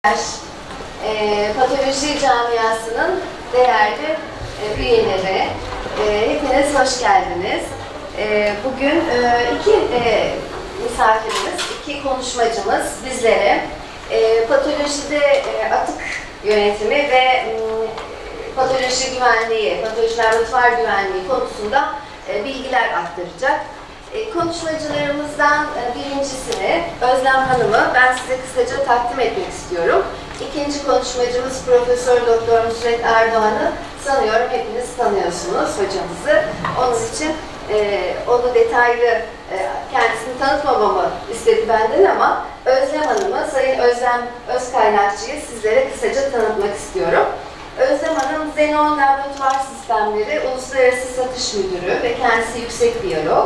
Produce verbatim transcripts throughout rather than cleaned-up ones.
E, patoloji camiasının değerli e, üyeleri, e, hepiniz hoş geldiniz. E, bugün e, iki e, misafirimiz, iki konuşmacımız bizlere e, patolojide e, atık yönetimi ve e, patoloji güvenliği, patoloji laboratuvar güvenliği konusunda e, bilgiler aktaracak. E, konuşmacılarımızdan e, birincisini, Özlem Hanım'ı ben size kısaca takdim etmek istiyorum. İkinci konuşmacımız Profesör Doktor Nusret Erdoğan'ı sanıyorum hepiniz tanıyorsunuz hocamızı. Onun için e, onu detaylı e, kendisini tanıtmamamı istedi benden ama Özlem Hanım'ı, Sayın Özlem Özkaynakçı'yı sizlere kısaca tanıtmak istiyorum. Özlem Hanım, Zenon Laboratuvar Sistemleri Uluslararası Satış Müdürü ve kendisi yüksek biyolog.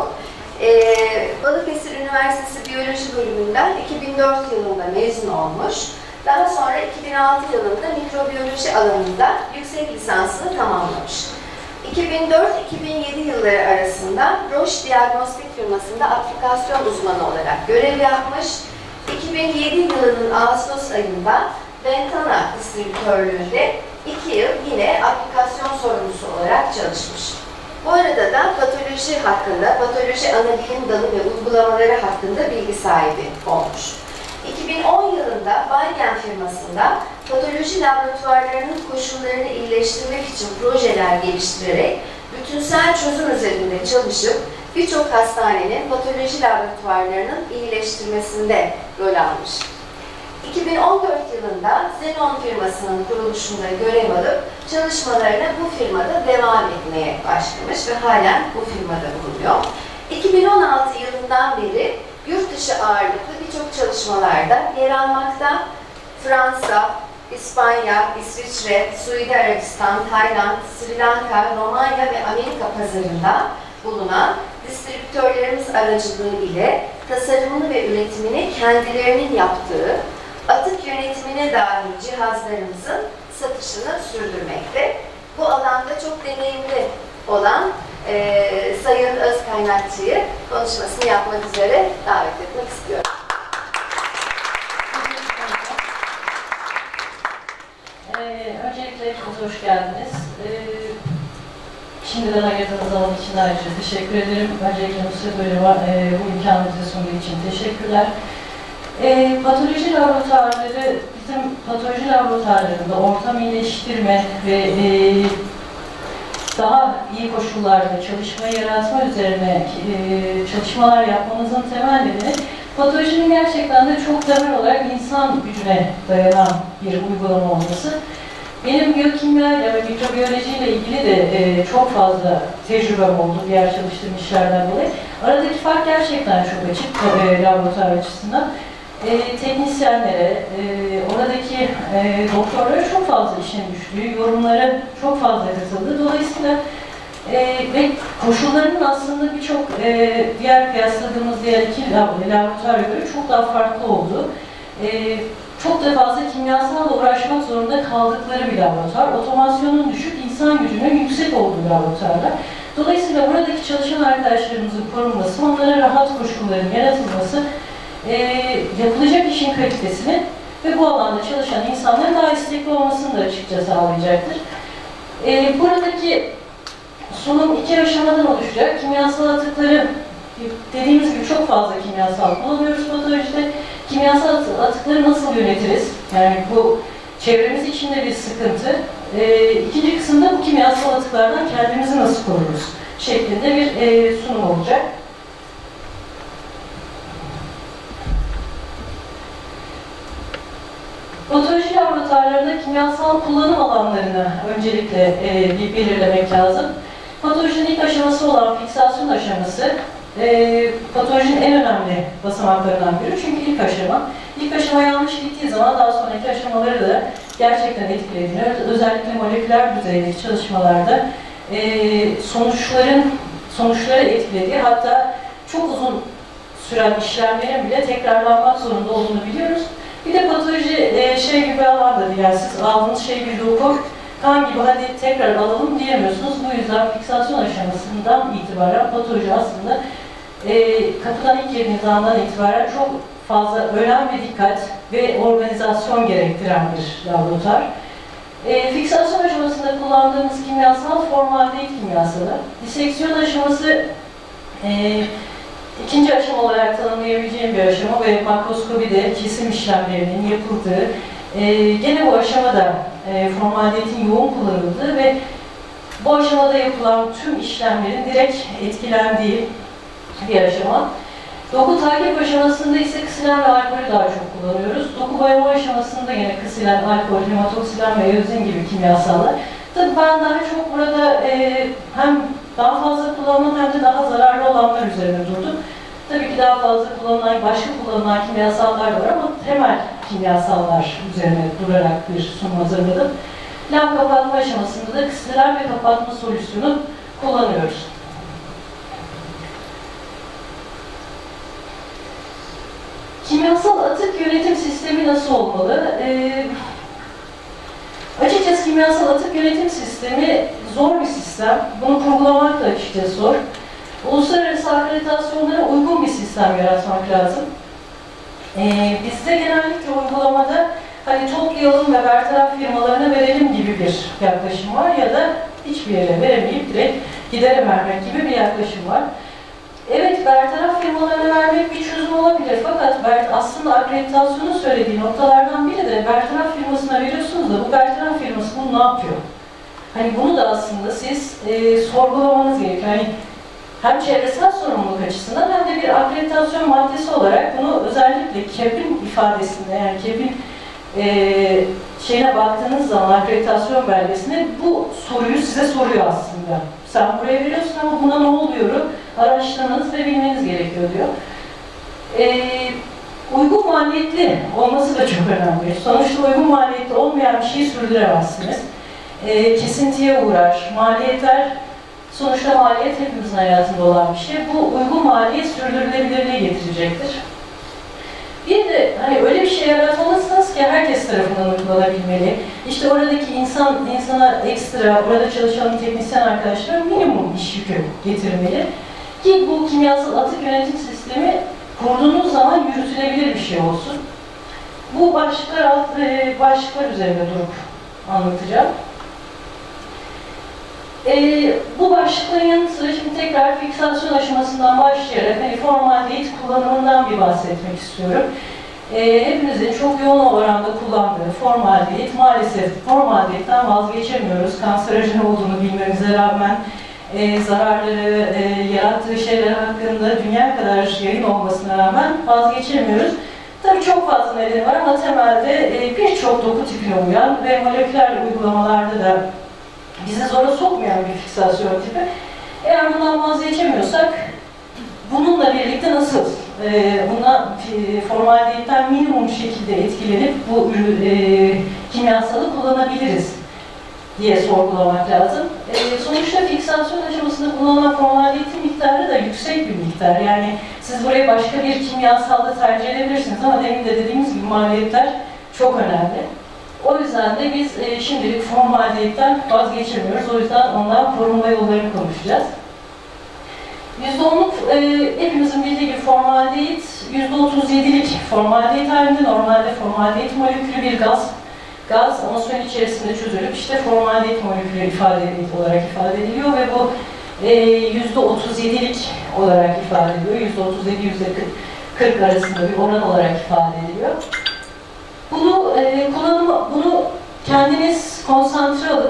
Ee, Balıkesir Üniversitesi Biyoloji Bölümünden iki bin dört yılında mezun olmuş. Daha sonra iki bin altı yılında mikrobiyoloji alanında yüksek lisansını tamamlamış. iki bin dört iki bin yedi yılları arasında Roche Diagnostik firmasında aplikasyon uzmanı olarak görev yapmış. iki bin yedi yılının Ağustos ayında Ventana distribütörlüğünde iki yıl yine aplikasyon sorumlusu olarak çalışmış. Bu arada da patoloji hakkında, patoloji anabilim dalı ve uygulamaları hakkında bilgi sahibi olmuş. iki bin on yılında Baygen firmasında patoloji laboratuvarlarının koşullarını iyileştirmek için projeler geliştirerek bütünsel çözüm üzerinde çalışıp birçok hastanenin patoloji laboratuvarlarının iyileştirmesinde rol almış. iki bin on dört yılında Zenon firmasının kuruluşunda görev alıp çalışmalarına bu firmada devam etmeye başlamış ve halen bu firmada bulunuyor. iki bin on altı yılından beri yurt dışı ağırlıklı birçok çalışmalarda yer almakta. Fransa, İspanya, İsviçre, Suudi Arabistan, Tayland, Sri Lanka, Romanya ve Amerika pazarında bulunan distribütörlerimiz aracılığı ile tasarımını ve üretimini kendilerinin yaptığı atık yönetimine dahil cihazlarımızın satışını sürdürmekte. Bu alanda çok deneyimli olan e, Sayın Özkaynakçı'yı konuşmasını yapmak üzere davet etmek istiyorum. Ee, öncelikle hepiniz hoş geldiniz. Ee, şimdiden ayırdığınız zaman için ayrıca teşekkür ederim. Öncelikle Nusret Hocam'a e, bu imkanı bize sunduğu için teşekkürler. E, patoloji laboratuvarları, bizim patoloji laboratuvarlarında ortam iyileştirme ve e, daha iyi koşullarda çalışma yaratma üzerine e, çalışmalar yapmamızın temel nedeni patolojinin gerçekten de çok temel olarak insan gücüne dayanan bir uygulama olması. Benim biyokimya ve mikrobiyolojiyle ilgili de e, çok fazla tecrübem oldu diğer çalıştığım işlerden dolayı. Aradaki fark gerçekten çok açık e, laboratuvar açısından. E, teknisyenlere, e, oradaki e, doktorlara çok fazla işin düştüğü, yorumlara çok fazla katıldı. Dolayısıyla e, ve koşullarının aslında birçok e, diğer kıyasladığımız diğer iki laboratuvara göre çok daha farklı oldu. E, çok da fazla kimyasalla uğraşmak zorunda kaldıkları bir laboratuvar. Otomasyonun düşük, insan gücünün yüksek olduğu laboratuvarlar. Dolayısıyla buradaki çalışan arkadaşlarımızın korunması, onlara rahat koşulların yaratılması, E, yapılacak işin kalitesini ve bu alanda çalışan insanların daha istekli olmasını da açıkça sağlayacaktır. E, buradaki sunum iki aşamadan oluşacak. Kimyasal atıkları, dediğimiz gibi çok fazla kimyasal kullanıyoruz patolojide. Kimyasal atıkları nasıl yönetiriz? Yani bu çevremiz için de bir sıkıntı. E, ikinci kısımda bu kimyasal atıklardan kendimizi nasıl koruruz? Şeklinde bir e, sunum olacak. Patoloji laboratuvarlarında kimyasal kullanım alanlarını öncelikle e, bir belirlemek lazım. Patolojinin ilk aşaması olan fiksasyon aşaması, e, patolojinin en önemli basamaklarından biri çünkü ilk aşama. İlk aşama yanlış gittiği zaman daha sonraki aşamaları da gerçekten etkilediğini, özellikle moleküler düzeydeki çalışmalarda e, sonuçların sonuçları etkilediği, hatta çok uzun süren işlemlerin bile tekrarlanmak zorunda olduğunu biliyoruz. Bir de patoloji e, şey gibi bir alandır, yani siz aldığınız şey bir doku, kan gibi hadi tekrar alalım diyemiyorsunuz. Bu yüzden fiksasyon aşamasından itibaren patoloji aslında e, kapıdan ilk girdiğiniz andan itibaren çok fazla önem ve dikkat ve organizasyon gerektiren bir laboratuvar. E, fiksasyon aşamasında kullandığımız kimyasal formaldehit kimyasalı. Diseksiyon aşaması e, ikinci aşama olarak tanımlayabileceğim bir aşama ve makroskopide kesim işlemlerinin yapıldığı, e, gene bu aşamada e, formaldehitin yoğun kullanıldığı ve bu aşamada yapılan tüm işlemlerin direkt etkilendiği bir aşama. Doku takip aşamasında ise kisilen ve alkolü daha çok kullanıyoruz. Doku boyama aşamasında yine kisilen, alkol, hematoksilen ve eozin gibi kimyasallar. Tabii ben daha çok burada e, hem daha fazla kullanılan hem de daha zararlı olanlar üzerine durdum. Tabii ki daha fazla kullanılan, başka kullanılan kimyasallar var ama temel kimyasallar üzerine durarak bir sunum hazırladım. Lam kapatma aşamasında da kısılan ve kapatma solüsyonu kullanıyoruz. Kimyasal atık yönetim sistemi nasıl olmalı? Ee, açıkçası kimyasal atık yönetim sistemi zor bir sistem. Bunu kurgulamak da açıkçası zor. Uluslararası akreditasyonlara uygun bir sistem yaratmak lazım. Ee, bizde genellikle uygulamada hani toplayalım ve bertaraf firmalarına verelim gibi bir yaklaşım var ya da hiçbir yere veremeyip direkt gidere vermek gibi bir yaklaşım var. Evet, bertaraf firmalarına vermek bir çözüm olabilir fakat aslında akreditasyonun söylediği noktalardan biri de bertaraf firmasına veriyorsunuz da bu bertaraf firması bunu ne yapıyor? Hani bunu da aslında siz e, sorgulamanız gerekiyor. Yani hem çevresel sorumluluk açısından hem de bir akreditasyon maddesi olarak bunu özellikle K E P'in ifadesinde, yani K E P'in e, şeyine baktığınız zaman akreditasyon belgesine bu soruyu size soruyor aslında. Sen buraya veriyorsun ama buna ne oluyor? Araştırmanız ve bilmeniz gerekiyor diyor. E, uygun maliyetli olması da çok önemli. Sonuçta uygun maliyetli olmayan bir şeyi sürdüremezsiniz. E, kesintiye uğrar. Maliyetler, sonuçta maliyet hepimizin hayatında olan bir şey. Bu uygun maliyet sürdürülebilirliği getirecektir. Bir de hani öyle bir şey yaratmalısınız ki herkes tarafından uygulanabilmeli. İşte oradaki insan, insana ekstra, orada çalışan teknisyen arkadaşlar minimum iş yükü getirmeli. Ki bu kimyasal atık yönetim sistemi kurduğunuz zaman yürütülebilir bir şey olsun. Bu başlıklar, başlıklar üzerinde durup anlatacağım. Ee, bu başlıkların yanı sıra şimdi tekrar fiksasyon aşamasından başlayarak hani formaldehit kullanımından bir bahsetmek istiyorum. Ee, hepimizin çok yoğun oranda kullandığı formaldehit, maalesef formaldehitten vazgeçemiyoruz. Kanserojen olduğunu bilmemize rağmen e, zararları, e, yarattığı şeyler hakkında dünya kadar yayın olmasına rağmen vazgeçemiyoruz. Tabii çok fazla nedeni var ama temelde e, birçok doku tipine uyan ve moleküler uygulamalarda da bizi zora sokmayan bir fiksasyon tipi. Eğer bundan vazgeçemiyorsak, bununla birlikte nasıl e, buna e, formaldehitten minimum şekilde etkilenip bu e, kimyasalı kullanabiliriz diye sorgulamak lazım. E, sonuçta fiksasyon aşamasında kullanılan formaldehitin miktarı da yüksek bir miktar. Yani siz buraya başka bir kimyasalda tercih edebilirsiniz ama demin de dediğimiz gibi maliyetler çok önemli. O yüzden de biz e, şimdilik formaldehitten vazgeçemiyoruz. O yüzden ondan korunma yollarını konuşacağız. yüzde onluk e, hepimizin bildiği gibi formaldehit, yüzde otuz yedilik formaldehit halinde, normalde formaldehit molekülü bir gaz. Gaz ama suyun içerisinde çözülüp işte formaldehit molekülü ifade olarak ifade ediliyor ve bu e, yüzde otuz yedilik olarak ifade ediliyor. yüzde otuz yedi yüzde kırk arasında bir oran olarak ifade ediliyor. Bunu e, kullanımı, bunu kendiniz konsantre alıp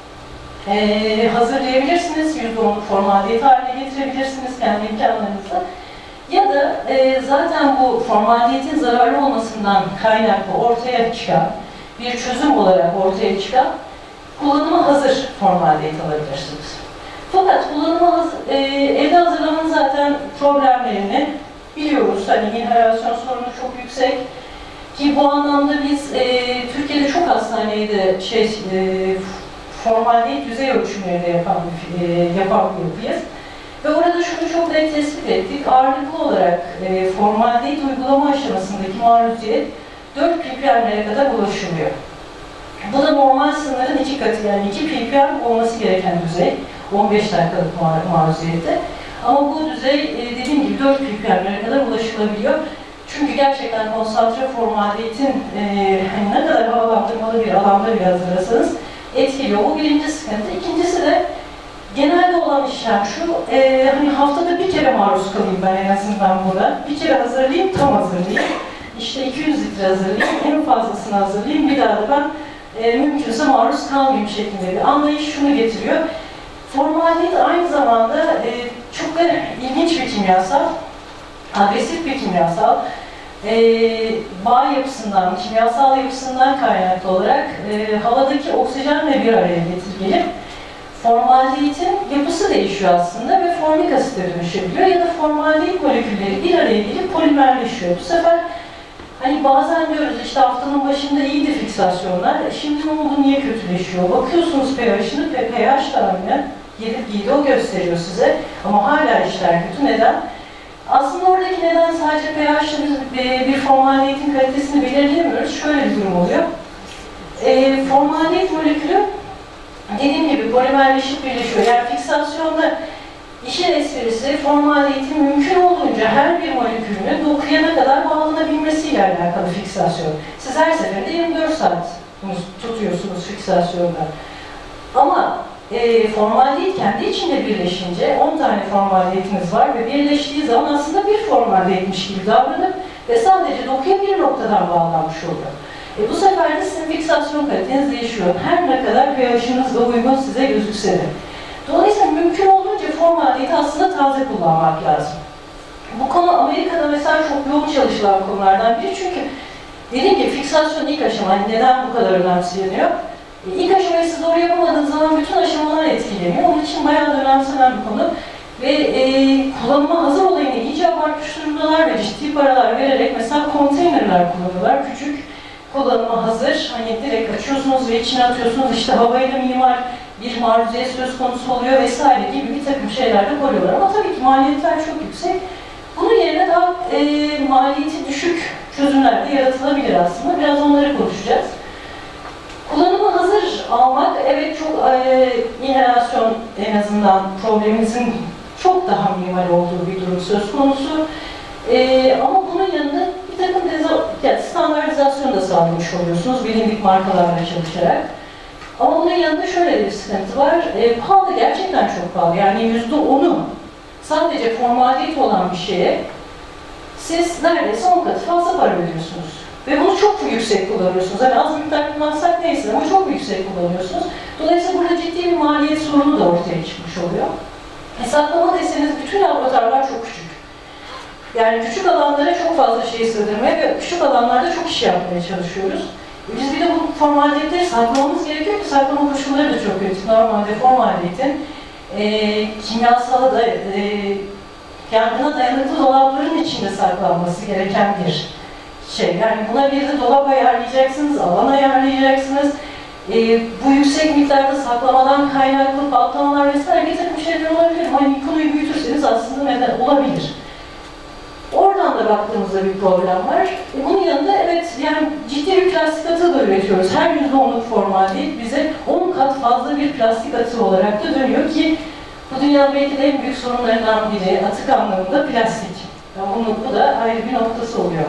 e, hazırlayabilirsiniz. yüzde on formaldehit haline getirebilirsiniz kendi imkanlarınızla. Ya da e, zaten bu formaldehitin zararlı olmasından kaynaklı ortaya çıkan bir çözüm olarak ortaya çıkan kullanıma hazır formaldehit alabilirsiniz. Fakat kullanıma hazır, e, evde hazırlamanın zaten problemlerini biliyoruz. Hani inhalasyon sorunu çok yüksek. Ki bu anlamda biz e, Türkiye'de çok hastanede şey, e, formaldehit yüzey ölçümleri de yapan bir, e, yapan bir yapıyız. Ve orada şunu çok net tespit ettik. Ağırlıklı olarak e, formaldehit uygulama aşamasındaki maruziyet dört ppm'lere kadar ulaşılıyor. Bu da normal sınırın iki katı, yani iki ppm olması gereken düzey. on beş dakikalık mar maruziyette. Ama bu düzey e, dediğim gibi dört ppm'lere kadar ulaşılabiliyor. Çünkü gerçekten konsantre formaldehitin e, hani ne kadar havalandırmalı bir alanda bile hazırlasanız etkili. O birinci sıkıntı. İkincisi de genelde olan işlem şu, e, hani haftada bir kere maruz kalayım ben en azından burada. Bir kere hazırlayayım, tam hazırlayayım. İşte iki yüz litre hazırlayayım, en fazlasını hazırlayayım. Bir daha da ben e, mümkünse maruz kalmayayım şeklinde bir anlayış şunu getiriyor. Formaldehit aynı zamanda e, çok da ilginç bir kimyasal, agresif bir kimyasal. E, bağ yapısından, kimyasal yapısından kaynaklı olarak e, havadaki oksijenle bir araya getirip formaldehitin yapısı değişiyor aslında ve formik asite dönüşebiliyor ya da formaldehit molekülleri bir araya gelip polimerleşiyor. Bu sefer hani bazen diyoruz işte haftanın başında iyiydi fiksasyonlar, şimdi ne oldu, niye kötüleşiyor? Bakıyorsunuz pH'ini ve pH tahminen gelip giydi o gösteriyor size ama hala işler kötü. Neden? Aslında oradaki neden sadece pH'la biz bir formaldehitin kalitesini belirleyemiyoruz. Şöyle bir durum oluyor. E, formaldehit molekülü dediğim gibi polimerleşip birleşiyor. Yani fiksasyonda işin esprisi formaldehitin mümkün olduğunca her bir molekülünün dokuya ne kadar bağlanabilmesiyle alakalı fiksasyon. Siz her seferinde yirmi dört saat tutuyorsunuz fiksasyonda. Ama e, formaldehit kendi içinde birleşince on tane formaldehitiniz var ve birleştiği zaman aslında bir formaldehitmiş gibi davranıp ve sadece dokuya bir noktadan bağlanmış oluyor. E, bu sefer de sizin fiksasyon kaliteniz değişiyor. Her ne kadar pH'ınız da uygun size gözükse de. Dolayısıyla mümkün olduğunca formaldehiti aslında taze kullanmak lazım. Bu konu Amerika'da mesela çok yoğun çalışılan konulardan biri çünkü dediğim gibi fiksasyon ilk aşama, hani neden bu kadar önemseniyor? E, ilk aşamayı siz doğru yapamadığınız zaman bütün aşamalar etkileniyor. Onun için bayağı da önemsenen bir konu. Ve e, kullanıma hazır olayını iyice abartmış durumdalar ve ciddi paralar vererek mesela konteynerler kullanıyorlar. Küçük, kullanıma hazır, hani direkt açıyorsunuz ve içine atıyorsunuz, işte havayla minimal bir maruziyet söz konusu oluyor vesaire gibi bir takım şeyler de koyuyorlar. Ama tabii ki maliyetler çok yüksek. Bunun yerine daha e, maliyeti düşük çözümler de yaratılabilir aslında. Biraz onları konuşacağız. Kullanıma hazır almak, evet çok e, inhalasyon en azından problemimizin çok daha minimal olduğu bir durum söz konusu. E, ama bunun yanında bir takım yani standartizasyon da sağlamış oluyorsunuz bilindik markalarla çalışarak. Ama bunun yanında şöyle bir sıkıntı var. E, pahalı, gerçekten çok pahalı. Yani yüzde onu sadece formaldehit olan bir şeye siz neredeyse on katı fazla para veriyorsunuz. Ve bunu çok yüksek kullanıyorsunuz. Hani az miktar kullansak neyse ama çok yüksek kullanıyorsunuz. Dolayısıyla burada ciddi bir maliyet sorunu da ortaya çıkmış oluyor. Hesaplama deseniz bütün laboratuvarlar çok küçük. Yani küçük alanlara çok fazla şey sığdırmaya ve küçük alanlarda çok iş yapmaya çalışıyoruz. Biz bir de bu formaldehitleri saklamamız gerekiyor ki saklama koşulları da çok kötü. Normalde formaldehitin e, kimyasal da e, yangına dayanıklı dolapların içinde saklanması gereken bir şey. Yani buna bir de dolap ayarlayacaksınız, alan ayarlayacaksınız. E, bu yüksek miktarda saklamadan kaynaklı patlamalar vesaire bir takım şeyler olabilir. Hani konuyu büyütürseniz aslında neden olabilir. Oradan da baktığımızda bir problem var. E bunun yanında evet yani ciddi bir plastik atığı da üretiyoruz. Her yüzde onluk formaldehit bize on kat fazla bir plastik atığı olarak da dönüyor ki bu dünyanın belki de en büyük sorunlarından biri atık anlamında plastik. Yani bunun, bu da ayrı bir noktası oluyor.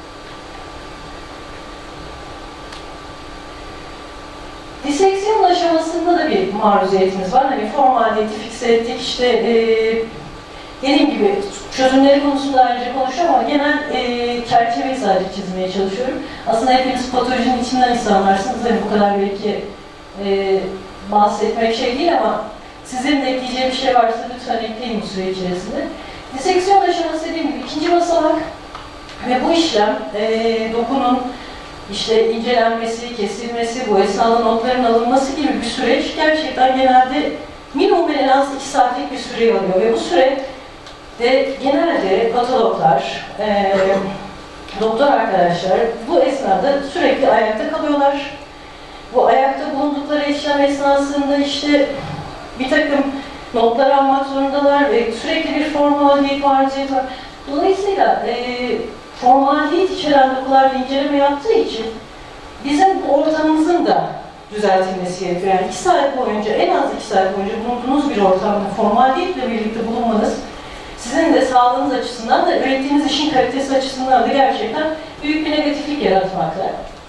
Diseksiyon aşamasında da bir maruziyetimiz var. Hani formaldehiti fikse ettik işte e, dediğim gibi çözümleri konusunda ayrıca konuşuyorum ama genel e, çerçeveyi sadece çizmeye çalışıyorum. Aslında hepiniz patolojinin içinden insanlarsınız. Yani bu kadar belki e, bahsetmek şey değil ama sizin de ekleyeceği bir şey varsa lütfen ekleyin bu süre içerisinde. Diseksiyon aşaması dediğim gibi ikinci basamak ve bu işlem e, dokunun işte incelenmesi, kesilmesi, bu esnada notların alınması gibi bir süreç gerçekten genelde minimum en az iki saatlik bir süre alıyor ve bu süre de genelde patologlar, e, doktor arkadaşlar bu esnada sürekli ayakta kalıyorlar. Bu ayakta bulundukları işlem esnasında işte bir takım notlar almak zorundalar ve sürekli bir formaldehit maruziyeti var. Dolayısıyla e, formaldehit içeren dokularla inceleme yaptığı için bizim bu ortamımızın da düzeltilmesi gerekiyor. Yani iki saat boyunca, en az iki saat boyunca bulunduğunuz bir ortamda formaldehitle birlikte bulunmanız sizin de sağlığınız açısından da ürettiğiniz işin kalitesi açısından da gerçekten büyük bir negatiflik yaratmakta.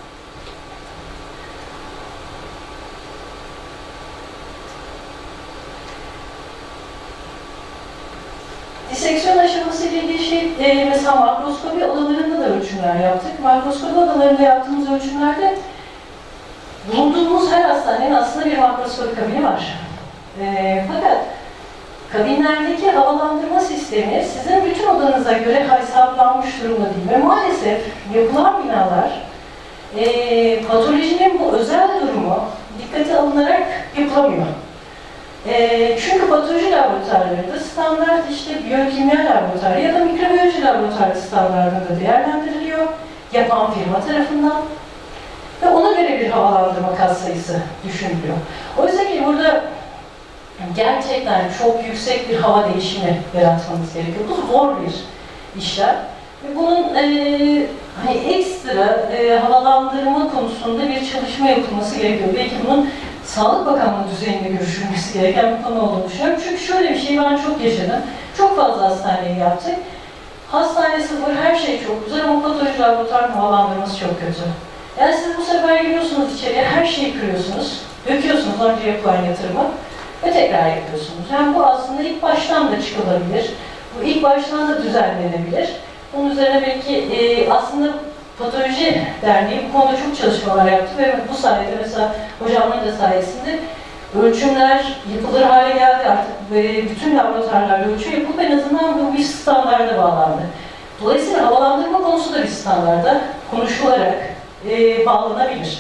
Diseksiyon aşaması ile ilgili şey, e, mesela makroskopi odalarında da ölçümler yaptık. Makroskopi odalarında yaptığımız ölçümlerde bulunduğumuz her hastanenin aslında bir makroskopi kabini var. E, fakat kabinlerdeki havalandırma sistemi sizin bütün odanıza göre hesaplanmış durumda değil. Ve maalesef yapılan binalar e, patolojinin bu özel durumu dikkate alınarak yapılamıyor. E, çünkü patoloji laboratuvarlarında standart işte biyokimya laboratuvarı ya da mikrobiyoloji laboratuvarı standartında değerlendiriliyor yapan firma tarafından ve ona göre bir havalandırma katsayısı düşünülüyor. Oysa ki burada gerçekten çok yüksek bir hava değişimi yaratmanız gerekiyor. Bu zor bir işlem. Ve bunun e, hani ekstra e, havalandırma konusunda bir çalışma yapılması gerekiyor. Belki bunun Sağlık Bakanlığı düzeyinde görüşülmesi gereken bir konu olduğunu düşünüyorum. Çünkü şöyle bir şey ben çok yaşadım. Çok fazla hastaneyi yaptık. Hastane sıfır, her şey çok güzel ama patoloji laboratuvarının havalandırması çok kötü. Yani siz bu sefer giriyorsunuz içeriye, her şeyi kırıyorsunuz, döküyorsunuz önce yapılan yatırımı ve tekrar yapıyorsunuz. Yani bu aslında ilk baştan da çıkılabilir. Bu ilk baştan da düzenlenebilir. Bunun üzerine belki e, aslında Patoloji Derneği bu konuda çok çalışmalar yaptı ve bu sayede mesela hocamların da sayesinde ölçümler yapılır hale geldi artık ve bütün laboratuvarlarla ölçüm yapılıp en azından bu bir standarda bağlandı. Dolayısıyla havalandırma konusu da bir standarda konuşularak e, bağlanabilir.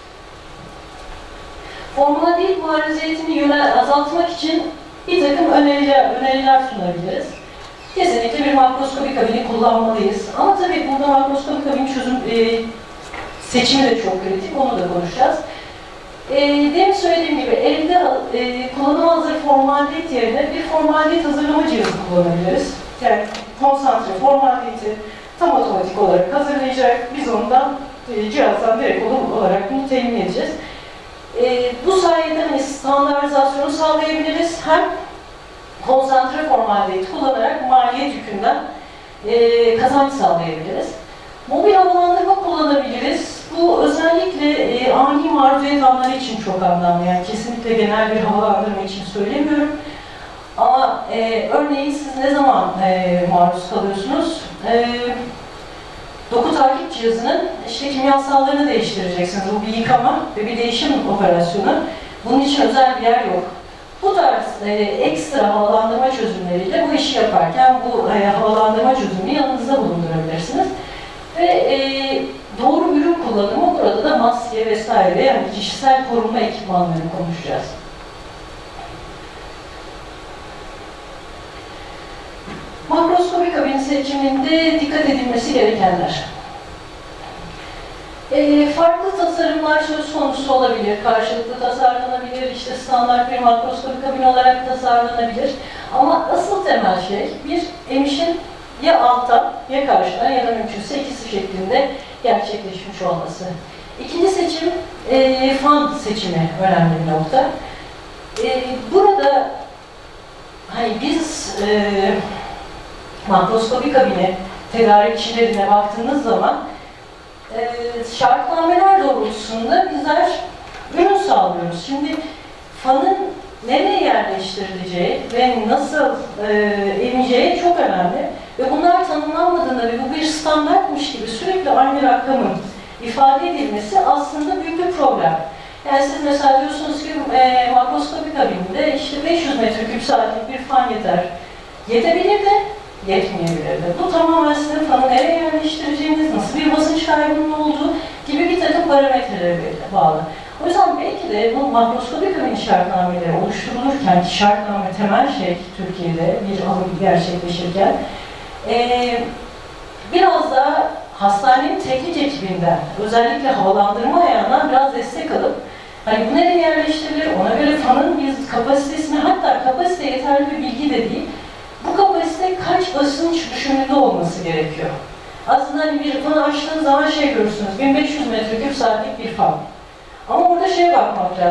Formaldehit maruziyetini yönel azaltmak için bir takım öneriler, öneriler sunabiliriz. Kesinlikle bir makroskopi kabini kullanmalıyız. Ama tabii burada makroskopi kabini çözüm e, seçimi de çok kritik, onu da konuşacağız. E, demin söylediğim gibi elde e, kullanıma hazır formaldehit yerine bir formaldehit hazırlama cihazı kullanabiliriz. Yani konsantre formaldehiti tam otomatik olarak hazırlayacak, biz ondan e, cihazdan direkt olarak bunu temin edeceğiz. E, bu sayede hani standartizasyonu sağlayabiliriz. Hem konsantre formaldehit kullanarak maliyet yükünden e, kazanç sağlayabiliriz. Mobil havalandırma kullanabiliriz. Bu özellikle e, ani maruziyet anları için çok anlamlı. Yani kesinlikle genel bir havalandırma için söylemiyorum. Ama e, örneğin siz ne zaman e, maruz kalıyorsunuz? E, doku takip cihazının işte kimyasallarını değiştireceksiniz. Bu bir yıkama ve bir değişim operasyonu. Bunun için özel bir yer yok. Bu tarz e, ekstra havalandırma çözümleriyle bu işi yaparken bu e, havalandırma çözümünü yanınızda bulundurabilirsiniz. Ve e, doğru ürün kullanımı, burada da maske vesaire, yani kişisel korunma ekipmanlarını konuşacağız. Makroskopi kabin seçiminde dikkat edilmesi gerekenler. E, farklı tasarımlar söz konusu olabilir, karşılıklı tasarlanabilir, işte standart bir makroskopi kabin olarak tasarlanabilir. Ama asıl temel şey bir emişin ya alttan ya karşıdan ya da mümkünse ikisi şeklinde gerçekleşmiş olması. İkinci seçim, e, fan seçimi önemli bir nokta. E, burada hani biz e, makroskopi kabini tedarikçilerine baktığınız zaman e, şartnameler doğrultusunda bizler ürün sağlıyoruz. Şimdi fanın nereye yerleştirileceği ve nasıl e, emeceği çok önemli. Ve bunlar tanımlanmadığında ve bu bir standartmış gibi sürekli aynı rakamın ifade edilmesi aslında büyük bir problem. Yani siz mesela diyorsunuz ki e, makroskopi kabininde işte beş yüz metreküp saatlik bir fan yeter. Yetebilir de, yetmeyebilir de. Bu tamamen sizin fanı nereye yerleştireceğiniz, nasıl bir basınç kaybının olduğu gibi bir takım parametrelere bağlı. O yüzden belki de bu makroskopi kabin şartnameleri oluşturulurken, ki şartname temel şey Türkiye'de bir alım gerçekleşirken, Ee, biraz da hastanenin teknik ekibinden, özellikle havalandırma ayağından biraz destek alıp hani bu nereye yerleştirilir, ona göre fanın biz kapasitesini, hatta kapasite yeterli bir bilgi de değil, bu kapasite kaç basınç düşümünde olması gerekiyor. Aslında hani bir fanı açtığınız zaman şey görürsünüz, bin beş yüz metreküp saatlik bir fan. Ama orada şeye bakmak lazım,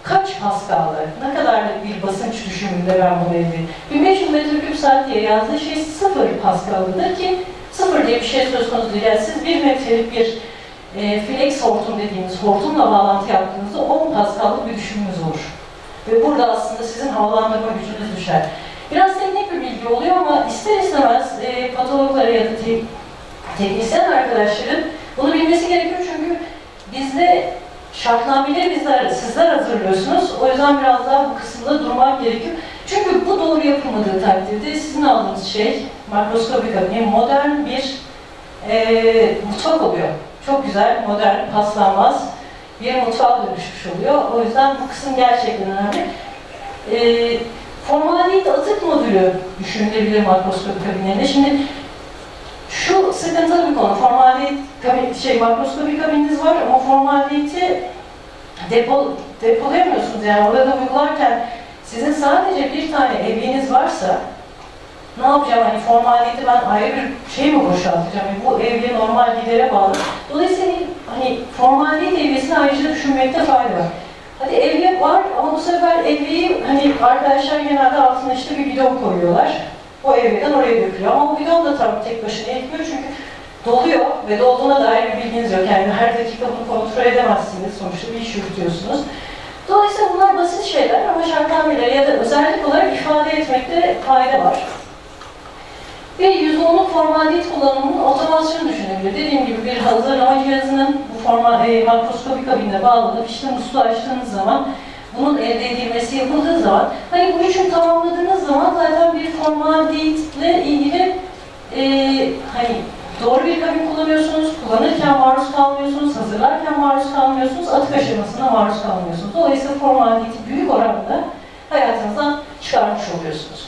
kaç Pascal'da, ne kadarlık bir basınç düşümünde ben bunu elde edeyim? bin beş yüz metreküp saat diye yazdığı şey sıfır Pascal'dır ki sıfır diye bir şey söz konusu değil. Yani siz bir metrelik bir e, flex hortum dediğimiz hortumla bağlantı yaptığınızda on Pascal'lık bir düşümünüz olur. Ve burada aslında sizin havalandırma gücünüz düşer. Biraz teknik bir bilgi oluyor ama ister istemez e, patologlara ya da te teknisyen arkadaşların bunu bilmesi gerekiyor çünkü bizde şartnameleri bizler, sizler hazırlıyorsunuz. O yüzden biraz daha bu kısımda durmak gerekiyor. Çünkü bu doğru yapılmadığı takdirde sizin aldığınız şey makroskopik kabin modern bir e, mutfak oluyor. Çok güzel, modern, paslanmaz bir mutfağa dönüşmüş oluyor. O yüzden bu kısım gerçekten önemli. E, Formaldehit atık modülü düşünülebilir makroskopik kabinlerinde. Şimdi şu sıkıntılı bir konu. Formaldehyit kabin, şey, makroskopik kabininiz var ama formaldehiti depo, depolayamıyorsunuz. Yani orada uygularken sizin sadece bir tane evyeniz varsa ne yapacağım? Hani formaldehiti ben ayrı bir şey mi boşaltacağım? Yani bu evye normal gidere bağlı. Dolayısıyla hani formaldehit evyesini ayrıca düşünmekte fayda var. Hadi evye var ama bu sefer evyeyi hani arkadaşlar genelde altına işte bir bidon koyuyorlar. O evyeden oraya dökülüyor ama o bidon da tam tek başına yetmiyor çünkü doluyor ve dolduğuna dair bir bilginiz yok. Yani her dakika bunu kontrol edemezsiniz. Sonuçta bir iş yürütüyorsunuz. Dolayısıyla bunlar basit şeyler ama şartnameleri ya da özellik olarak ifade etmekte fayda var. Ve yüzde onluk formaldehit kullanımının otomasyonu düşünebilir. Dediğim gibi bir hazırlama cihazının bu forma, e, makroskopik kabinine bağlanıp işte musluğu açtığınız zaman bunun elde edilmesi yapıldığı zaman hani bu üçünü tamamladığınız zaman zaten bir formaldehitle ilgili e, hani doğru bir kabin kullanıyorsunuz, kullanırken maruz kalmıyorsunuz, hazırlarken maruz kalmıyorsunuz, atık aşamasında maruz kalmıyorsunuz. Dolayısıyla formaldehiti büyük oranda hayatınızdan çıkarmış oluyorsunuz.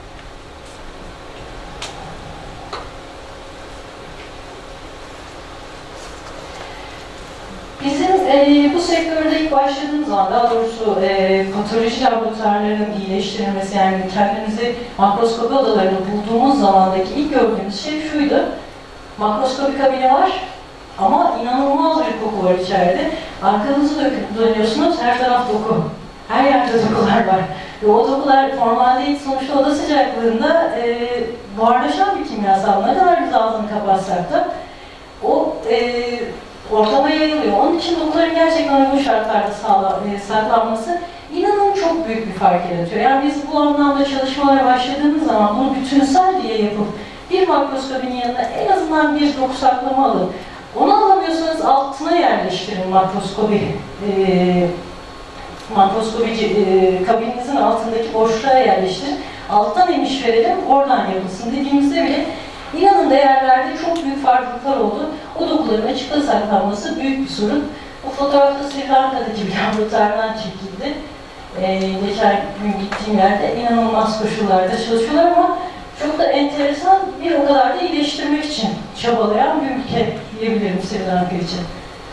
Bizim e, bu sektörde ilk başladığımız zaman, daha doğrusu e, patoloji laboratuvarlarının iyileştirilmesi, yani kendimizi makroskopi odalarını bulduğumuz zamandaki ilk gördüğümüz şey şuydu. Makroskopi kabini var ama inanılmaz bir koku var içeride. Arkanızı dönüyorsunuz, her taraf doku. Her yerde dokular var. Ve o dokular formaldehit sonuçta oda sıcaklığında e, buharlaşan bir kimyasal. Ne kadar biz ağzını kapatsak da o e, ortama yayılıyor. Onun için dokuların gerçekten uygun şartlarda sağla, e, saklanması inanın çok büyük bir fark yaratıyor. Yani biz bu anlamda çalışmalara başladığımız zaman bunu bütünsel diye yapıp bir makroskopinin yanına en azından bir doku saklama alın. Onu alamıyorsanız altına yerleştirin makroskopi. E, makroskopici e, kabininizin altındaki boşluğa yerleştirin. Alttan emiş verelim, oradan yapılsın dediğimizde bile İnanın değerlerde çok büyük farklılıklar oldu. O dokuların açıkta saklanması büyük bir sorun. Bu fotoğrafta Sri Lanka'daki bir laboratuvardan çekildi. Ee, geçen gün gittiğim yerde inanılmaz koşullarda çalışıyorlar ama çok da enteresan, bir o kadar da iyileştirmek için çabalayan bir ülke diyebilirim Sri Lanka için.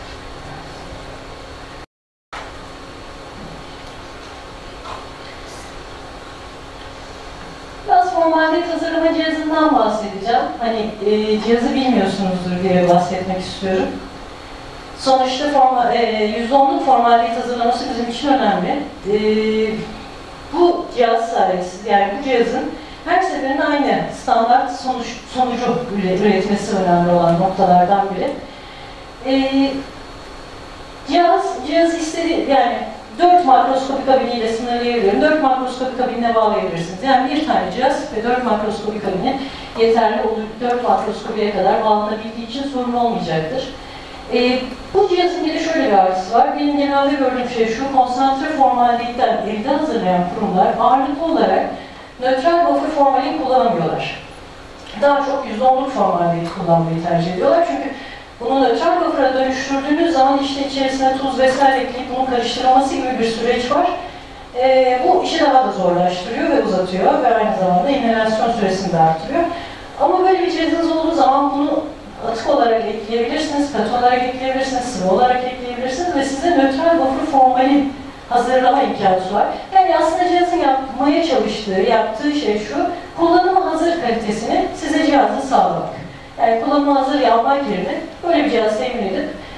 Formaldehit hazırlama cihazından bahsedeceğim. Hani e, cihazı bilmiyorsunuzdur diye bahsetmek istiyorum. Sonuçta forma, e, yüzde onluk formaldehit hazırlaması bizim için önemli. E, bu cihaz sayesinde, yani bu cihazın her seferinde aynı standart sonuç, sonucu üretmesi önemli olan noktalardan biri. E, cihaz, cihazı istediği, yani dört makroskopi kabiniyle sınırlayabilirim. dört makroskopi kabinine bağlayabilirsiniz. Yani bir tane cihaz ve dört makroskopi kabini yeterli olur. dört makroskopiye kadar bağlanabildiği için sorun olmayacaktır. E, bu cihazın bir de şöyle bir artısı var. Benim genelde gördüğüm şey şu, konsantre formaldehitten evde hazırlayan kurumlar ağırlıklı olarak nötral buffer formalin kullanamıyorlar. Daha çok yüzde onluk formaldehit kullanmayı tercih ediyorlar. Çünkü bunu nötral buffer'a dönüştürdüğünüz zaman işte içerisine tuz vesaire ekleyip bunun karıştırılması gibi bir süreç var. Ee, bu işi daha da zorlaştırıyor ve uzatıyor ve aynı zamanda inhalasyon süresini de artırıyor. Ama böyle bir cihazınız olduğu zaman bunu atık olarak ekleyebilirsiniz, katı olarak ekleyebilirsiniz, sıvı olarak ekleyebilirsiniz ve size nötral buffer formalin hazırlama imkanı var. Yani aslında cihazın yapmaya çalıştığı, yaptığı şey şu, kullanıma hazır kalitesini size cihazı sağlamak. Yani kullanıma hazır yapmak yerine böyle bir cihaz temin edip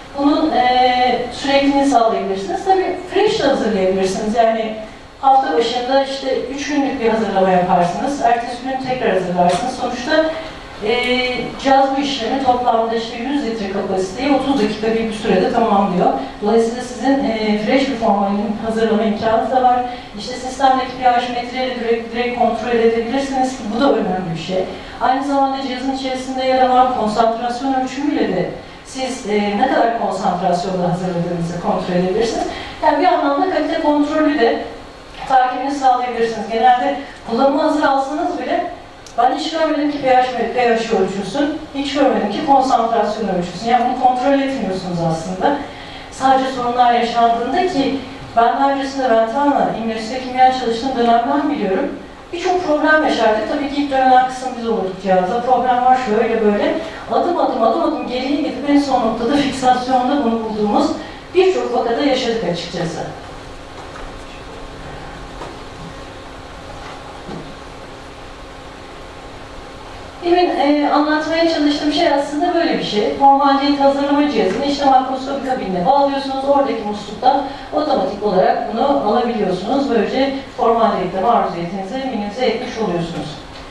bunun e, sürekliliğini sağlayabilirsiniz. Tabii fresh de hazırlayabilirsiniz. Yani hafta başında işte üç günlük bir hazırlama yaparsınız. Ertesi gün tekrar hazırlarsınız. Sonuçta e, cihaz bu işlemi toplamda işte yüz litre kapasiteyi otuz dakika bir, bir sürede tamamlıyor. Dolayısıyla sizin e, fresh bir formalin hazırlama imkanınız da var. İşte sistemdeki pH metreyle direkt, direkt kontrol edebilirsiniz ki bu da önemli bir şey. Aynı zamanda cihazın içerisinde yer alan konsantrasyon ölçümüyle de siz e, ne kadar konsantrasyonla hazırladığınızı kontrol edebilirsiniz. Yani bir anlamda kalite kontrolü de takibini sağlayabilirsiniz. Genelde kullanıma hazır alsanız bile ben hiç görmedim ki pH, pH ölçülsün, hiç görmedim ki konsantrasyon ölçülsün. Yani bunu kontrol etmiyorsunuz aslında. Sadece sorunlar yaşandığında ki ben daha öncesinde Ventan'la İngilizce kimya çalıştığım dönemden biliyorum. Birçok problem yaşardık. Tabii ki ilk dönem kısım biz olurduk cihazda. Problem var şöyle böyle. Adım adım adım adım geriye gidip en son noktada fiksasyonda bunu bulduğumuz birçok vakada yaşadık açıkçası. Demin e, anlatmaya çalıştığım şey aslında böyle bir şey. Normalde hazırlama cihazını işte makroskopi kabinine bağlıyorsunuz. Oradaki musluktan otomatik olarak bunu alabiliyorsunuz. Böylece formaldehite maruziyetinizi minimize etmiş oluyorsunuz.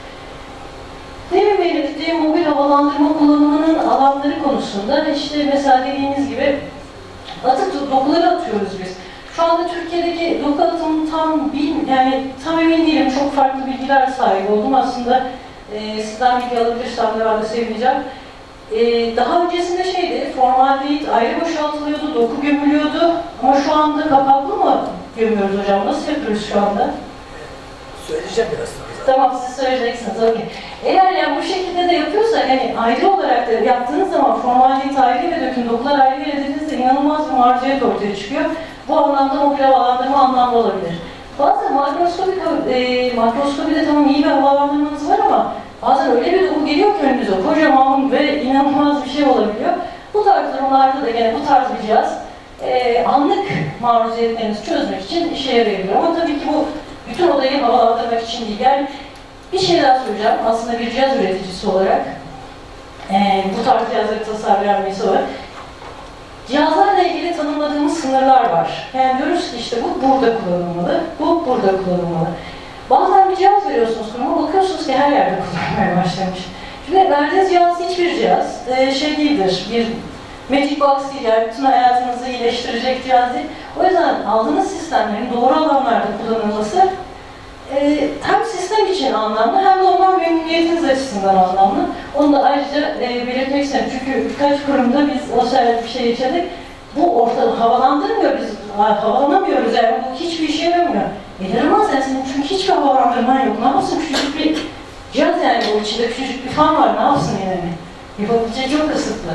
Demin belirttiğim mobil havalandırma kullanımının alanları konusunda işte mesela dediğimiz gibi atık dokuları atıyoruz biz. Şu anda Türkiye'deki doku atımını tam bil, yani tam emin değilim. Çok farklı bilgiler sahibi oldum. Aslında e, sizden bilgi alabilirsem de ben de sevineceğim. E, daha öncesinde şeydi, formaldehit ayrı boşaltılıyordu, doku gömülüyordu. Ama şu anda kapaklı mı gömüyoruz hocam? Nasıl yapıyoruz şu anda? Söyleyeceğim biraz sonra. Tamam, siz söyleyeceksiniz. Okay. Eğer yani bu şekilde de yapıyorsak, hani ayrı olarak da yaptığınız zaman formaldehit ayrı ve döküm dokular ayrı dediğinizde inanılmaz bir maruziyet ortaya çıkıyor. Bu anlamda mobil havalandırma anlamlı olabilir. Bazen makroskopi, e, makroskopide tamam iyi bir havalandırmanız var ama bazen öyle bir doku geliyor ki önünüze kocaman ve inanılmaz bir şey olabiliyor. Bu tarz durumlarda da gene bu tarz bir cihaz e, anlık maruziyetlerinizi çözmek için işe yarayabiliyor. Ama tabii ki bu bütün odayı havalandırmak için değil. Yani bir şey daha söyleyeceğim. Aslında bir cihaz üreticisi olarak, e, bu tarz cihazları tasarlayan birisi olarak, cihazlarla ilgili tanımladığımız sınırlar var. Yani diyoruz ki işte bu burada kullanılmalı, bu burada kullanılmalı. Bazen bir cihaz veriyorsunuz kuruma, bakıyorsunuz ki her yerde kullanmaya başlamış. Şimdi verdiğiniz cihaz hiçbir cihaz e, şey değildir, bir Magic Box değil, yani bütün hayatınızı iyileştirecek cihaz değil. O yüzden aldığınız sistemlerin doğru alanlarda kullanılması e, hem sistem için anlamlı hem de ondan memnuniyetiniz açısından anlamlı. Onu da ayrıca e, belirtmek istedim. Çünkü birkaç kurumda biz o sefer bir şey yaşadık. Bu ortalığı havalandırmıyor, biz havalanamıyoruz yani bu hiçbir işe yaramıyor. E yaramaz yani senin çünkü hiçbir havalandırman yok. Ne yapsın küçücük bir cihaz yani bu içinde küçücük bir fan var, ne yapsın yani? Yapabileceği çok kısıtlı.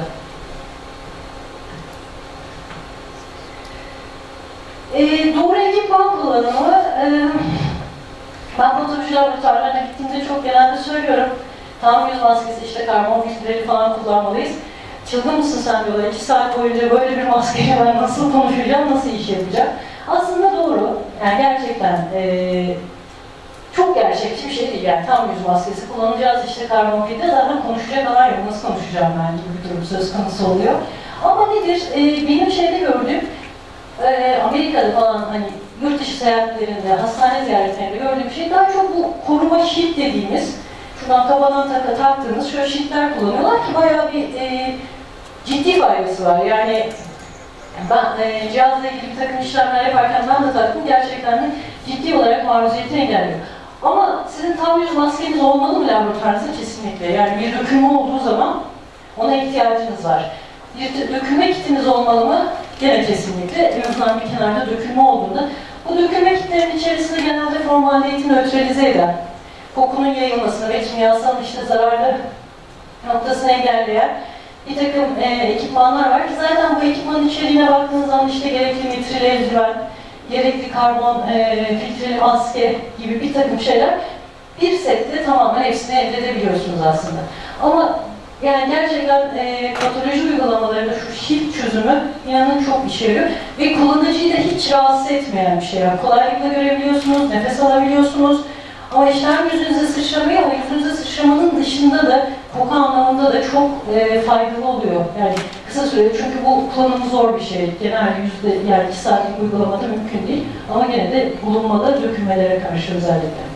E, doğru ekipman kullanımı, e, ben patoloji laboratuvarlarına gittiğimde çok genelde söylüyorum. Tam yüz maskesi, işte karbon filtreleri falan kullanmalıyız. Çılgın mısın sen diyorlar, iki saat boyunca böyle bir maskeyle ben nasıl konuşacağım, nasıl iş yapacağım? Aslında doğru, yani gerçekten e, çok gerçekçi bir şey değil yani tam yüz maskesi kullanacağız işte karbon filtre, zaten konuşacak alan yok, nasıl konuşacağım ben gibi bir durum söz konusu oluyor. Ama nedir, e, benim şeyde gördüğüm, e, Amerika'da falan hani yurt dışı seyahatlerinde, hastane ziyaretlerinde gördüğüm şey daha çok bu koruma sheet dediğimiz, şuradan kafadan taka taktığınız şöyle sheetler kullanıyorlar ki bayağı bir e, ciddi faydası var. Yani ben e, cihazla ilgili bir takım işlemler yaparken ben de taktım, gerçekten de ciddi olarak maruziyeti engelliyor. Ama sizin tam yüz maskeniz olmalı mı laboratuvarınızda? Kesinlikle. Yani bir dökülme olduğu zaman ona ihtiyacınız var. Bir dökülme kitiniz olmalı mı? Gene kesinlikle. En azından bir kenarda dökülme olduğunda. Bu dökülme kitlerin içerisinde genelde formaldehiti nötralize eden, kokunun yayılmasını ve kimyasal işte zararlı noktasını engelleyen bir takım e, ekipmanlar var ki zaten bu ekipmanın içeriğine baktığınız zaman işte gerekli nitril eldiven, gerekli karbon e, filtreli maske gibi bir takım şeyler bir sette tamamen hepsini elde edebiliyorsunuz aslında. Ama yani gerçekten e, patoloji uygulamalarında şu shift çözümü inanın çok işe yarıyor ve kullanıcıyı da hiç rahatsız etmeyen bir şey. Yani kolaylıkla görebiliyorsunuz, nefes alabiliyorsunuz. Ama işte hem yüzünüze sıçramayı ama yüzünüze sıçramanın dışında da koku anlamında da çok e, faydalı oluyor. Yani kısa sürede, çünkü bu kullanımı zor bir şey. Genel yüzde, yani iki saatlik uygulamada mümkün değil. Ama gene de bulunmada dökülmelere karşı özellikle.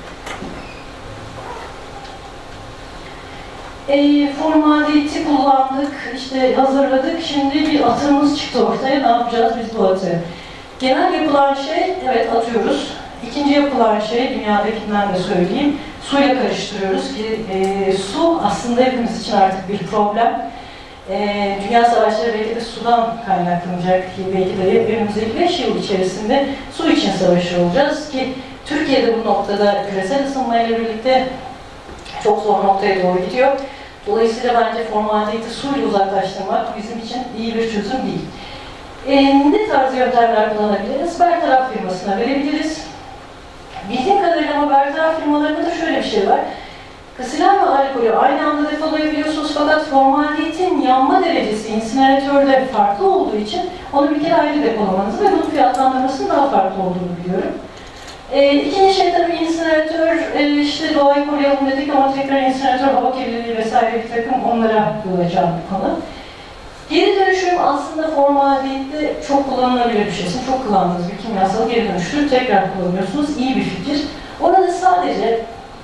E, formaldehiti kullandık, işte hazırladık. Şimdi bir atığımız çıktı ortaya. Ne yapacağız biz bu atığı? Genel yapılan şey, evet atıyoruz. İkinci yapılan şey, dünyadakinden de söyleyeyim, suyla karıştırıyoruz ki e, su aslında hepimiz için artık bir problem. E, dünya savaşları belki de sudan kaynaklanacak ki belki de önümüzdeki beş yıl içerisinde su için savaşıyor olacağız ki Türkiye'de bu noktada küresel ısınmayla birlikte çok zor noktaya doğru gidiyor. Dolayısıyla bence formaldehiti suyla uzaklaştırmak bizim için iyi bir çözüm değil. E, ne tarz yöntemler kullanabiliriz? Bertaraf firmasına verebiliriz. Bildiğim kadarıyla ama bertaraf firmalarında da şöyle bir şey var. Kasilen ve alkolü aynı anda depolayabiliyorsunuz fakat formaldehitin yanma derecesi insineratörde farklı olduğu için onu bir kere ayrı depolamanızı ve bunun fiyatlandırmasının daha farklı olduğunu biliyorum. E, ikinci şey tabii insineratör, e, işte doğayı koruyalım dedik ama tekrar insineratör, hava kirliliği vesaire bir takım onlara yol açan bir konu. Geri dönüşüm aslında formaldehitte çok kullanılabilir bir şey. Siz çok kullandığınız bir kimyasal geri dönüştürüp tekrar kullanıyorsunuz. İyi bir fikir. Orada sadece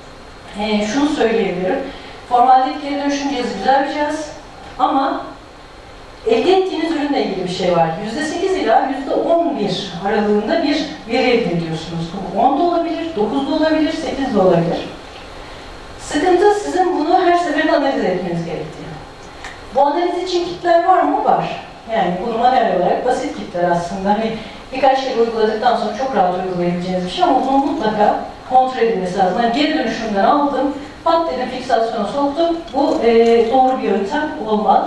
e, şunu söyleyebilirim. Formaldehit geri dönüşüm cihazı güzel bir cihaz ama elde ettiğiniz ürünle ilgili bir şey var. yüzde sekiz ila yüzde on bir aralığında bir veri elde ediyorsunuz. Bu on da olabilir, dokuz da olabilir, sekiz de olabilir. Sıkıntı sizin bunu her seferinde analiz etmeniz gerektiği. Bu analiz için kitler var mı? Var. Yani bunu manuel olarak basit kitler aslında. Hani birkaç kere uyguladıktan sonra çok rahat uygulayabileceğiniz bir şey ama bunu mutlaka kontrol edilmesi lazım. Yani geri dönüşümden aldım, pat dedim fiksasyona soktum. Bu e, doğru bir yöntem olmaz.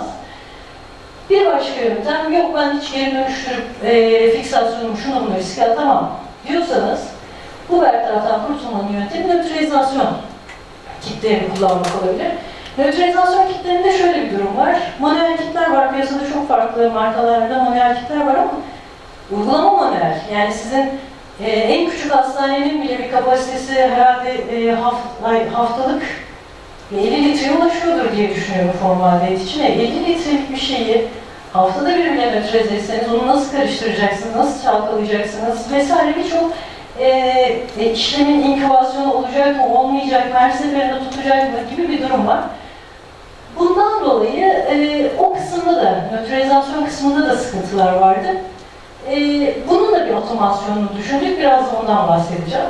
Bir başka yöntem, yok ben hiç geri dönüştürüp e, fiksasyonumu şuna bunu riske atamam diyorsanız bu bertaraftan kurtulmanın yöntemi nötralizasyon kitlerini kullanmak olabilir. Nötralizasyon kitlerinde şöyle bir durum var. Manuel kitler var, piyasada çok farklı markalarda manuel kitler var ama uygulama manuel. Yani sizin e, en küçük hastanenin bile bir kapasitesi herhalde e, haft, ay, haftalık elli litreye ulaşıyordur diye düşünüyorum formaldehit için. E, elli litrelik bir şeyi haftada bir bile nötralize etseniz onu nasıl karıştıracaksınız, nasıl çalkalayacaksınız vesaire birçok e, e, işlemin inkübasyonu olacak mı, olmayacak mı, her seferinde tutacak mı gibi bir durum var. Bundan dolayı e, o kısımda da, nötralizasyon kısmında da sıkıntılar vardı. E, bunun da bir otomasyonunu düşündük, biraz da ondan bahsedeceğim.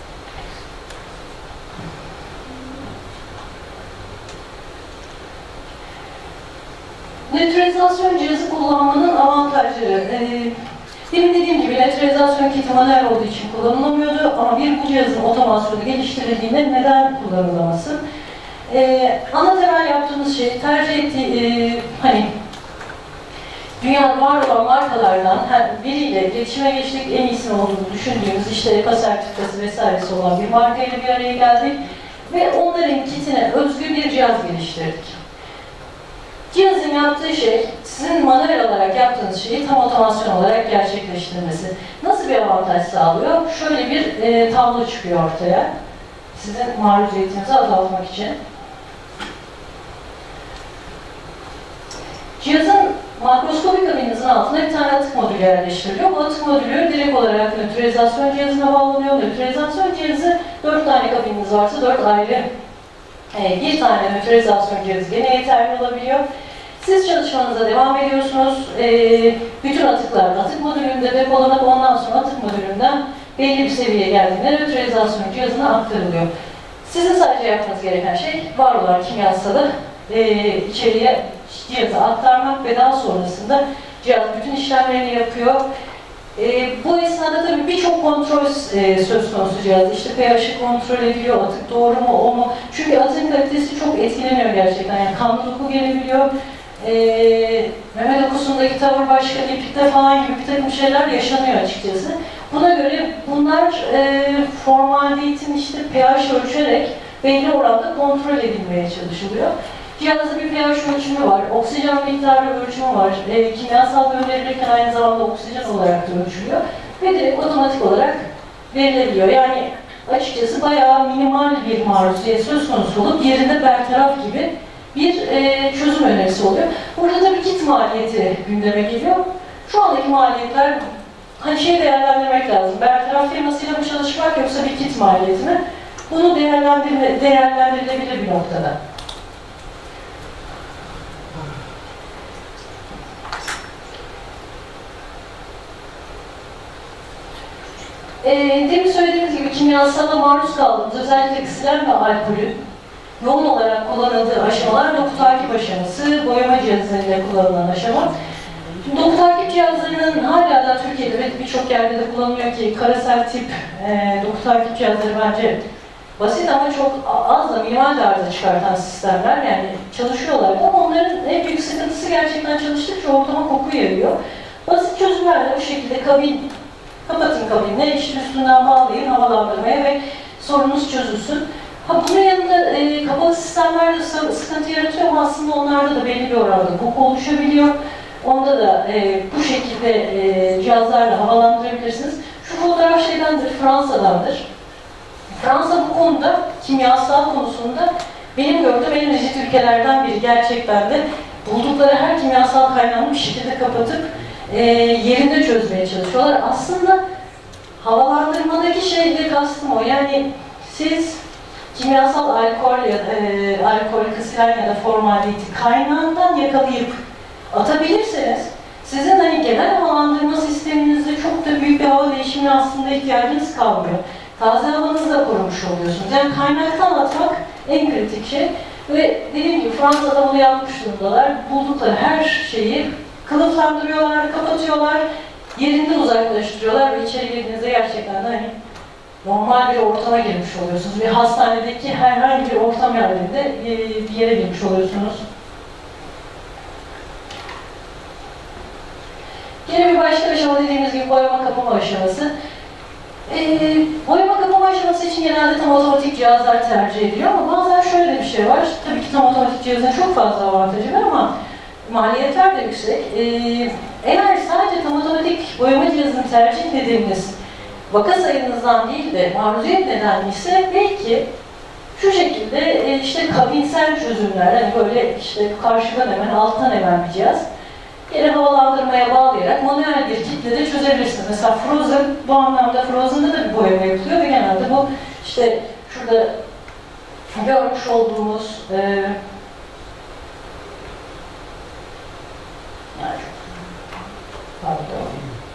Nötralizasyon cihazı kullanmanın avantajları. E, demin dediğim gibi nötralizasyon kiti manuel olduğu için kullanılamıyordu ama bir bu cihazın otomasyonu geliştirildiğinde neden kullanılamasın? Ee, ana temel yaptığımız şey tercih ettiği, e, hani dünyada var olan markalardan her biriyle iletişime geçtik, en iyisini olduğunu düşündüğümüz işte EPA sertifikası vesairesi olan bir markayla bir araya geldik ve onların kitine özgü bir cihaz geliştirdik. Cihazın yaptığı şey, sizin manuel olarak yaptığınız şeyi tam otomasyon olarak gerçekleştirmesi. Nasıl bir avantaj sağlıyor? Şöyle bir e, tablo çıkıyor ortaya. Sizin maruziyetinizi azaltmak için. Cihazın makroskopik kabininizin altına bir tane atık modülü yerleştiriliyor. Bu atık modülü direkt olarak nötralizasyon cihazına bağlanıyor. Nötralizasyon cihazı dört tane kabininiz varsa dört ayrı e, bir tane nötralizasyon cihazı gene yeterli olabiliyor. Siz çalışmanıza devam ediyorsunuz. E, bütün atıklar atık modülünde depolanıp ondan sonra atık modülünden belli bir seviyeye geldiğinde nötralizasyon cihazına aktarılıyor. Sizin sadece yapmanız gereken şey var olan kimyasalı e, içeriye cihaza aktarmak ve daha sonrasında cihaz bütün işlemlerini yapıyor. E, bu esnada tabii birçok kontrol e, söz konusu cihaz. İşte pH'i kontrol ediyor, atık doğru mu, o mu? Çünkü atığın kalitesi çok etkileniyor gerçekten. Yani kanlı doku gelebiliyor. E, meme dokusundaki tavır başka, lipidde falan gibi bir takım şeyler yaşanıyor açıkçası. Buna göre bunlar e, formaldehitin işte pH ölçerek belli oranda kontrol edilmeye çalışılıyor. Cihazda bir pH ölçümü var, oksijen miktarı ölçümü var, e, kimyasal gönderilirken aynı zamanda oksijen olarak da ölçülüyor ve direkt otomatik olarak verilebiliyor. Yani açıkçası bayağı minimal bir maruziyet söz konusu olup yerinde bertaraf gibi bir e, çözüm önerisi oluyor. Burada tabii kit maliyeti gündeme geliyor. Şu andaki maliyetler, hani şey değerlendirmek lazım. Bertaraf firmasıyla mı çalışmak yoksa bir kit maliyeti mi? Bunu değerlendirme, değerlendirilebilir bir noktada. E, demin söylediğimiz gibi kimyasala maruz kaldığımız, özellikle ksilen ve alkolün yoğun olarak kullanıldığı aşamalar doku takip aşaması, boyama cihazlarıyla kullanılan aşama. Şimdi doku takip cihazlarının hala da Türkiye'de ve birçok yerde de kullanılıyor ki karasel tip e, doku takip cihazları bence basit ama çok az da minimal de arıza çıkartan sistemler, yani çalışıyorlardı ama onların en büyük sıkıntısı gerçekten çalıştıkça ortama koku yayıyor. Basit çözümlerle bu şekilde kabin, kapatın kabinle, işte üstünden bağlayın havalandırmaya ve sorunuz çözülsün. Ha, bunun yanında e, kapalı sistemler de sıkıntı yaratıyor ama aslında onlarda da belli bir oranda koku oluşabiliyor. Onda da e, bu şekilde e, cihazlarla havalandırabilirsiniz. Şu fotoğraf şeydendir, Fransa'dandır. Fransa bu konuda, kimyasal konusunda benim gördüğüm en rigid ülkelerden biri. Gerçekten de buldukları her kimyasal kaynağını bir şekilde kapatıp e, yerinde çözmeye çalışıyorlar. Aslında havalandırmadaki şeyle kastım o. Yani siz kimyasal alkol ya da e, alkol, kıslen ya da formaldehiti kaynağından yakalayıp atabilirseniz sizin hani genel havalandırma sisteminizde çok da büyük bir hava değişimine aslında ihtiyacınız kalmıyor. Taze havanızı da korumuş oluyorsunuz. Yani kaynaktan atmak en kritik şey. Ve dediğim gibi Fransa'da bunu yapmış durumdalar. Buldukları her şeyi kılıflandırıyorlar, kapatıyorlar, yerinden uzaklaştırıyorlar ve içeri girdiğinizde gerçekten de hani normal bir ortama girmiş oluyorsunuz. Bir hastanedeki herhangi bir ortam yerinde bir yere girmiş oluyorsunuz. Yine bir başka aşama dediğimiz gibi boyama kapama aşaması. Ee, boyama kapama aşaması için genelde tam otomatik cihazlar tercih ediliyor ama bazen şöyle bir şey var. Tabii ki tam otomatik cihazın çok fazla avantajı var ama maliyetler de yüksek. Ee, eğer sadece tam otomatik boyama cihazını tercih etmediğiniz vaka sayınızdan değil de maruziyet nedenliyse belki şu şekilde e, işte kabinsel çözümler, hani böyle işte karşıdan hemen alttan hemen bir cihaz yine havalandırmaya bağlayarak manuel bir kitle de çözebilirsiniz. Mesela Frozen, bu anlamda Frozen'da da bir boyama yapılıyor ve genelde bu işte şurada görmüş olduğumuz e, yani pardon.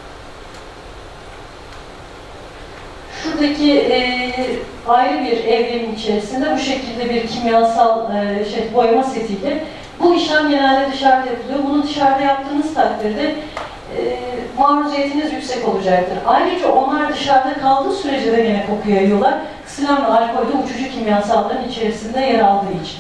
Şuradaki e, ayrı bir evrenin içerisinde bu şekilde bir kimyasal e, şey, boyama setiyle bu işlem genelde dışarıda yapılıyor. Bunu dışarıda yaptığınız takdirde e, maruziyetiniz yüksek olacaktır. Ayrıca onlar dışarıda kaldığı sürece de yine koku yayıyorlar. Ksilen ve alkol de uçucu kimyasalların içerisinde yer aldığı için.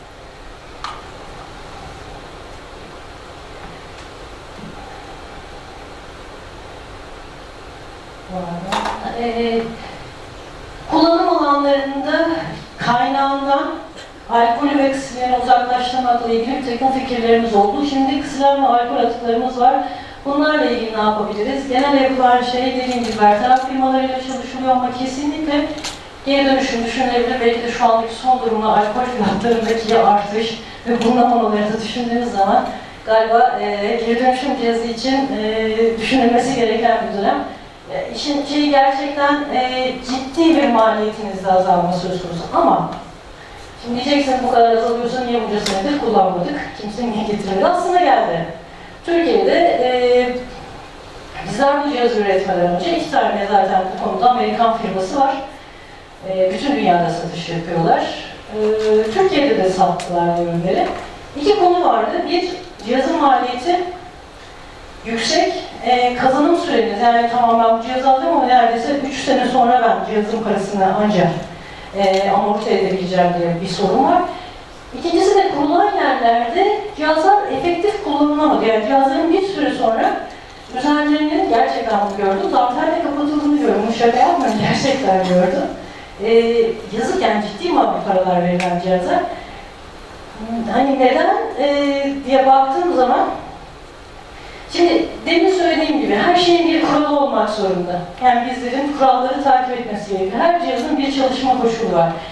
Ee, kullanım alanlarında kaynağından alkolü ve ksileni uzaklaştırmakla ilgili bir takım fikirlerimiz oldu. Şimdi ksilen ve alkol atıklarımız var. Bunlarla ilgili ne yapabiliriz? Genel yapılan şey dediğim gibi bertaraf firmalarıyla çalışılıyor ama kesinlikle geri dönüşüm düşünülebilir. Belki de şu andaki son durumda alkol fiyatlarındaki artış ve bulunamamaları da düşündüğünüz zaman galiba e, geri dönüşüm cihazı için e, düşünülmesi gereken bir dönem. E, işin şeyi gerçekten e, ciddi bir maliyetinizde azalma söz konusu ama şimdi diyeceksiniz bu kadar azalıyorsa niye bunca senedir kullanmadık? Kimse niye getirmedi? Aslında geldi. Türkiye'de e, bizler bu cihazı üretmeden önce iki tane zaten bu konuda Amerikan firması var. E, bütün dünyada satış yapıyorlar. E, Türkiye'de de sattılar bu ürünleri. İki konu vardı. Bir, cihazın maliyeti yüksek. E, kazanım süreniz, yani tamam ben bu cihazı aldım ama neredeyse üç sene sonra ben cihazın parasını ancak e, amorti edebileceğim diye bir sorun var. İkincisi de kurulan yerlerde cihazlar efektif kullanılamadı. Yani cihazların bir süre sonra üzerlerinin, gerçekten bunu gördüm, dantel'le kapatıldığını gördüm. Bu şaka yapmıyorum, gerçekten gördüm. E, yazık yani, ciddi mabul paralar verilen cihaza. Hani neden e, diye baktığım zaman, şimdi demin söylediğim gibi her şeyin bir kuralı olmak zorunda. Yani bizlerin kuralları takip etmesi gerekiyor. Her cihazın bir çalışma koşulu var.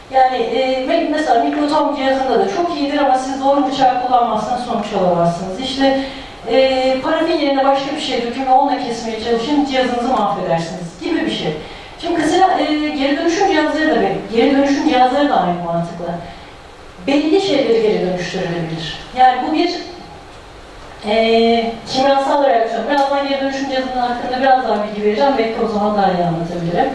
Yani e, mesela mikrotom cihazında da çok iyidir ama siz doğru bıçağı kullanmazsanız sonuç alamazsınız. İşte e, parafin yerine başka bir şey dökün ve onunla kesmeye çalışın, cihazınızı mahvedersiniz gibi bir şey. Şimdi mesela e, geri dönüşüm cihazları da geri dönüşüm cihazları da aynı mantıkla. Belli şeyleri geri dönüştürülebilir. Yani bu bir e, kimyasal reaksiyon. Birazdan geri dönüşüm cihazının hakkında biraz daha bilgi vereceğim. Belki o zaman daha iyi anlatabilirim.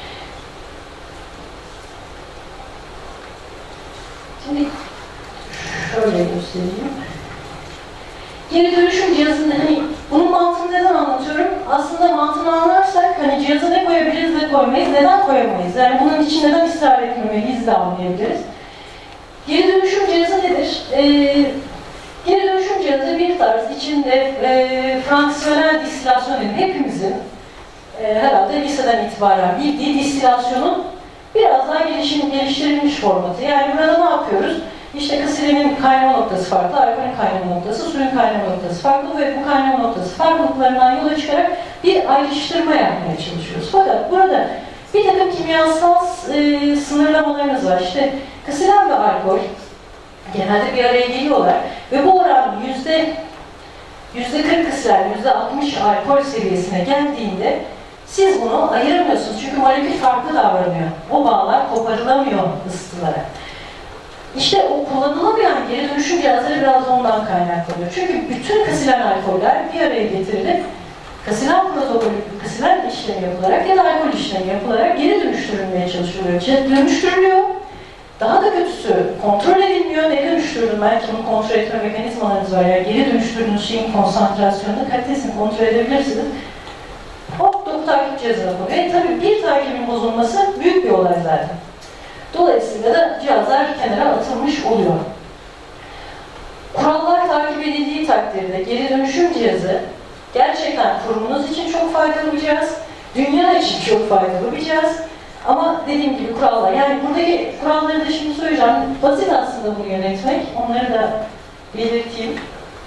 Şimdi şöyle göstereyim. Geri dönüşüm cihazını, hani bunun mantığını neden anlatıyorum? Aslında mantığını anlarsak, hani cihaza ne koyabiliriz, ne koymayız, neden koyamayız? Yani bunun için neden ısrar etmemeliyiz de anlayabiliriz. Geri dönüşüm cihazı nedir? Ee, geri dönüşüm cihazı bir tarz içinde e, fraksiyonel distilasyon edin. Hepimizin e, herhalde liseden itibaren bildiği distilasyonun biraz daha gelişim, geliştirilmiş formatı. Yani burada ne yapıyoruz? İşte kasilenin kaynama noktası farklı, alkolün kaynama noktası, suyun kaynama noktası farklı ve bu kaynama noktası farklılıklarından yola çıkarak bir ayrıştırma yapmaya çalışıyoruz. Fakat burada bir takım kimyasal e, sınırlamalarımız var. İşte kasilen ve alkol genelde bir araya geliyorlar ve bu oran yüzde yüzde kırk kasilen, yüzde altmış alkol seviyesine geldiğinde siz bunu ayıramıyorsunuz çünkü molekül farklı davranıyor. O bağlar koparılamıyor ısıtılarak. İşte o kullanılamayan geri dönüşüm cihazları biraz ondan kaynaklanıyor. Çünkü bütün kasilen alkoller bir araya getirilip kasilen protokolü, kasilen işlemi yapılarak ya da alkol işlemi yapılarak geri dönüştürülmeye çalışılıyor. Dönüştürülüyor. Daha da kötüsü kontrol edilmiyor. Ne dönüştürdüm? Belki bunu kontrol etme mekanizmalarınız var. Yani geri dönüştürdüğünüz şeyin konsantrasyonunu, kalitesini kontrol edebilirsiniz. Hop, doku takip cihazına konuyor. E tabii bir takibin bozulması büyük bir olay zaten. Dolayısıyla da cihazlar kenara atılmış oluyor. Kurallar takip edildiği takdirde geri dönüşüm cihazı gerçekten kurumunuz için çok faydalı bir cihaz, dünya için çok faydalı bir cihaz. Ama dediğim gibi kurallar, yani buradaki kuralları da şimdi söyleyeceğim. Basit aslında bunu yönetmek, onları da belirteyim.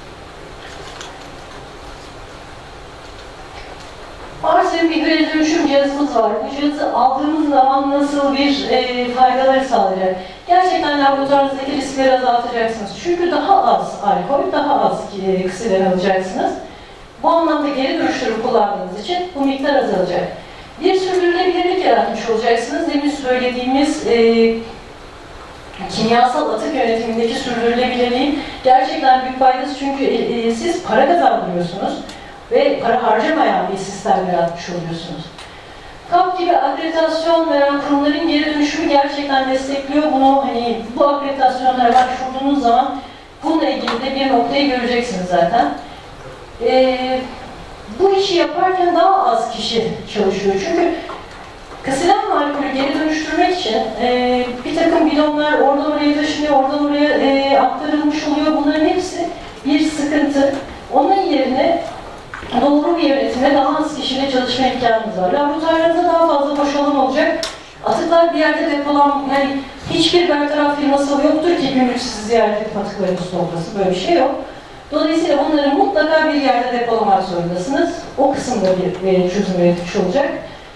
Arsen bir geri dönüşüm cihazımız var. Bu cihazı aldığımız zaman nasıl bir e, faydaları sağlayacak? Gerçekten laboratuvarınızdaki riskleri azaltacaksınız. Çünkü daha az alkol, daha az e, kisiler alacaksınız. Bu anlamda geri dönüştürüp kullandığınız için bu miktar azalacak. Bir sürdürülebilirlik yaratmış olacaksınız. Demin söylediğimiz e, kimyasal atık yönetimindeki sürdürülebilirliğin gerçekten büyük faydası çünkü e, e, siz para kazandırıyorsunuz ve para harcamayan bir sistem yaratmış oluyorsunuz. K A P gibi akreditasyon veren kurumların geri dönüşümü gerçekten destekliyor. Bunu hani bu akreditasyonlara başvurduğunuz zaman bununla ilgili de bir noktayı göreceksiniz zaten. Ee, bu işi yaparken daha az kişi çalışıyor. Çünkü kasilen alkolü geri dönüştürmek için e, bir takım bidonlar oradan oraya taşınıyor, oradan oraya e, aktarılmış oluyor. Bunların hepsi bir sıkıntı. Onun yerine doğru bir yönetimle daha az kişiyle çalışma imkanımız var. Laboratuvarlarınızda daha fazla boş alan olacak. Atıklar bir yerde depolan, yani hiçbir bertaraf firması yoktur ki günlük sizi ziyaret edip atıklarınızı toplasın. Böyle bir şey yok. Dolayısıyla bunları mutlaka bir yerde depolamak zorundasınız. O kısımda bir, bir çözüm üretmiş olacak.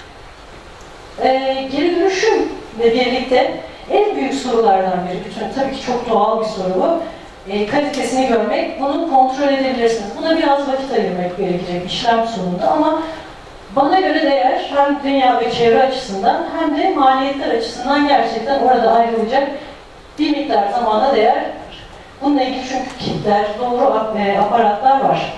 Ee, geri dönüşümle birlikte en büyük sorulardan biri, bütün, tabii ki çok doğal bir soru bu. E, kalitesini görmek, bunu kontrol edebilirsiniz. Buna biraz vakit ayırmak gerekecek işlem sonunda ama bana göre değer hem dünya ve çevre açısından hem de maliyetler açısından gerçekten orada ayrılacak bir miktar zamana değer. Bununla ilgili çünkü kitler, doğru e, aparatlar var.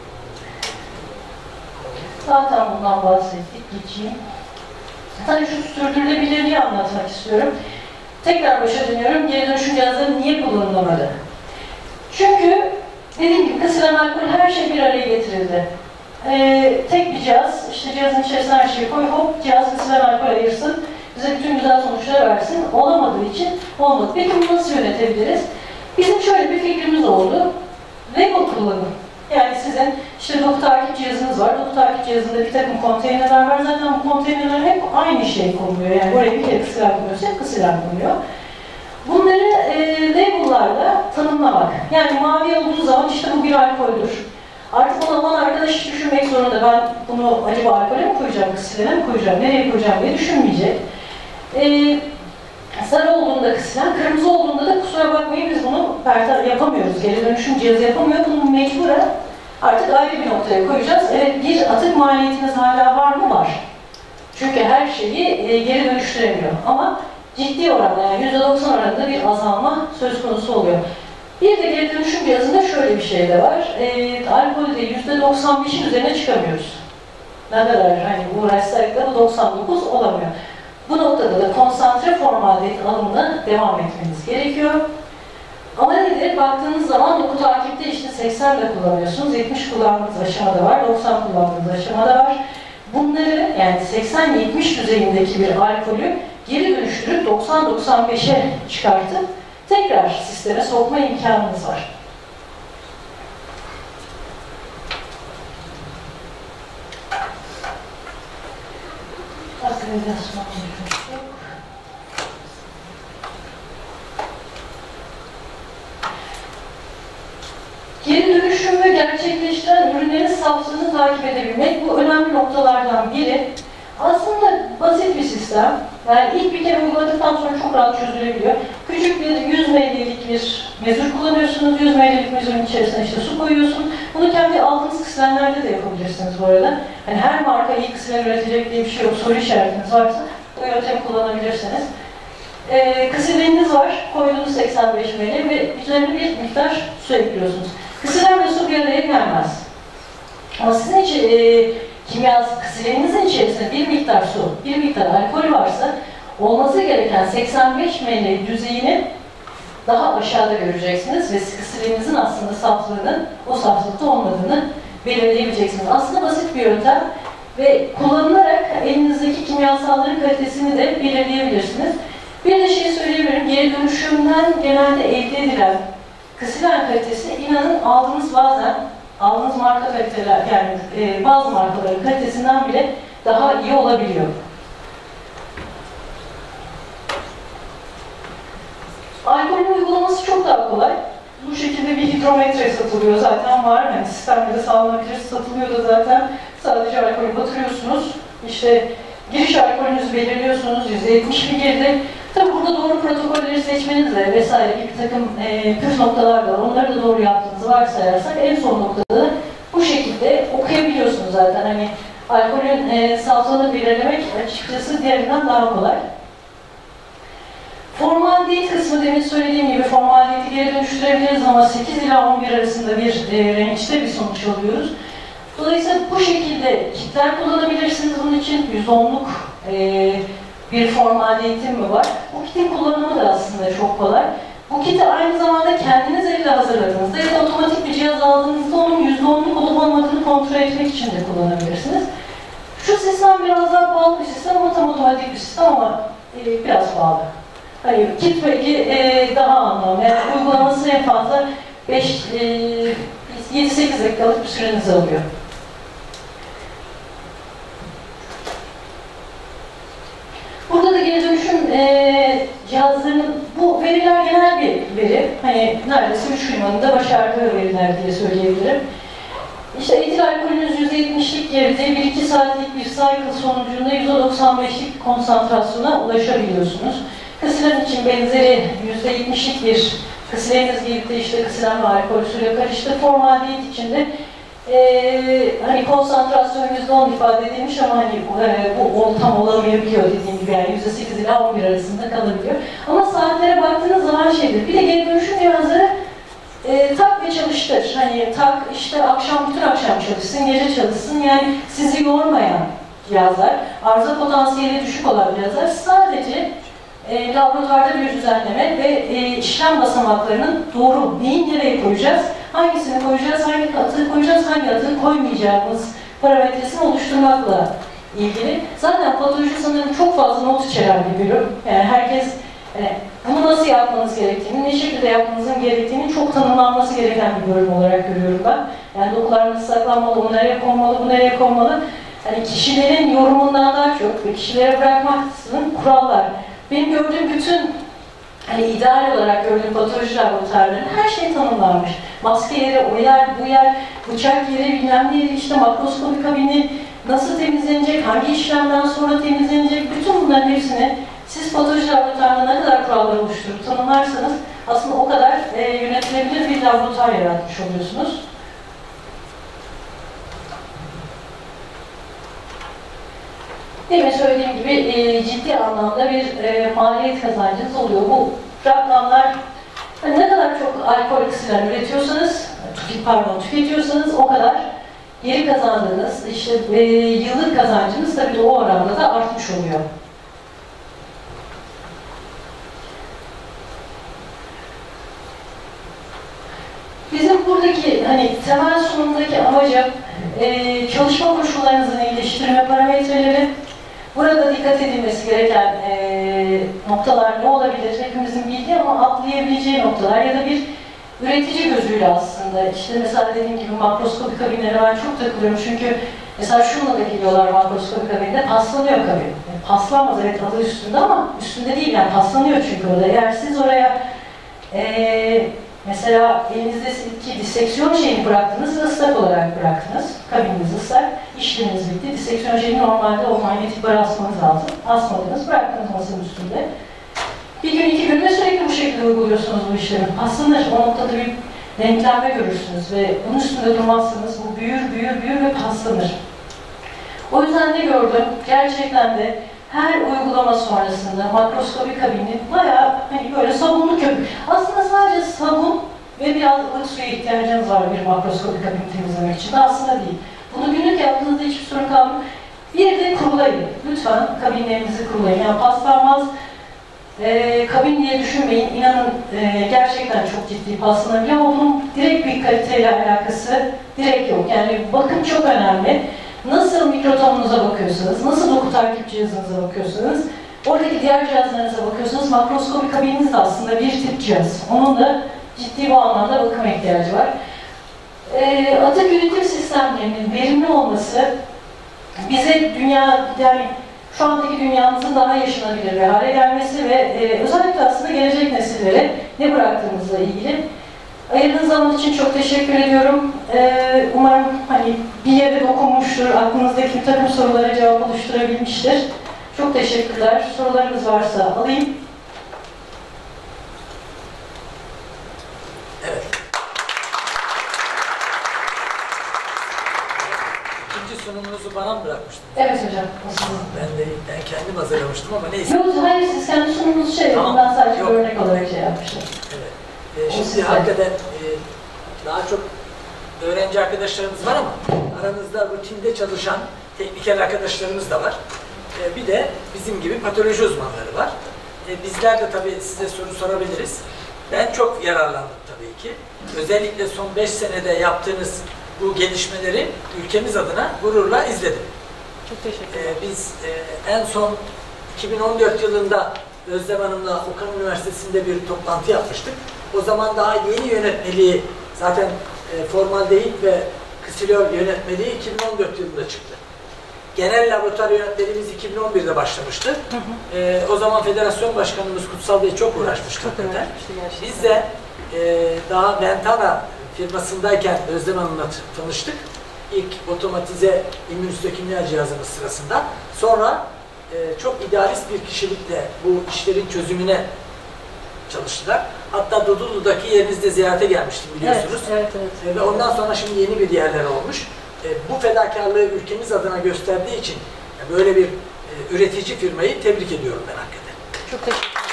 Zaten bundan bahsettik, geçeyim. Hani şu sürdürülebilirliği anlatmak istiyorum. Tekrar başa dönüyorum, geri dönüşüm cihazları niye kullanılamadı? Çünkü dediğim gibi kasilen alkol her şey bir araya getirildi. Ee, tek bir cihaz, işte cihazın içerisine her şeyi koy, hop cihaz kasilen alkol ayırsın, bize bütün güzel sonuçlar versin. Olamadığı için olmadı. Peki bunu nasıl yönetebiliriz? Bizim şöyle bir fikrimiz oldu. Label kullanın. Yani sizin işte doku takip cihazınız var. Doku takip cihazında bir takım konteynerler var. Zaten bu konteynerler hep aynı şey konuluyor. Yani oraya bir kere kasilen konuyorsa hep kasilen konuyor. Bunları e, label'larla tanımlamak. Yani mavi olduğu zaman işte bu bir alkoldür. Artık onu alan arkadaş düşünmek zorunda. Ben bunu acaba alkole mi koyacağım, kısilene mi koyacağım, nereye koyacağım diye düşünmeyecek. E, sarı olduğunda kısmen, kırmızı olduğunda da kusura bakmayın biz bunu yapamıyoruz. Geri dönüşüm cihazı yapamıyor. Bunu mecburen artık ayrı bir noktaya koyacağız. Evet, bir atık maliyetiniz hala var mı? Var. Çünkü her şeyi e, geri dönüştüremiyor. Ama ciddi oranda, yani yüzde doksan oranında bir azalma söz konusu oluyor. Bir de geri dönüşüm cihazında şöyle bir şey de var. E, alkolde yüzde doksan beşin üzerine çıkamıyoruz. Ne kadar hani uğraşsak da bu doksan dokuz olamıyor. Bu noktada da konsantre formaldehit alımına devam etmeniz gerekiyor. Ama nedir? Baktığınız zaman doku takipte işte seksen de kullanıyorsunuz, yetmiş kullandığınız aşamada var, doksan kullandığınız aşamada var. Bunları yani seksen yetmiş düzeyindeki bir alkolü geri dönüştürüp doksan doksan beşe çıkartıp tekrar sisteme sokma imkanınız var. Akredasyon yok. Geri dönüşümü gerçekleştiren ürünlerin saflığını takip edebilmek bu önemli noktalardan biri. Aslında basit bir sistem. Yani ilk bir kere uyguladıktan sonra çok rahat çözülebiliyor. Küçük bir yüz mililitrelik bir mezur kullanıyorsunuz. yüz mililitrelik mezurun içerisine işte su koyuyorsun. Bunu kendi aldığınız kıslenlerde de yapabilirsiniz bu arada. Yani her marka iyi kıslen üretecek diye bir şey yok. Soru işaretiniz varsa bu yöntemi kullanabilirsiniz. Ee, kısleniniz var. Koyduğunuz seksen beş mililitre ve üzerine bir miktar su ekliyorsunuz. Kıslen ve su bir araya gelmez. Ama sizin için e, kimyasal kıslenizin içerisinde bir miktar su, bir miktar alkol varsa olması gereken seksen beş mililitre düzeyini daha aşağıda göreceksiniz ve kıslenizin aslında saflığının o saflıkta olmadığını belirleyebileceksiniz. Aslında basit bir yöntem ve kullanılarak elinizdeki kimyasalların kalitesini de belirleyebilirsiniz. Bir de şey söyleyebilirim, geri dönüşümden genelde elde edilen kıslen kalitesi inanın aldığınız bazen aldığınız marka kaliteler, yani e, bazı markaların kalitesinden bile daha iyi olabiliyor. Alkolün uygulaması çok daha kolay. Bu şekilde bir hidrometre satılıyor, zaten var. Yani sistemde de sağlanabilir, satılıyor da zaten. Sadece alkolü batırıyorsunuz. İşte giriş alkolünüzü belirliyorsunuz, yüzde yetmiş mi girdi. Tabii burada doğru protokolleri seçmenizle vesaire bir takım e, püf noktalar var. Onları da doğru yaptığınızı varsayarsak en son noktada bu şekilde okuyabiliyorsunuz zaten. Hani alkolün e, saflığını belirlemek açıkçası diğerinden daha kolay. Formaldehit kısmı demin söylediğim gibi formaldehiti geri dönüştürebiliriz ama sekiz ila on bir arasında bir e, rençte bir sonuç alıyoruz. Dolayısıyla bu şekilde kitler kullanabilirsiniz bunun için. yüz onluk e, bir formaldehitim mi var? Bu kitin kullanımı da aslında çok kolay. Bu kiti aynı zamanda kendiniz evde hazırladığınızda ya da otomatik bir cihaz aldığınızda onun yüzde onluk olup olmadığını kontrol etmek için de kullanabilirsiniz. Şu sistem biraz daha pahalı bir sistem ama tam otomatik bir sistem ama e, biraz pahalı. Hani kit belki e, daha anlamlı. Yani uygulaması en fazla beş yedi sekiz dakikalık bir sürenizi alıyor. Burada da geri dönüşüm e, cihazlarının, bu veriler genel bir veri. Hani neredeyse üç firmanın da başardığı veriler diye söyleyebilirim. İşte etil alkolünüz yüzde yetmişlik yerde bir iki saatlik bir cycle sonucunda yüzde doksan beşlik konsantrasyona ulaşabiliyorsunuz. Kısılan için benzeri yüzde yetmişlik bir kısılayınız gelip de işte kısılan ve alkol suyla karıştı. Formaldehit için de Ee, hani konsantrasyon yüzde on ifade edilmiş ama hani e, bu on tam olamayabiliyor dediğim gibi yani yüzde sekiz ila on bir arasında kalabiliyor. Ama saatlere baktığınız zaman şeydir. Bir de geri dönüşüm cihazları e, tak ve çalıştır. Hani tak işte akşam bütün akşam çalışsın, gece çalışsın. Yani sizi yormayan cihazlar, arıza potansiyeli düşük olan cihazlar sadece e, laboratuvarda bir düzenleme ve e, işlem basamaklarının doğru neyin nereye koyacağız, hangisini koyacağız, hangi atığı koyacağız, hangi atığı koymayacağımız parametresini oluşturmakla ilgili. Zaten patoloji sanırım çok fazla not içeren bir bölüm. Yani herkes yani bunu nasıl yapmanız gerektiğini, ne şekilde yapmanızın gerektiğini çok tanımlanması gereken bir bölüm olarak görüyorum ben. Yani dokular nasıl saklanmalı, bu nereye konmalı, bu nereye konmalı. Yani kişilerin yorumundan daha çok ve kişilere bırakmaksızın kurallar. Benim gördüğüm bütün hani ideal olarak gördüğüm patoloji laboratuvarlarının her şey tanımlanmış. Maske yeri, o yer, bu yer, bıçak yeri, bilmem ne yeri, işte makroskopi kabini nasıl temizlenecek, hangi işlemden sonra temizlenecek, bütün bunların hepsini Siz patoloji laboratuvarında ne kadar kuralları oluşturup tanımlarsanız aslında o kadar e, yönetilebilir bir laboratuvar yaratmış oluyorsunuz. Demin söylediğim gibi e, ciddi anlamda bir e, maliyet kazancınız oluyor. Bu rakamlar hani ne kadar çok alkol silah üretiyorsanız, pardon tüketiyorsanız o kadar geri kazandığınız, işte e, yıllık kazancınız tabii de o oranda da artmış oluyor. Bizim buradaki hani temel sunumdaki amacı e, çalışma koşullarınızın iyileştirme parametreleri. Burada dikkat edilmesi gereken e, noktalar ne olabilir? Hepimizin bildiği ama atlayabileceği noktalar ya da bir üretici gözüyle aslında. İşte mesela dediğim gibi makroskopik kabinlere ben çok takılıyorum çünkü mesela şununla da geliyorlar makroskopik kabinde, paslanıyor kabin. Yani paslanmaz, evet adı üstünde ama üstünde değil, yani paslanıyor çünkü orada. Eğer siz oraya e, mesela elinizdeki diseksiyon şeyini bıraktınız ve ıslak olarak bıraktınız. Kabininiz ıslak, işleminiz bitti. Diseksiyon şeyini normalde o manyetik bara asmanız lazım. Asmadınız, bıraktınız masanın üstünde. Bir gün, iki gün ve sürekli bu şekilde uyguluyorsunuz bu işlemi. Paslanır, o noktada bir renklenme görürsünüz ve bunun üstünde durmazsanız bu büyür, büyür, büyür ve paslanır. O yüzden ne gördüm? Gerçekten de her uygulama sonrasında makroskopik kabini bayağı hani böyle sabunlu köpük. Aslında sadece sabun ve biraz ılık suya ihtiyacınız var bir makroskopik kabini temizlemek için. Aslında değil. Bunu günlük yaptığınızda hiçbir sorun kalmıyor. Bir de kurulayın. Lütfen kabinlerinizi kurulayın. Yani paslanmaz e, kabin diye düşünmeyin. İnanın e, gerçekten çok ciddi paslanabiliyor ama bunun direkt bir kaliteyle alakası direkt yok. Yani bakım çok önemli. Nasıl mikrotomunuza bakıyorsunuz, nasıl doku takip cihazınıza bakıyorsunuz, oradaki diğer cihazlarınıza bakıyorsunuz, makroskopik kabininiz de aslında bir tip cihaz. Onun da ciddi bu anlamda bakıma ihtiyacı var. E, atık üretim sistemlerinin verimli olması bize dünya, yani şu andaki dünyamızın daha yaşanabilir bir hale gelmesi ve e, özellikle aslında gelecek nesillere ne bıraktığımızla ilgili. Ayırdığınız zaman için çok teşekkür ediyorum. Ee, umarım hani bir yere dokunmuştur, aklınızdaki bir takım sorulara cevap oluşturabilmiştir. Çok teşekkürler. Sorularınız varsa alayım. Evet. İkinci sunumunuzu bana mı bırakmıştınız? Evet hocam. Ben de ben kendim hazırlamıştım ama neyse. Yok, hayır, siz kendi sunumunuzu şey yapın. Tamam. Ben sadece Yok. bir örnek olarak şey yapmıştım. Evet. Ee, şimdi size. hakikaten e, daha çok öğrenci arkadaşlarımız var ama aranızda rutinde çalışan tekniker arkadaşlarımız da var. E, bir de bizim gibi patoloji uzmanları var. E, bizler de tabii size soru sorabiliriz. Ben çok yararlandım tabii ki. Özellikle son beş senede yaptığınız bu gelişmeleri ülkemiz adına gururla izledim. Çok teşekkür ederim. E, biz e, en son iki bin on dört yılında Özlem Hanım'la Okan Üniversitesi'nde bir toplantı yapmıştık. O zaman daha yeni yönetmeliği, zaten e, formaldehit ve ksilol yönetmeliği iki bin on dört yılında çıktı. Genel laboratuvar yönetmeliğimiz iki bin on birde başlamıştı. Hı hı. E, o zaman Federasyon Başkanımız Kutsal Bey çok uğraşmıştı. Çok uğraşmıştı gerçekten. Biz de e, daha Ventana firmasındayken Özlem Hanım'la tanıştık. İlk otomatize immünstökimya cihazımız sırasında. Sonra e, çok idealist bir kişilikle bu işlerin çözümüne çalıştılar. Hatta Dudullu'daki yerinizde ziyarete gelmiştim biliyorsunuz. Evet, evet, evet. Ve ondan sonra şimdi yeni bir yerler olmuş. E, bu fedakarlığı ülkemiz adına gösterdiği için e, böyle bir e, üretici firmayı tebrik ediyorum ben hakikaten. Çok teşekkür ederim.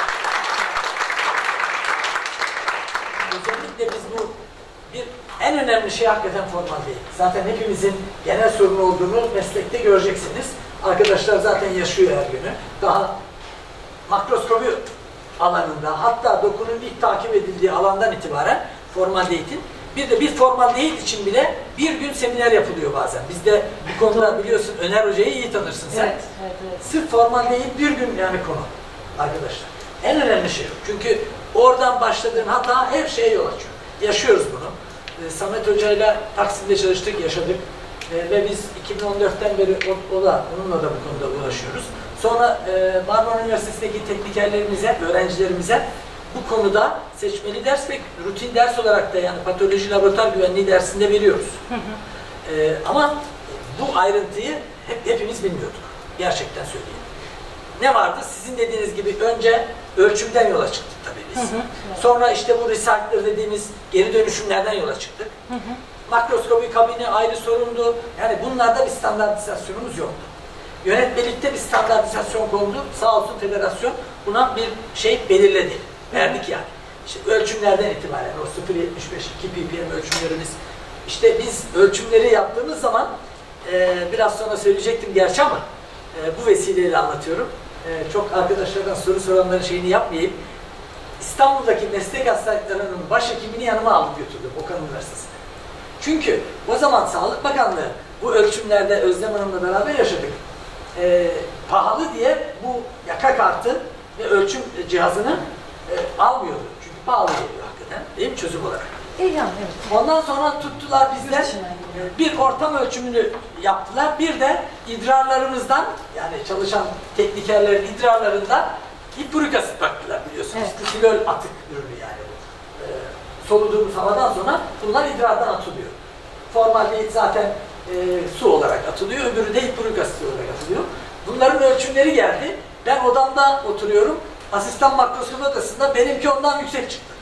Özellikle biz bu bir en önemli şey hakikaten formaldehit. Zaten hepimizin genel sorun olduğunu meslekte göreceksiniz. Arkadaşlar zaten yaşıyor her günü. Daha makroskopi alanında, hatta dokunun ilk takip edildiği alandan itibaren formaldehitin, bir de bir formaldehit için bile bir gün seminer yapılıyor bazen. Bizde bu konuda biliyorsun Öner Hoca'yı iyi tanırsın sen. Evet, evet, evet. Sırf formaldehit bir gün yani konu arkadaşlar. En önemli şey o. Çünkü oradan başladığın hata her şeye yol açıyor. Yaşıyoruz bunu. Ee, Samet Hoca'yla Taksim'de çalıştık, yaşadık. Ee, ve biz iki bin on dörtten beri o, o da, onunla da bu konuda uğraşıyoruz. Sonra e, Marmara Üniversitesi'ndeki teknikerlerimize, öğrencilerimize bu konuda seçmeli ders ve rutin ders olarak da yani patoloji laboratuvar güvenliği dersinde veriyoruz. Hı hı. E, ama bu ayrıntıyı hep, hepimiz bilmiyorduk. Gerçekten söyleyeyim. ne vardı? Sizin dediğiniz gibi önce ölçümden yola çıktık tabii biz. Hı hı. Sonra işte bu recycler dediğimiz geri dönüşümlerden yola çıktık. Hı hı. Makroskopi kabini ayrı sorundu. Yani bunlarda bir standartizasyonumuz yoktu. Yönetmelikte bir standartizasyon kondu. Sağ olsun federasyon buna bir şey belirledi. Verdik yani. İşte ölçümlerden itibaren o sıfır virgül yetmiş beş iki ppm ölçümlerimiz. İşte biz ölçümleri yaptığımız zaman e, biraz sonra söyleyecektim gerçi ama e, bu vesileyle anlatıyorum. E, çok arkadaşlardan soru soranların şeyini yapmayayım. İstanbul'daki meslek hastalıklarının başhekimini yanıma aldım götürdüm Okan Üniversitesi'ne. Çünkü o zaman Sağlık Bakanlığı bu ölçümlerde Özlem Hanım'la beraber yaşadık. E, pahalı diye bu yaka kartı ve ölçüm cihazını e, almıyordu. Çünkü pahalı geliyor hakikaten. Değil mi çözüm olarak? İyi yani, evet. Ondan sonra tuttular bizden bir ortam ölçümünü yaptılar. Bir de idrarlarımızdan yani çalışan teknikerlerin idrarlarından hipürik asit baktılar biliyorsunuz. Evet. Ksilol atık ürünü yani bu. Ee, soluduğumuz havadan sonra bunlar idrardan atılıyor. Formaldehit zaten e, su olarak atılıyor. Öbürü de hipürik asit olarak atılıyor. Bunların ölçümleri geldi. Ben odamda oturuyorum. Asistan makroskopi odasında benimki ondan yüksek çıktı.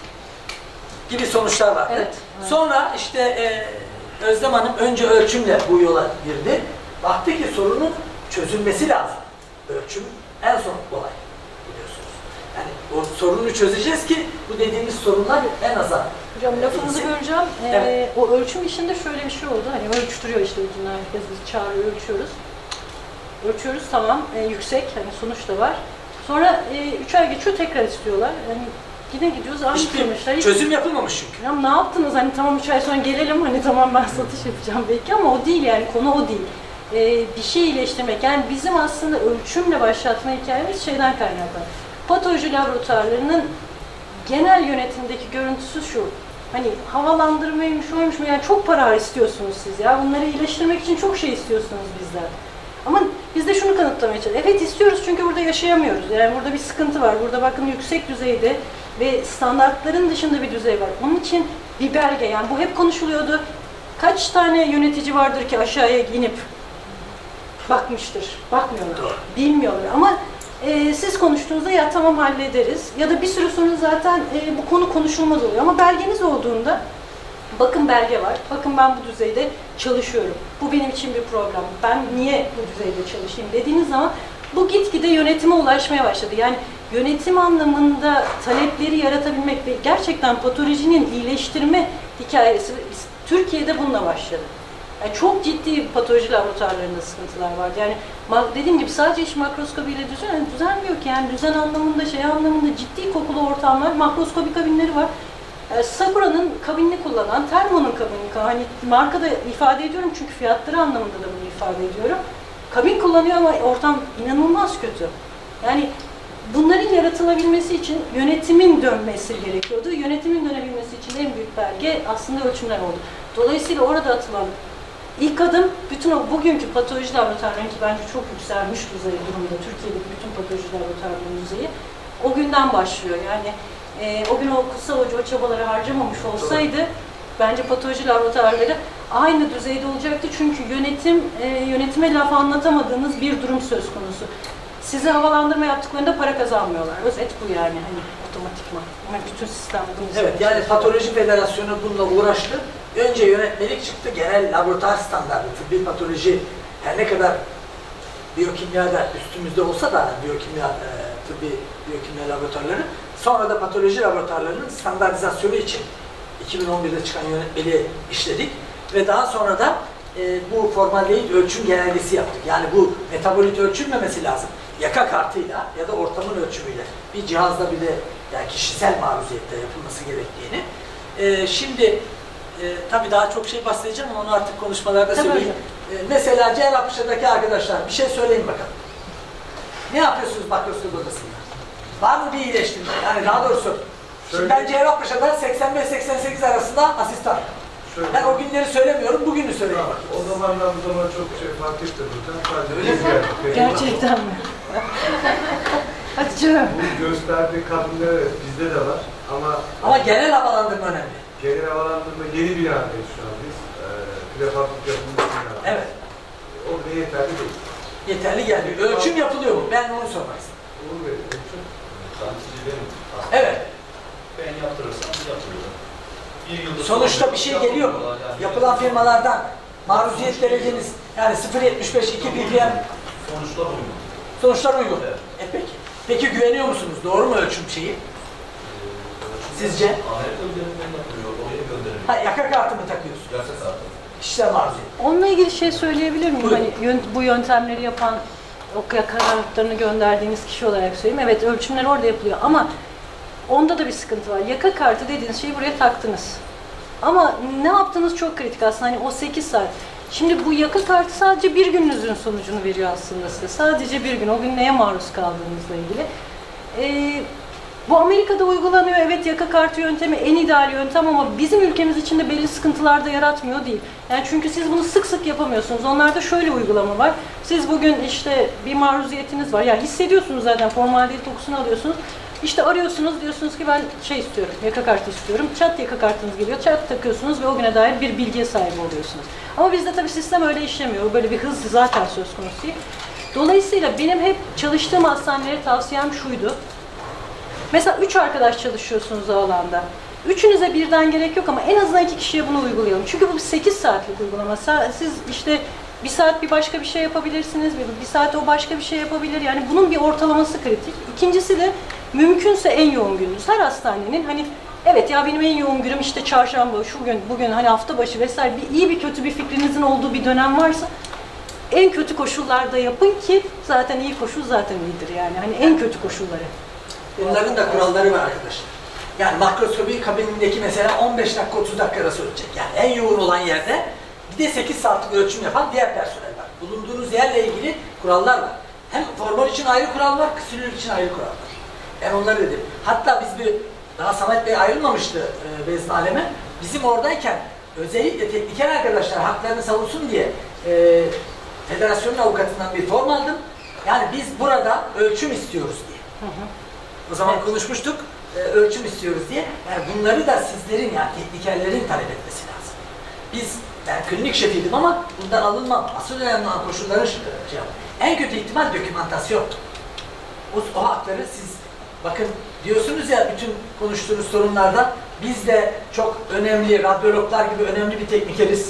Gibi sonuçlar vardı. Evet, evet. Sonra işte e, Özlem Hanım önce ölçümle bu yola girdi. Baktı ki sorunun çözülmesi lazım. Ölçüm en son olay biliyorsunuz. Yani o sorunu çözeceğiz ki bu dediğimiz sorunlar en aza. Hocam lafınızı böleceğim. Ee, evet. O ölçüm işinde şöyle bir şey oldu. Hani ölçtürüyor işte ucundan herkes bizi çağırıyor, ölçüyoruz. Ölçüyoruz tamam, e, yüksek hani sonuç da var. Sonra e, üç ay geçiyor tekrar istiyorlar. Yani yine gidiyoruz aynı sonuçlar. Çözüm yapılmamış çünkü. Ya ne yaptınız hani tamam üç ay sonra gelelim hani tamam ben satış yapacağım belki ama o değil yani konu o değil. Ee, bir şey iyileştirmek yani bizim aslında ölçümle başlatma hikayemiz şeyden kaynaklı. Patoloji laboratuvarlarının genel yönetimdeki görüntüsü şu. Hani havalandırmaymış oymuş mu yani çok para istiyorsunuz siz ya bunları iyileştirmek için çok şey istiyorsunuz bizden. Ama biz de şunu kanıtlamaya çalışıyoruz. Evet istiyoruz çünkü burada yaşayamıyoruz. Yani burada bir sıkıntı var. Burada bakın yüksek düzeyde ve standartların dışında bir düzey var. Onun için bir belge yani bu hep konuşuluyordu. Kaç tane yönetici vardır ki aşağıya inip bakmıştır. Bakmıyorlar. Bilmiyorlar. Ama e, siz konuştuğunuzda ya tamam hallederiz. Ya da bir süre sonra zaten e, bu konu konuşulmaz oluyor. Ama belgeniz olduğunda bakın belge var. Bakın ben bu düzeyde çalışıyorum. Bu benim için bir problem. Ben niye bu düzeyde çalışayım dediğiniz zaman bu gitgide yönetime ulaşmaya başladı. Yani yönetim anlamında talepleri yaratabilmek ve gerçekten patolojinin iyileştirme hikayesi Türkiye'de bununla başladı. Yani çok ciddi patoloji laboratuvarlarında sıkıntılar vardı. Yani dediğim gibi sadece iş makroskopiyle düzen, yani düzenmiyor ki yani düzen anlamında şey anlamında ciddi kokulu ortamlar, makroskopi kabinleri var. Sakura'nın kabinini kullanan, Thermo'nun kabinini kullanan, hani markada ifade ediyorum çünkü fiyatları anlamında da bunu ifade ediyorum. Kabin kullanıyor ama ortam inanılmaz kötü. Yani bunların yaratılabilmesi için yönetimin dönmesi gerekiyordu. Yönetimin dönebilmesi için en büyük belge aslında ölçümler oldu. Dolayısıyla orada atılan ilk adım bütün o bugünkü patoloji laboratuvarlarının ki bence çok yükselmiş düzey durumda. Türkiye'deki bütün patoloji laboratuvarlarının düzeyi o günden başlıyor. Yani e, o gün o Kutsal Hoca o çabaları harcamamış olsaydı bence patoloji laboratuvarları aynı düzeyde olacaktı. Çünkü yönetim e, yönetime laf anlatamadığınız bir durum söz konusu. Size havalandırma yaptıklarında para kazanmıyorlar. Özet bu yani hani otomatikman. Yani bütün sistem bunu evet yani Patoloji Federasyonu bununla uğraştı. Önce yönetmelik çıktı. Genel laboratuvar standartı, tıbbi patoloji her ne kadar biyokimyada üstümüzde olsa da biyokimya, e, tıbbi biyokimya laboratuvarları sonra da patoloji laboratuvarlarının standartizasyonu için iki bin on birde çıkan yönetmeliği işledik ve daha sonra da e, bu formaldehit ölçüm genelgesi yaptık. Yani bu metabolit ölçülmemesi lazım. Yaka kartıyla ya da ortamın ölçümüyle bir cihazla bir de yani kişisel maruziyette yapılması gerektiğini. E, şimdi e, tabii daha çok şey bahsedeceğim ama onu artık konuşmalarda tabii söyleyeyim. E, mesela Cerrahpaşa'daki arkadaşlar bir şey söyleyin bakalım. Ne yapıyorsunuz makroskop odasında? Var mı bir iyileştirme? Yani daha doğrusu şimdi ben Cerrahpaşa'da seksen beş seksen sekiz arasında asistan. Şöyle. Ben o günleri söylemiyorum, bugünü söyleyeyim. O zamandan bu zaman çok şey fark etti burada. Öyle mi? Gerçekten mi? Hadi canım. Bu gösterdiği kabinler evet, bizde de var ama... Ama genel havalandırma önemli. Genel havalandırma yeni binadayız şu an biz. Ee, prefabrik yapılmış binada. Evet. O bile yeterli değil. yeterli gelmiyor. Ölçüm yapılıyor mu? Ben onu sormak istedim. Uğur Bey, ölçüm Tanıtıcı benim. Evet. Ben yaptırırsam yaptırırım. Bir yılda Sonuçta bir şey geliyor mu? Yapılan firmalardan maruziyet dereceniz yani sıfır virgül yetmiş beş iki ppm sonuçlar uygun. sonuçlar uygun. Evet. E peki. Peki güveniyor musunuz? Doğru mu ölçüm şeyi? Sizce? Amerika üzerinden yapılıyor. Oraya gönderiliyor. Ha, yaka kartı mı takıyorsun? Yasa kartı. Kişisel maruziyet. Onunla ilgili şey söyleyebilir miyim? Buyurun. Hani yön- bu yöntemleri yapan, o kararlarını gönderdiğiniz kişi olarak söyleyeyim. Evet, ölçümler orada yapılıyor ama onda da bir sıkıntı var. Yaka kartı dediğiniz şeyi buraya taktınız. Ama ne yaptığınız çok kritik aslında. Hani o sekiz saat. Şimdi bu yaka kartı sadece bir gününüzün sonucunu veriyor aslında size. Sadece bir gün. O gün neye maruz kaldığınızla ilgili. Ee, bu Amerika'da uygulanıyor. Evet, yaka kartı yöntemi en ideal yöntem ama bizim ülkemiz için de belli sıkıntılar da yaratmıyor değil. Yani çünkü siz bunu sık sık yapamıyorsunuz. Onlarda şöyle uygulama var. Siz bugün işte bir maruziyetiniz var. Yani hissediyorsunuz zaten, formaldehit kokusunu alıyorsunuz. İşte arıyorsunuz, diyorsunuz ki ben şey istiyorum, yaka kartı istiyorum. Çat yaka kartınız geliyor, çat takıyorsunuz ve o güne dair bir bilgiye sahip oluyorsunuz. Ama bizde tabii sistem öyle işlemiyor. Böyle bir hız zaten söz konusu değil. Dolayısıyla benim hep çalıştığım hastanelere tavsiyem şuydu. Mesela üç arkadaş çalışıyorsunuz o alanda. Üçünüze birden gerek yok ama en azından iki kişiye bunu uygulayalım. Çünkü bu sekiz saatlik uygulama. Siz işte bir saat bir başka bir şey yapabilirsiniz, bir saat o başka bir şey yapabilir. Yani bunun bir ortalaması kritik. İkincisi de mümkünse en yoğun gününüz. Her hastanenin hani evet ya benim en yoğun günüm işte çarşamba, şu gün, bugün hani hafta başı vesaire bir iyi bir kötü bir fikrinizin olduğu bir dönem varsa en kötü koşullarda yapın ki zaten iyi koşul zaten iyidir yani. Hani en kötü koşulları. Bunların da kuralları var arkadaşlar. Yani makroskopi kabinindeki mesela on beş dakika otuz dakika arası ölçecek. Yani en yoğun olan yerde bir de sekiz saatlik ölçüm yapan diğer personel var. Bulunduğunuz yerle ilgili kurallar var. Hem formal için ayrı kural var, kısırlık için ayrı kural var. Ben onları dedim. Hatta biz bir, daha Samet Bey ayrılmamıştı e, Bezmi Aleme. Bizim oradayken özellikle tekniker arkadaşlar haklarını savunsun diye e, federasyonun avukatından bir form aldım. Yani biz burada ölçüm istiyoruz diye. Hı hı. O zaman Evet. konuşmuştuk, e, ölçüm istiyoruz diye. Yani bunları da sizlerin yani teknikerlerin talep etmesi lazım. Biz, ben klinik şefiydim ama bundan alınmam. Asıl önemli olan koşulların şey yapın. En kötü ihtimal dokümantasyon. O, o hakları siz, bakın diyorsunuz ya bütün konuştuğunuz sorunlarda biz de çok önemli, radyologlar gibi önemli bir teknikeriz.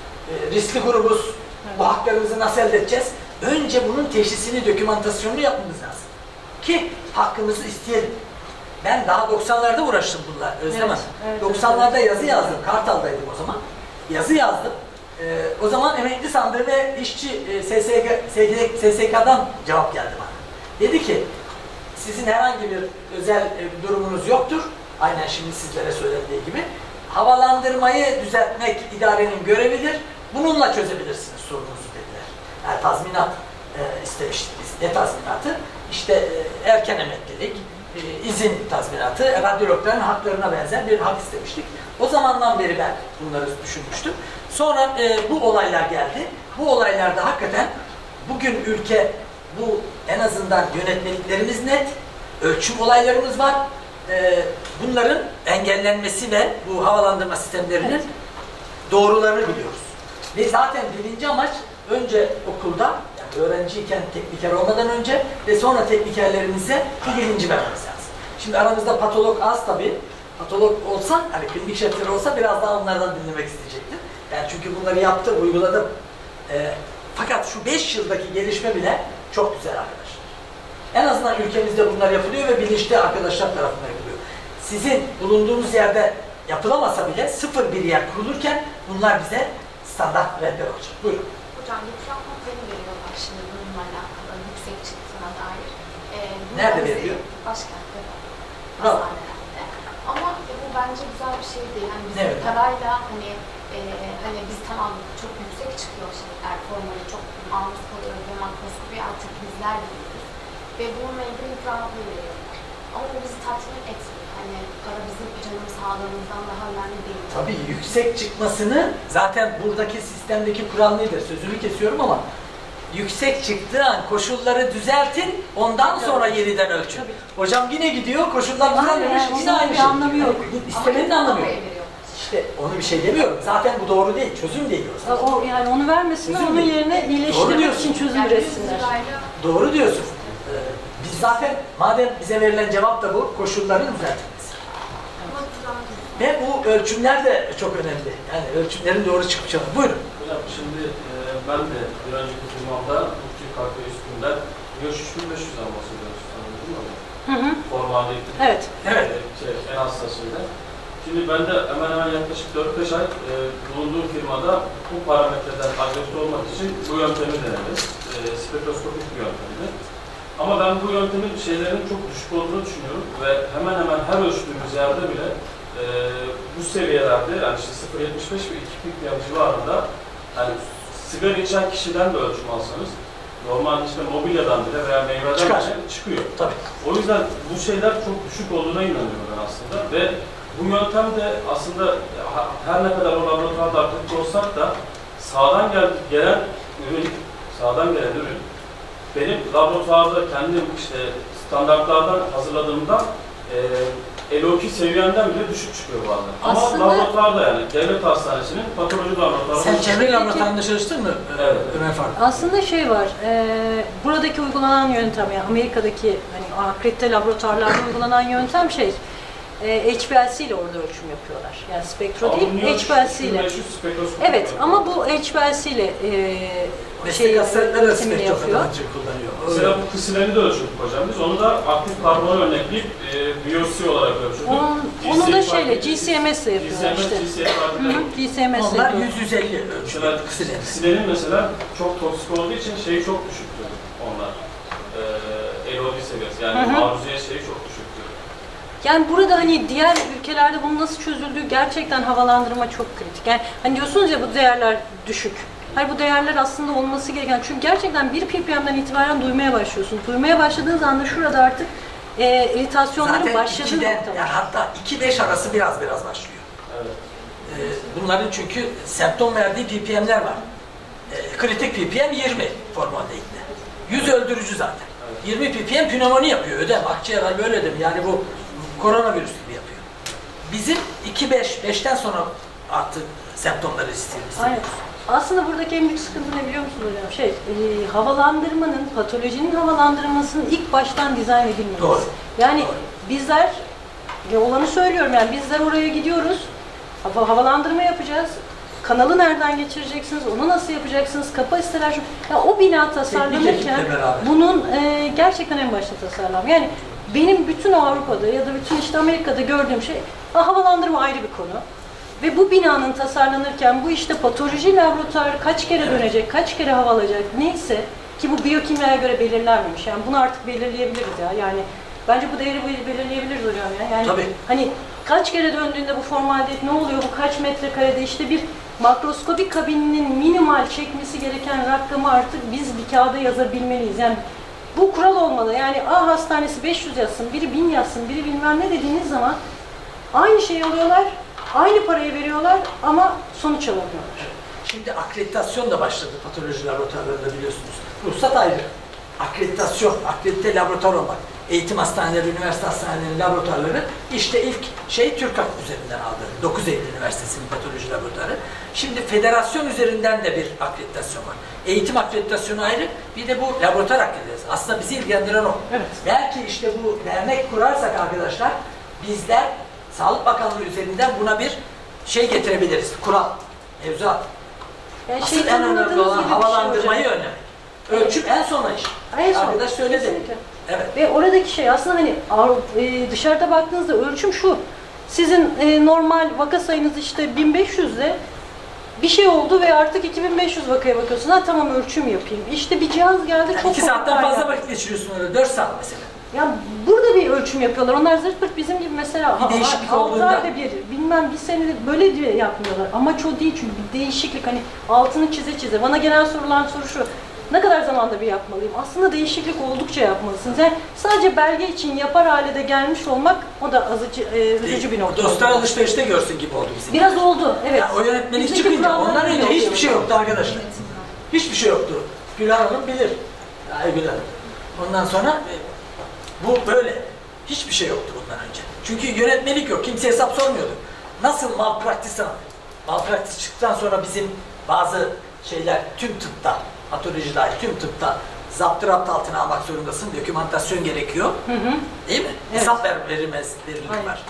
E, riskli grubuz. Evet. Bu haklarımızı nasıl elde edeceğiz? Önce bunun teşhisini, dokümantasyonunu yapmamız lazım. Ki hakkımızı isteyelim. Ben daha doksanlarda uğraştım bunlar Özlem Hanım. Evet, evet, doksanlarda evet. yazı yazdım. Kartal'daydım o zaman. Yazı yazdım. Ee, o zaman emekli sandığı ve işçi e, S S K, S S K'dan cevap geldi bana. Dedi ki sizin herhangi bir özel e, durumunuz yoktur. Aynen şimdi sizlere söylediği gibi. Havalandırmayı düzeltmek idarenin görevidir. Bununla çözebilirsiniz sorunuzu dediler. Yani tazminat e, istemiştik biz. Ne tazminatı? İşte e, erken emeklilik, e, izin tazminatı, radyologların haklarına benzer bir hak istemiştik. O zamandan beri ben bunları düşünmüştüm. Sonra e, bu olaylar geldi. Bu olaylarda hakikaten bugün ülke bu en azından yönetmeliklerimiz net, ölçüm olaylarımız var. E, bunların engellenmesi ve bu havalandırma sistemlerinin evet. doğrularını biliyoruz. Ve zaten birinci amaç önce okulda, yani öğrenciyken tekniker olmadan önce ve sonra teknikerlerimize bir bilinci vermemiz lazım. Şimdi aramızda patolog az tabii. Patolog olsa, hani klinik şefleri olsa biraz daha onlardan dinlemek isteyecektim. Yani çünkü bunları yaptım, uyguladım. E, fakat şu beş yıldaki gelişme bile çok güzel arkadaşlar. En azından ülkemizde bunlar yapılıyor ve bilinçli arkadaşlar tarafından yapılıyor. Sizin bulunduğunuz yerde yapılamasa bile sıfır bir yer kurulurken bunlar bize standart rehber olacak. Buyurun. Hocam yıpratma notlarını veriyorlar şimdi bununla alakalı yüksek çıktığına dair. Ee, Nerede veriliyor? Başkentte. Bravo. Hastanelerde. Ama e, bu bence güzel bir şey değil. Hani bizim Evet. parayla hani e, hani biz tamam çok yüksek çıkıyor şeyler, formları çok maruz kalıyoruz ve makroskopi artık bizler biliyoruz. Ve bununla ilgili yıpratma veriyorlar. Ama bu bizi tatmin etmiyor. Hani para bizim canım sağlığımızdan daha önemli değil. Tabii yüksek çıkmasını zaten buradaki sistemdeki kural nedir? Sözünü kesiyorum ama yüksek çıktığı an koşulları düzeltin, ondan sonra yeniden ölçün. Hocam yine gidiyor, koşullar düzelmemiş, yani yine aynı şey. Anlamı yok. İstemenin de anlamı yok. İşte onu bir şey demiyorum. Zaten bu doğru değil. Çözüm değil o zaman. O, yani onu vermesinler, Çözüm onun değil. yerine Doğru iyileştirmek diyorsun. için çözüm Yani üretsinler. yüz lirayla Doğru diyorsun. Ee, biz zaten madem bize verilen cevap da bu, koşulların düzeltilmesi. Ve bu ölçümler de çok önemli. Yani ölçümlerin doğru çıkmış olması. Buyurun. Hocam şimdi e, ben de bir önceki firmamda Mutlu Kahve üstünden üç bin beş yüzden bahsediyoruz. Anladın mı? Hı hı. Formaliyeti. Evet. Evet. Şey, en hassasıyla. Şimdi ben de hemen hemen yaklaşık dört beş ay e, bulunduğum firmada bu parametreden agresif olmak için bu yöntemi denedim. E, spektroskopik bir yöntemdi. Ama ben bu yöntemin şeylerin çok düşük olduğunu düşünüyorum ve hemen hemen her ölçtüğümüz yerde bile e, bu seviyelerde yani işte sıfır virgül yetmiş beş ve iki ppm civarında yani sigara içen kişiden de ölçüm alsanız normal işte mobilyadan bile veya meyveden Çıkar. bile çıkıyor. Tabii. O yüzden bu şeyler çok düşük olduğuna inanıyorum ben aslında ve bu yöntem de aslında her ne kadar o laboratuvarda aktif olsak da sağdan gel gelen ürün, sağdan gelen ürün benim laboratuvarda kendim işte standartlardan hazırladığımda e, L O iki seviyenden bile düşük çıkıyor bazen. Ama Aslında- laboratuvarda yani devlet hastanesinin patoloji laboratuvarında. Sen çevre laboratuvarında çalıştın mı? Evet. Ömer Faruk. Aslında şey var, e, buradaki uygulanan yöntem, yani Amerika'daki hani akredite laboratuvarlarda uygulanan yöntem şey, e, H P L C ile orada ölçüm yapıyorlar. Yani spektro değil, H P L C ile. Evet, ama bu H P L C ile e, Meslek şey, hastalıkları da üretimini yapıyor. spektrofotometri kullanıyor. Mesela bu kısilerini de ölçürdük hocam biz. Onu da aktif karbonu örnekleyip e, biyopsi olarak ölçürdük. Onun, onu da şeyle, G C M S ile yapıyorlar işte. G C M S, Hı hı, G C M S ile Onlar yapıyorlar. yüz yüz elli Mesela ölçüyor. Kısileri. kisilerin mesela çok toksik olduğu için şeyi çok düşüktü onlar. Ee, L O D seviyesi yani Hı hı. maruziyet şeyi çok düşüktü. Yani burada hani diğer ülkelerde bunun nasıl çözüldüğü gerçekten havalandırma çok kritik. Yani hani diyorsunuz ya bu değerler düşük. Hayır, bu değerler aslında olması gereken. Çünkü gerçekten bir ppm'den itibaren duymaya başlıyorsun. Duymaya başladığınız anda şurada artık e, iritasyonların Zaten başladığı ikiden, nokta yani var. hatta iki beş arası biraz biraz başlıyor. Evet. Ee, bunların çünkü semptom verdiği ppm'ler var. Ee, kritik ppm yirmi formaldehit'te. yüz öldürücü zaten. yirmi ppm pnömoni yapıyor. Ödem, akciğer böyle ödem. Yani bu koronavirüs gibi yapıyor. Bizim iki beş, beşten sonra artık semptomları istiyoruz. Aynen. Aslında buradaki en büyük sıkıntı ne biliyor musunuz hocam? Şey, e, havalandırmanın, patolojinin havalandırmasının ilk baştan dizayn edilmesi. Doğru. Yani Doğru. bizler, ya olanı söylüyorum yani bizler oraya gidiyoruz, hava, havalandırma yapacağız. Kanalı nereden geçireceksiniz, onu nasıl yapacaksınız, kapasiteler şu. Ya o bina tasarlanırken ekiple beraber. bunun e, gerçekten en başta tasarlanmış. Yani benim bütün Avrupa'da ya da bütün işte Amerika'da gördüğüm şey, ha, havalandırma ayrı bir konu. Ve bu binanın tasarlanırken bu işte patoloji laboratuvarı kaç kere dönecek, kaç kere hava alacak neyse ki bu biyokimyaya göre belirlenmemiş. Yani bunu artık belirleyebiliriz ya. Yani bence bu değeri belirleyebiliriz hocam ya. Yani Tabii. hani kaç kere döndüğünde bu formaldehit ne oluyor, bu kaç metrekarede işte bir makroskopik kabininin minimal çekmesi gereken rakamı artık biz bir kağıda yazabilmeliyiz. Yani bu kural olmalı. Yani A hastanesi beş yüz yazsın, biri bin yazsın, biri bilmem ne dediğiniz zaman aynı şeyi alıyorlar, aynı parayı veriyorlar ama sonuç alamıyorlar. Şimdi akreditasyon da başladı patoloji laboratuvarlarında biliyorsunuz. Ruhsat ayrı. Akreditasyon, akredite laboratuvar olmak. Eğitim hastaneleri, üniversite hastaneleri, laboratuvarları işte ilk şey TÜRKAK üzerinden aldı. dokuz Eylül Üniversitesi'nin patoloji laboratuvarı. Şimdi federasyon üzerinden de bir akreditasyon var. Eğitim akreditasyonu ayrı, bir de bu laboratuvar akreditasyonu. Aslında bizi ilgilendiren o. Evet. Belki işte bu dernek kurarsak arkadaşlar, bizler Sağlık Bakanlığı üzerinden buna bir şey getirebiliriz. Kural, mevzuat. Yani Asıl şey en önemli tanımladığınız olan gibi bir şey havalandırmayı hocam. önlemek. Ölçüm en sona iş. En son. Arkadaş söyledi. Kesinlikle. Evet. Ve oradaki şey aslında hani Avrupa- e, dışarıda baktığınızda ölçüm şu. Sizin e, normal vaka sayınız işte bin beş yüzle bir şey oldu ve artık iki bin beş yüz vakaya bakıyorsun. Ha tamam ölçüm yapayım. İşte bir cihaz geldi Yani çok iki saatten kolay fazla yani. vakit geçiriyorsun öyle. Dört saat mesela. Ya burada bir ölçüm yapıyorlar. Onlar zırt pırt bizim gibi mesela Bir değişiklik altı olduğunda. ayda bir, bilmem bir senede böyle diye yapmıyorlar. Amaç o değil çünkü bir değişiklik hani altını çize çize. Bana genel sorulan soru şu. Ne kadar zamanda bir yapmalıyım? Aslında değişiklik oldukça yapmalısınız. Yani sadece belge için yapar hale de gelmiş olmak o da azıcı, e, üzücü bir nokta. Dostlar alışverişte görsün gibi oldu bizim. Biraz oldu, evet. Yani o yönetmelik Bizdeki çıkınca kurallar ondan önce öyle hiçbir oluyor. şey yoktu arkadaşlar. Hiçbir şey yoktu. Gülhan Hanım bilir. Ya Gülhan Hanım. Ondan sonra e, bu böyle. Hiçbir şey yoktu bundan önce. Çünkü yönetmelik yok. Kimse hesap sormuyordu. nasıl malpraktis malpraktis çıktıktan sonra bizim bazı şeyler tüm tıpta, patoloji dahil tüm tıpta zapturapt altına almak zorundasın. Dokümantasyon gerekiyor. Hı hı. Değil mi? Evet. Hesap ver, verilmez, verilmek Aynen. var.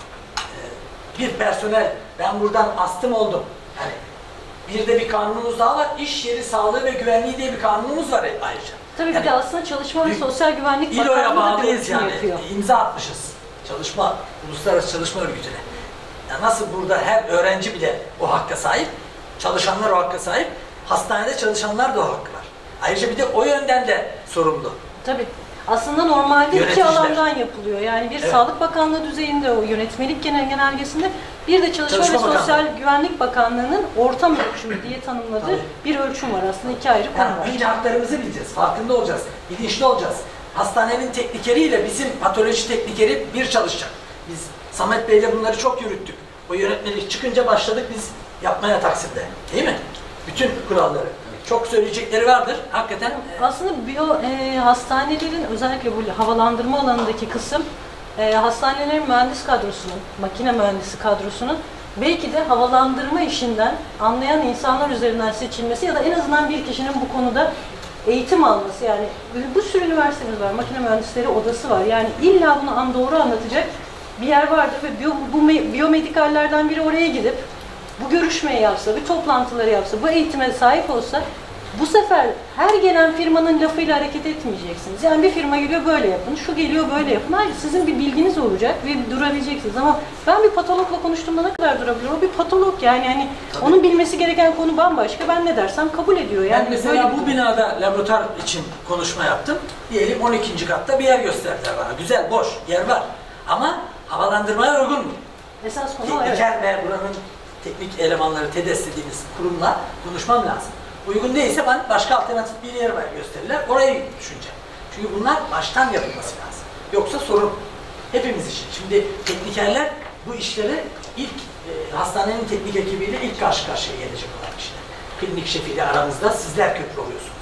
Ee, bir personel, ben buradan astım oldum. Yani bir de bir kanunumuz daha var. İş yeri sağlığı ve güvenliği diye bir kanunumuz var ayrıca. Tabii yani, bir de aslında Çalışma ve Sosyal Güvenlik İLO'ya bağlıyız yani. Yapıyor. İmza atmışız. Çalışma, Uluslararası Çalışma Örgütü'ne. Yani nasıl burada her öğrenci bile o hakka sahip, çalışanlar o hakka sahip, hastanede çalışanlar da o hakkı var. Ayrıca bir de o yönden de sorumlu. Tabii. Aslında normalde iki alandan yapılıyor. Yani bir evet. Sağlık Bakanlığı düzeyinde o yönetmelik genel genelgesinde, bir de Çalışma, Çalışma ve Sosyal Bakanlığı. Güvenlik Bakanlığı'nın ortam ölçümü diye tanımladığı Tabii. bir ölçüm var. Aslında iki ayrı konu yani var. Önce haklarımızı bileceğiz, farkında olacağız, bilinçli olacağız. Hastanenin teknikeriyle bizim patoloji teknikeri bir çalışacak. Biz Samet Bey'le bunları çok yürüttük. O yönetmelik çıkınca başladık biz yapmaya Taksim'de. Değil mi? Bütün kuralları. Çok söyleyecekleri vardır. Hakikaten. Aslında biyo e, hastanelerin özellikle bu havalandırma alanındaki kısım e, hastanelerin mühendis kadrosunun, makine mühendisi kadrosunun belki de havalandırma işinden anlayan insanlar üzerinden seçilmesi ya da en azından bir kişinin bu konuda eğitim alması. Yani bu sürü üniversitemiz var, makine mühendisleri odası var. Yani illa bunu an doğru anlatacak bir yer vardır ve biyo, bu biyomedikallerden biri oraya gidip bu görüşmeyi yapsa, bir toplantıları yapsa, bu eğitime sahip olsa, bu sefer her gelen firmanın lafıyla hareket etmeyeceksiniz. Yani bir firma geliyor böyle yapın, şu geliyor böyle yapın. Hayır, sizin bir bilginiz olacak ve durabileceksiniz. Ama ben bir patologla konuştuğumda ne kadar durabilir? O bir patolog yani. yani onun bilmesi gereken konu bambaşka. Ben ne dersem kabul ediyor. Yani ben mesela bu binada laboratuvar için konuşma yaptım. Diyelim on ikinci katta bir yer gösterdiler bana. Güzel, boş yer var. Ama havalandırmaya uygun mu? Esas konu evet. Tekniker ve buranın teknik elemanları, TEDES dediğimiz kurumla konuşmam lazım. Uygun değilse ben başka alternatif bir yer gösterirler, orayı düşüneceğim. Çünkü bunlar baştan yapılması lazım. Yoksa sorun hepimiz için. Şimdi teknikerler bu işleri ilk e, hastanenin teknik ekibiyle ilk karşı karşıya gelecek olan kişiler. Klinik şefiyle aramızda sizler köprü oluyorsunuz.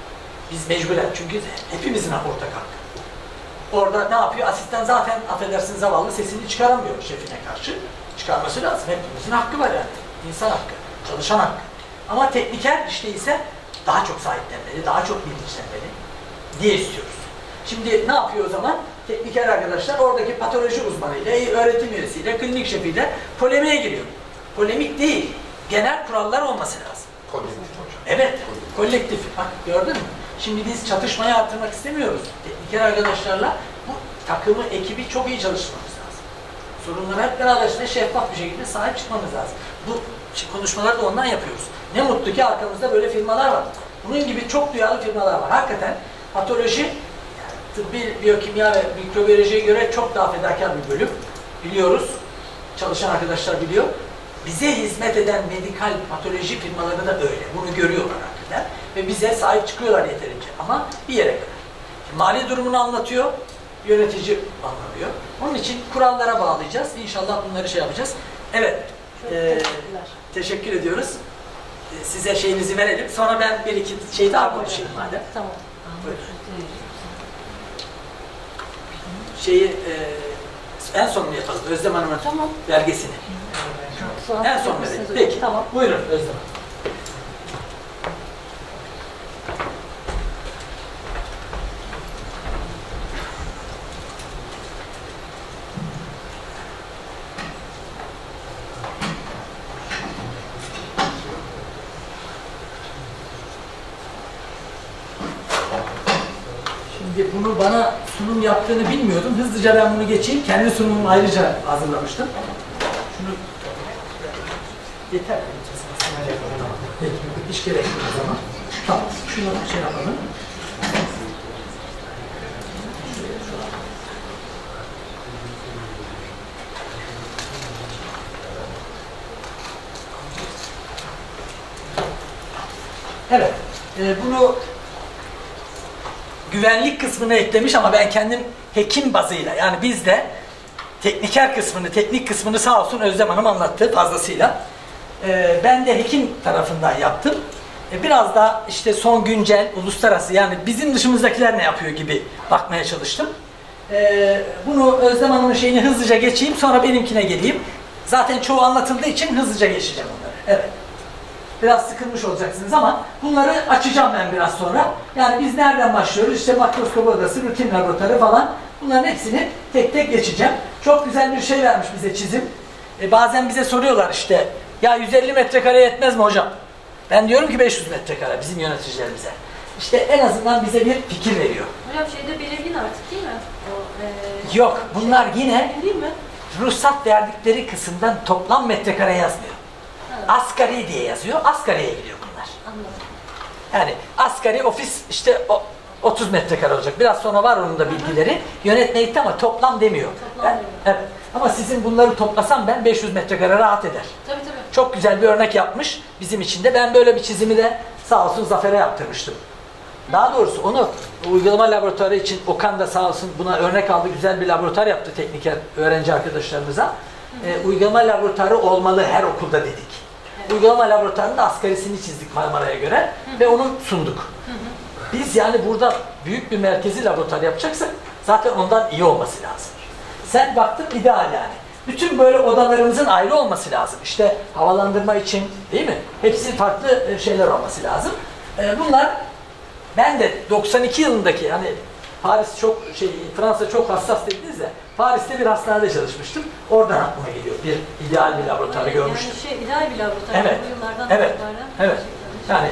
Biz mecburen, çünkü hepimizin ortak hakkı. Orada ne yapıyor? Asistan zaten affedersin zavallı sesini çıkaramıyor şefine karşı. Çıkarması lazım. Hepimizin hakkı var yani. İnsan hakkı, çalışan hakkı. Ama tekniker işte ise daha çok sahiplenmeli, daha çok bilinçlenmeli diye istiyoruz. Şimdi ne yapıyor o zaman? Tekniker arkadaşlar oradaki patoloji uzmanıyla, öğretim üyesiyle, klinik şefiyle polemiğe giriyor. Polemik değil, genel kurallar olması lazım. Kolektif. Evet, kolektif. Bak gördün mü? Şimdi biz çatışmayı artırmak istemiyoruz. Tekniker arkadaşlarla bu takımı, ekibi çok iyi çalışmamız lazım. Sorunlara hep beraber şeffaf bir şekilde sahip çıkmamız lazım. Bu konuşmaları da ondan yapıyoruz. Ne mutlu ki arkamızda böyle firmalar var. Bunun gibi çok duyarlı firmalar var. Hakikaten patoloji, yani tıbbi, biyokimya ve mikrobiyolojiye göre çok daha fedakar bir bölüm. Biliyoruz. Çalışan arkadaşlar biliyor. Bize hizmet eden medikal patoloji firmaları da öyle. Bunu görüyorlar hakikaten. Ve bize sahip çıkıyorlar yeterince. Ama bir yere kadar. Şimdi mali durumunu anlatıyor. Yönetici anlamıyor. Onun için kurallara bağlayacağız. İnşallah bunları şey yapacağız. Evet. Ee, teşekkür ediyoruz. Ee, size şeyinizi verelim. Sonra ben bir iki şey daha konuşayım madem. Tamam. Buyurun. Şeyi e, en son mu yapalım? Özlem Hanım'ın tamam. belgesini. Tamam. En son verelim. Peki. Tamam. Buyurun Özlem Hanım. Bunu bana sunum yaptığını bilmiyordum. Hızlıca ben bunu geçeyim. Kendi sunumumu ayrıca hazırlamıştım. Şunu yeter. Peki, hiç gerek yok o zaman. Tamam, şunu şey yapalım. Evet, e, bunu güvenlik kısmını eklemiş ama ben kendim hekim bazıyla, yani biz de tekniker kısmını, teknik kısmını sağ olsun Özlem Hanım anlattı fazlasıyla. Ee, ben de hekim tarafından yaptım. Ee, biraz da işte son güncel, uluslararası, yani bizim dışımızdakiler ne yapıyor gibi bakmaya çalıştım. Ee, bunu Özlem Hanım'ın şeyini hızlıca geçeyim, sonra benimkine geleyim. Zaten çoğu anlatıldığı için hızlıca geçeceğim onları. Evet. Biraz sıkılmış olacaksınız ama bunları açacağım ben biraz sonra. Yani biz nereden başlıyoruz? İşte makroskop odası, rutin laboratuvarı falan. Bunların hepsini tek tek geçeceğim. Çok güzel bir şey vermiş bize çizim. E bazen bize soruyorlar işte, ya yüz elli metrekare yetmez mi hocam? Ben diyorum ki beş yüz metrekare bizim yöneticilerimize. İşte en azından bize bir fikir veriyor. Hocam şeyde belirgin artık değil mi? O, e, Yok, bunlar yine değil mi? ruhsat verdikleri kısımdan toplam metrekare yazmıyor. Evet. Asgari diye yazıyor, asgariye gidiyor bunlar. Anladım. Yani asgari ofis işte o, otuz metrekare olacak. Biraz sonra var onun da bilgileri. Yönetmelikte ama toplam demiyor. Toplam Ben, demiyor. evet. Ama sizin bunları toplasam ben beş yüz metrekare rahat eder. Tabii tabii. Çok güzel bir örnek yapmış bizim için de. Ben böyle bir çizimi de sağ olsun Zafer'e yaptırmıştım. Daha doğrusu onu uygulama laboratuvarı için Okan da sağ olsun buna örnek aldı. Güzel bir laboratuvar yaptı tekniker öğrenci arkadaşlarımıza. E, uygulama laboratuvarı olmalı her okulda dedik. Evet. Uygulama laboratuvarında asgarisini çizdik Marmara'ya göre hı hı. ve onu sunduk. Hı hı. Biz yani burada büyük bir merkezi laboratuvar yapacaksak zaten ondan iyi olması lazım. Sen baktın ideal yani. Bütün böyle odalarımızın ayrı olması lazım. İşte havalandırma için değil mi? Hepsi farklı şeyler olması lazım. E, bunlar ben de doksan iki yılındaki hani Paris çok şey Fransa çok hassas dediniz ya. Paris'te bir hastanede çalışmıştım. Oradan aklıma geliyor. Bir ideal bir laboratuvarı yani görmüştüm. Yani şey ideal bir laboratuvar. Evet. Bu yıllardan Evet. Evet. Yani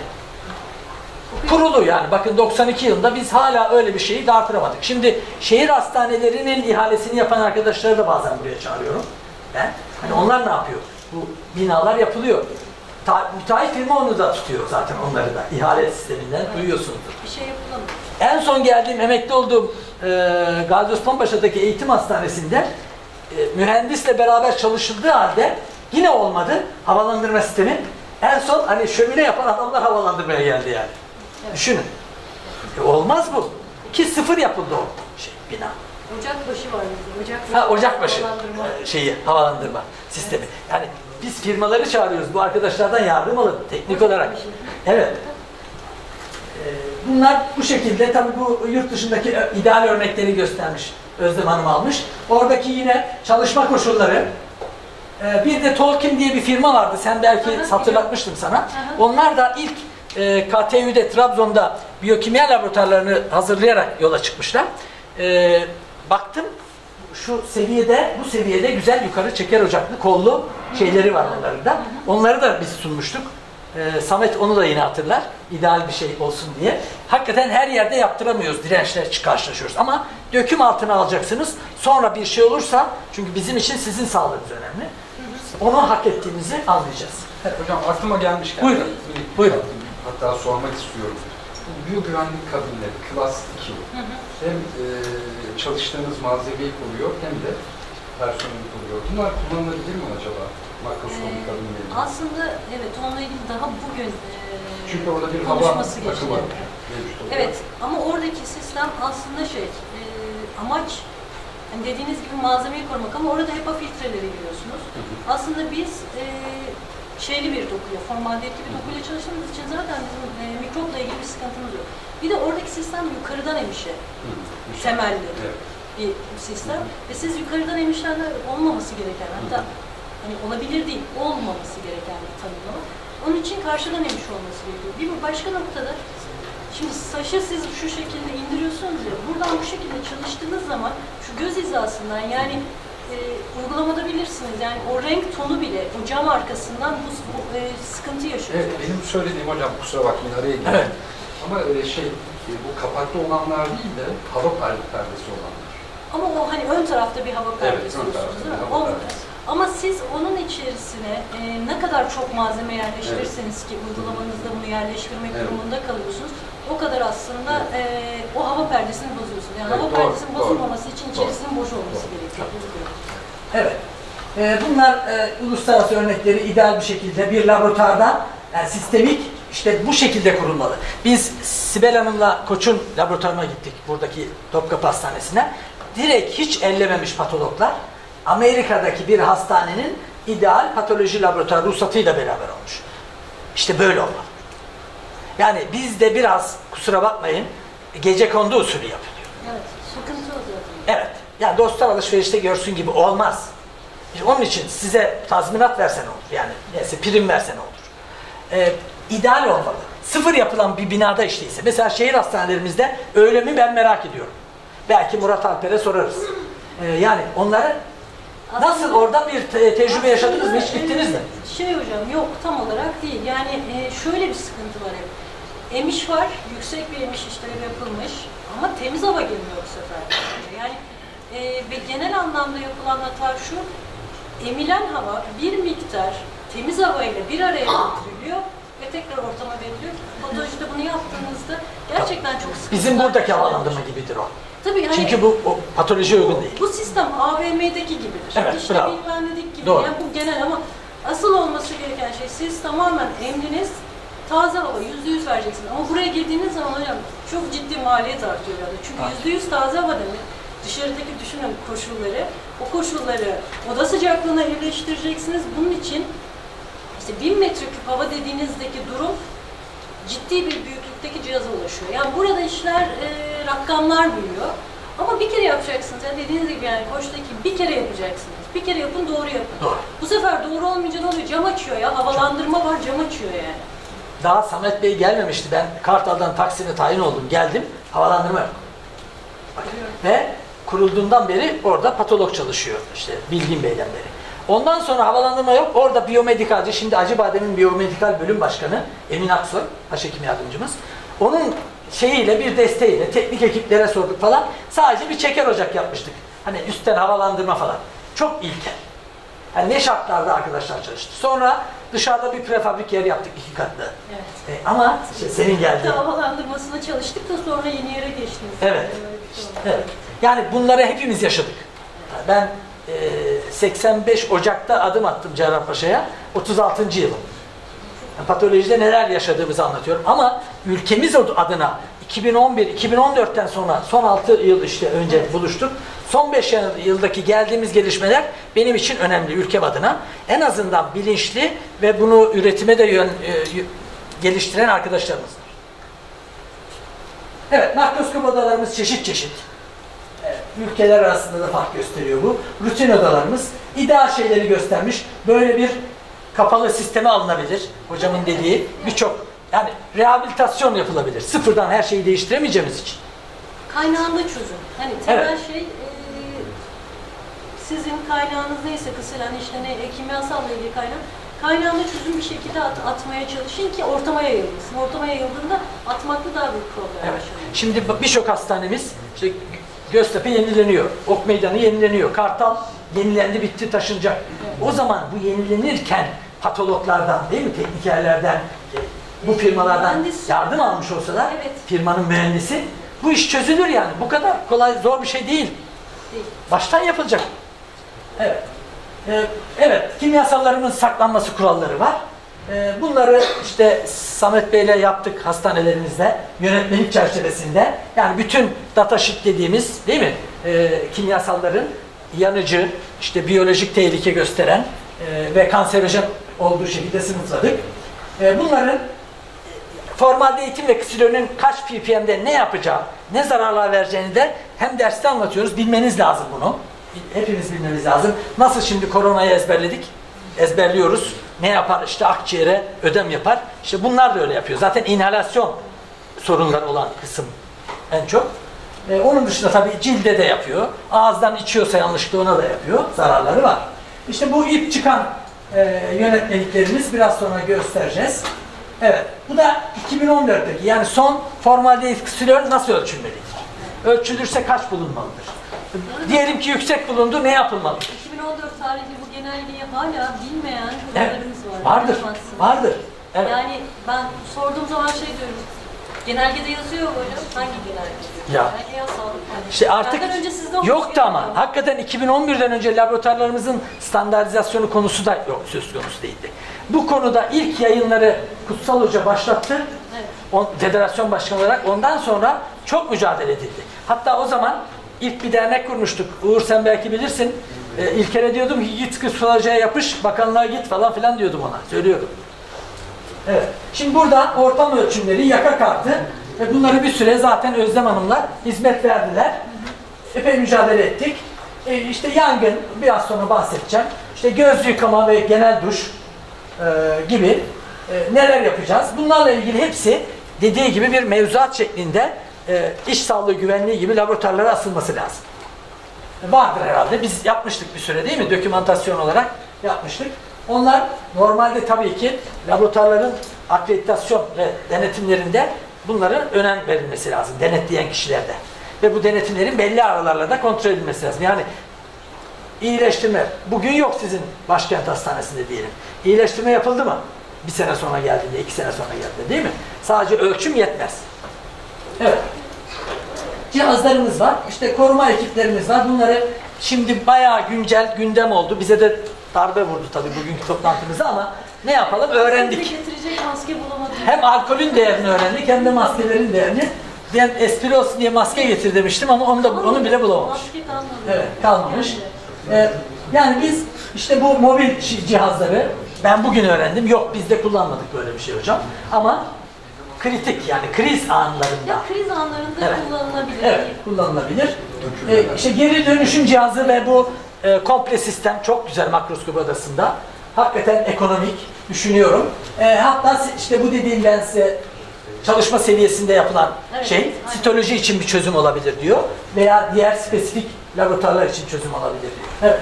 kurulu yani. Bakın doksan iki yılında biz hala öyle bir şeyi dağıtıramadık. Şimdi şehir hastanelerinin ihalesini yapan arkadaşları da bazen buraya çağırıyorum. Ben. Hani onlar ne yapıyor? Bu binalar yapılıyor. Ta, müteahhit firma onu da tutuyor zaten onları da. İhale sisteminden evet. duyuyorsunuzdur. Bir şey yapılamıyor. En son geldiğim, emekli olduğum e, Gazi Osman Paşa'daki eğitim hastanesinde e, mühendisle beraber çalışıldığı halde yine olmadı havalandırma sistemi. En son hani şömine yapan adamlar havalandırmaya geldi yani. Evet. Düşünün. E, olmaz bu. Ki sıfır yapıldı o şey, bina. Ocakbaşı var bizim. Ocakbaşı, ha, Ocakbaşı havalandırma. şeyi, havalandırma sistemi. Evet. Yani biz firmaları çağırıyoruz. Bu arkadaşlardan yardım alın teknik olarak. Evet. Bunlar bu şekilde, tabii bu yurt dışındaki ideal örnekleri göstermiş. Özlem Hanım almış. Oradaki yine çalışma koşulları. Bir de Tolkien diye bir firma vardı. Sen belki hı hı, hatırlatmıştım sana. Hı hı. Onlar da ilk e, K T Ü'de Trabzon'da biyokimya laboratuvarlarını hazırlayarak yola çıkmışlar. E, baktım şu seviyede, bu seviyede güzel yukarı çeker ocaklı kollu şeyleri var onların da. Onları da biz sunmuştuk. Ee, Samet onu da yine hatırlar. İdeal bir şey olsun diye. Hakikaten her yerde yaptıramıyoruz. Dirençler karşılaşıyoruz. Ama döküm altına alacaksınız. Sonra bir şey olursa, çünkü bizim için sizin sağlığınız önemli. Onu hak ettiğimizi anlayacağız. Evet. Hocam aklıma gelmişken buyurun. Bir, buyurun. Hatta sormak istiyorum. Bu biyogüvenlik kabinleri, Class iki. Hı hı. Hem e, çalıştığınız malzemeyi koruyor hem de personeli koruyor. Bunlar kullanılabilir mi acaba? Makroskopik ee, kabinleri. Aslında evet, onunla ilgili daha bugün e, çünkü orada bir hava akımı var. Evet, ama oradaki sistem aslında şey, e, amaç hani dediğiniz gibi malzemeyi korumak ama orada HEPA filtreleri giriyorsunuz. Hı hı. Aslında biz e, şeyli bir dokuyla, formaldehitli bir dokuyla çalıştığımız için zaten bizim e, mikropla ilgili bir sıkıntımız yok. Bir de oradaki sistem yukarıdan emişe hı, temelli evet. bir sistem. Hı hı. Ve siz yukarıdan emişlerle olmaması gereken, hatta hı hı. hani olabilir değil, olmaması gereken bir tanımlama. Onun için karşıdan emiş olması gerekiyor. Bir başka noktada, şimdi saçı siz şu şekilde indiriyorsunuz ya, buradan bu şekilde çalıştığınız zaman şu göz hizasından yani e, uygulamada bilirsiniz yani o renk tonu bile o cam arkasından bu, bu e, sıkıntı yaşıyorsunuz. Evet, benim söylediğim hocam kusura bakmayın araya girdim. Evet. Ama e, şey e, bu kapaklı olanlar değil de hava perdesi olanlar. Ama o hani ön tarafta bir hava perdesi evet, diyorsunuz değil mi? O, ama siz onun içerisine e, ne kadar çok malzeme yerleştirirseniz evet. ki uygulamanızda bunu yerleştirmek evet. durumunda kalıyorsunuz, o kadar aslında evet. e, o hava perdesini bozuyorsunuz. Yani evet, hava doğru, perdesinin doğru. bozulmaması için içerisinin boş olması doğru. gerekiyor. Evet. Ee, bunlar e, uluslararası örnekleri ideal bir şekilde bir laboratuvarda yani sistemik işte bu şekilde kurulmalı. Biz Sibel Hanım'la Koç'un laboratuvarına gittik buradaki Topkapı Hastanesi'ne. Direkt hiç ellememiş patologlar Amerika'daki bir hastanenin ideal patoloji laboratuvarı ruhsatıyla beraber olmuş. İşte böyle olmalı. Yani bizde biraz kusura bakmayın gecekondu usulü yapılıyor. Evet, sıkıntı o zaten. Evet. Yani dostlar alışverişte görsün gibi olmaz. İşte onun için size tazminat versen olur. Yani neyse prim versen olur. Ee, ideal olmalı. Sıfır yapılan bir binada işteyse. Mesela şehir hastanelerimizde öyle mi ben merak ediyorum. Belki Murat Alper'e sorarız. Ee, yani onları nasıl orada bir te tecrübe yaşadınız mı? Hiç gittiniz mi? Şey hocam yok tam olarak değil. Yani e, şöyle bir sıkıntı var hep. Emiş var, yüksek bir emiş işleri yapılmış ama temiz hava girmiyor bu sefer. Yani e, ve genel anlamda yapılan hata şu, emilen hava bir miktar temiz havayla bir araya getiriliyor ve tekrar ortama veriliyor. Patolojide bunu yaptığınızda gerçekten çok sıkıntı. Bizim buradaki havalandırma gibidir o. Tabii hani, çünkü bu o, patoloji uygun değil. Bu sistem A V M'deki gibidir. Evet, işte bravo. bilgilendik gibi. Doğru. Yani bu genel ama asıl olması gereken şey siz tamamen emriniz taze hava yüzde yüz vereceksiniz. Ama buraya girdiğiniz zaman hocam çok ciddi maliyet artıyor yani. Çünkü yüzde yüz taze hava demek. Dışarıdaki düşünün koşulları, o koşulları oda sıcaklığına iyileştireceksiniz. Bunun için işte bin metreküp hava dediğinizdeki durum ciddi bir büyüklükteki cihaza ulaşıyor. Yani burada işler e, rakamlar büyüyor. Ama bir kere yapacaksınız. Yani dediğiniz gibi yani koçtaki bir kere yapacaksınız. Bir kere yapın, doğru yapın. Doğru. Bu sefer doğru olmayınca ne oluyor? Cam açıyor ya. Havalandırma var, cam açıyor yani. Daha Samet Bey gelmemişti. Ben Kartal'dan Taksim'e tayin oldum. Geldim. Havalandırma yok. Ve kurulduğundan beri orada patolog çalışıyor. İşte Bilgin Bey'den beri. Ondan sonra havalandırma yok. Orada biyomedikalci, şimdi Acıbadem'in biyomedikal bölüm başkanı Emin Aksoy, başhekim yardımcımız. Onun şeyiyle, bir desteğiyle teknik ekiplere sorduk falan. Sadece bir çeker ocak yapmıştık. Hani üstten havalandırma falan. Çok ilkel. Yani ne şartlarda arkadaşlar çalıştı. Sonra dışarıda bir prefabrik yer yaptık iki katlı. Evet. E, ama işte senin geldiğin. Havalandırmasına çalıştık da sonra yeni yere geçtiniz. Evet. Evet. Yani bunları hepimiz yaşadık. Ben e, seksen beş Ocak'ta adım attım Cerrahpaşa'ya. otuz altıncı yılım. Yani patolojide neler yaşadığımızı anlatıyorum. Ama ülkemiz adına iki bin on bir iki bin on dörtten sonra son altı yıl işte önce evet. buluştuk. Son beş yıldaki geldiğimiz gelişmeler benim için önemli ülkem adına. En azından bilinçli ve bunu üretime de yön, e, geliştiren arkadaşlarımız var. Evet, makroskop odalarımız çeşit çeşit. Evet, ülkeler arasında da fark gösteriyor bu. Rutin odalarımız ideal şeyleri göstermiş. Böyle bir kapalı sisteme alınabilir. Hocamın dediği birçok yani rehabilitasyon yapılabilir. Sıfırdan her şeyi değiştiremeyeceğimiz için. Kaynağında çözüm. Hani temel evet. şey e, sizin kaynağınız neyse kısaca hani işte ne kimyasalla ilgili kaynak kaynağında çözüm bir şekilde at, atmaya çalışın ki ortama yayılmasın. Ortama yayıldığında atmakta daha büyük problem evet. yaşanıyor. Şimdi birçok hastanemiz işte Göztepe yenileniyor. Ok Meydanı yenileniyor. Kartal yenilendi, bitti, taşınacak. Evet. O zaman bu yenilenirken patologlardan değil mi? Teknikerlerden, bu firmalardan mühendis yardım almış olsalar evet. firmanın mühendisi bu iş çözülür yani. Bu kadar kolay, zor bir şey değil. değil. Baştan yapılacak. Evet. Ee, evet, kimyasallarımın saklanması kuralları var. Ee, bunları işte Samet Bey'le yaptık hastanelerimizde, yönetmelik çerçevesinde. Yani bütün datasheet dediğimiz değil mi? Ee, kimyasalların yanıcı, işte biyolojik tehlike gösteren e, ve kanserojen olduğu şekilde sınıfladık. E, bunların formaldehit ve ksilonun kaç ppm'de ne yapacağı, ne zararlar vereceğini de hem derste anlatıyoruz. Bilmeniz lazım bunu. Hepimiz bilmemiz lazım. Nasıl şimdi koronayı ezberledik? Ezberliyoruz. Ne yapar? İşte akciğere ödem yapar. İşte bunlar da öyle yapıyor. Zaten inhalasyon sorunları olan kısım en çok. Ee, onun dışında tabii cilde de yapıyor. Ağızdan içiyorsa yanlışlıkla ona da yapıyor. Zararları var. İşte bu ip çıkan e, yönetmeliklerimiz biraz sonra göstereceğiz. Evet. Bu da iki bin on dörtteki yani son formaldehit ksilon nasıl ölçülmelidir? Ölçülürse kaç bulunmalıdır? Diyelim ki yüksek bulundu, ne yapılmalıdır? iki bin on dört tarihli bu genelgeyi hala bilmeyen evet. hocalarımız var. Vardır. Vardır. Evet. Yani ben sorduğum zaman şey diyorum. Genelgede yazıyor hocam. Hangi genelge? Ya. Genelge sağlık. İşte artık önce yoktu ama. Yok. Hakikaten iki bin on birden önce laboratuvarlarımızın standartizasyonu konusu da yok, söz konusu değildi. Bu konuda ilk yayınları Kutsal Hoca başlattı. Evet. On, federasyon başkanı olarak ondan sonra çok mücadele edildi. Hatta o zaman ilk bir dernek kurmuştuk. Uğur sen belki bilirsin. E, İlker'e diyordum ki git Kutsal Hoca'ya yapış, bakanlığa git falan filan diyordum ona. Söylüyordum. Evet. Şimdi burada ortam ölçümleri, yaka kartı ve bunları bir süre zaten Özlem Hanım'la hizmet verdiler. Epey mücadele ettik. e, işte yangın, biraz sonra bahsedeceğim. İşte göz yıkama ve genel duş e, gibi e, neler yapacağız? Bunlarla ilgili hepsi dediği gibi bir mevzuat şeklinde e, iş sağlığı güvenliği gibi laboratuvarlara asılması lazım. E, vardır herhalde. Biz yapmıştık bir süre değil mi? Dokümantasyon olarak yapmıştık. Onlar normalde tabii ki laboratuvarların akreditasyon ve denetimlerinde bunların önem verilmesi lazım. Denetleyen kişilerde. Ve bu denetimlerin belli aralarla da kontrol edilmesi lazım. Yani iyileştirme. Bugün yok sizin başkent hastanesinde diyelim. İyileştirme yapıldı mı? Bir sene sonra geldiğinde, iki sene sonra geldiğinde değil mi? Sadece ölçüm yetmez. Evet. Cihazlarımız var. İşte koruma ekiplerimiz var. Bunları şimdi bayağı güncel gündem oldu. Bize de darbe vurdu tabii bugünkü toplantımızda ama ne yapalım? Öğrendik. Getirecek maske bulamadım. Hem alkolün değerini öğrendik hem de maskelerin değerini. Ben espri olsun diye maske getir demiştim ama onu da onu bile bulamamış. Maske kalmadı. Evet, kalmamış. Ee, yani biz işte bu mobil cihazları ben bugün öğrendim. Yok bizde kullanmadık böyle bir şey hocam. Ama kritik yani kriz anlarında. Ya kriz anlarında Evet. kullanılabilir. Evet, kullanılabilir. Ee, işte geri dönüşüm cihazı ve bu e, komple sistem çok güzel makroskop odasında. Hakikaten ekonomik düşünüyorum. E, hatta işte bu dediğim ben size çalışma seviyesinde yapılan Evet, şey aynen. sitoloji için bir çözüm olabilir diyor. Veya diğer spesifik laboratuvarlar için çözüm olabilir diyor. Evet.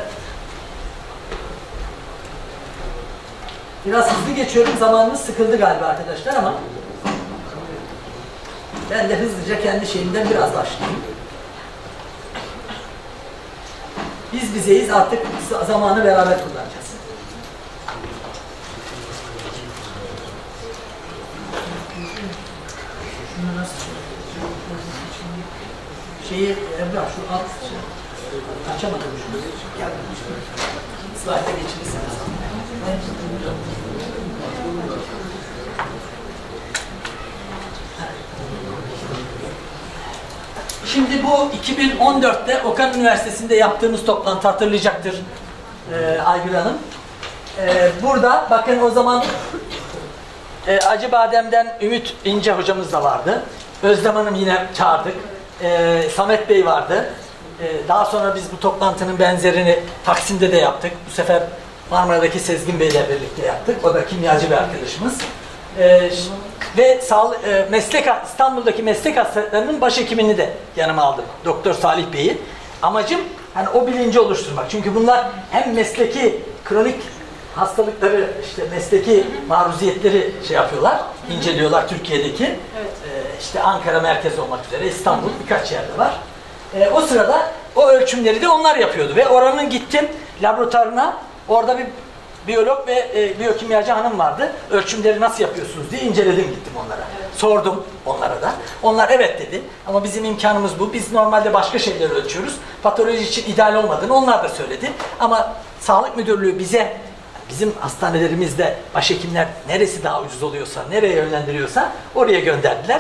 Biraz hızlı geçiyorum. Zamanımız sıkıldı galiba arkadaşlar ama ben de hızlıca kendi şeyimden biraz başlayayım. Biz bizeyiz artık zamanı beraber kullanacağız. Şunu nasıl şeyi Emrah şu alt şey, açamadım şunu. Gel. Slide'a geçirirseniz. Şimdi bu iki bin on dörtte Okan Üniversitesi'nde yaptığımız toplantı hatırlayacaktır e, Aygül Hanım. E, burada bakın o zaman e, Acıbadem'den Ümit İnce hocamız da vardı. Özlem Hanım yine çağırdık. E, Samet Bey vardı. E, daha sonra biz bu toplantının benzerini Taksim'de de yaptık. Bu sefer Marmara'daki Sezgin Bey'le birlikte yaptık. O da kimyacı bir arkadaşımız. Ee, ve sağ, e, meslek İstanbul'daki meslek hastalıklarının başhekimini de yanıma aldım. Doktor Salih Bey'i. Amacım hani o bilinci oluşturmak. Çünkü bunlar hem mesleki kronik hastalıkları, işte mesleki maruziyetleri şey yapıyorlar, inceliyorlar Türkiye'deki. Evet. Ee, işte Ankara merkez olmak üzere İstanbul birkaç yerde var. Ee, o sırada o ölçümleri de onlar yapıyordu ve oranın gittim laboratuvarına, orada bir biyolog ve e, biyokimyacı hanım vardı. Ölçümleri nasıl yapıyorsunuz diye inceledim gittim onlara. Evet. Sordum onlara da. Onlar evet dedi. Ama bizim imkanımız bu. Biz normalde başka şeyleri ölçüyoruz. Patoloji için ideal olmadığını onlar da söyledi. Ama Sağlık Müdürlüğü bize, bizim hastanelerimizde başhekimler neresi daha ucuz oluyorsa, nereye yönlendiriyorsa oraya gönderdiler.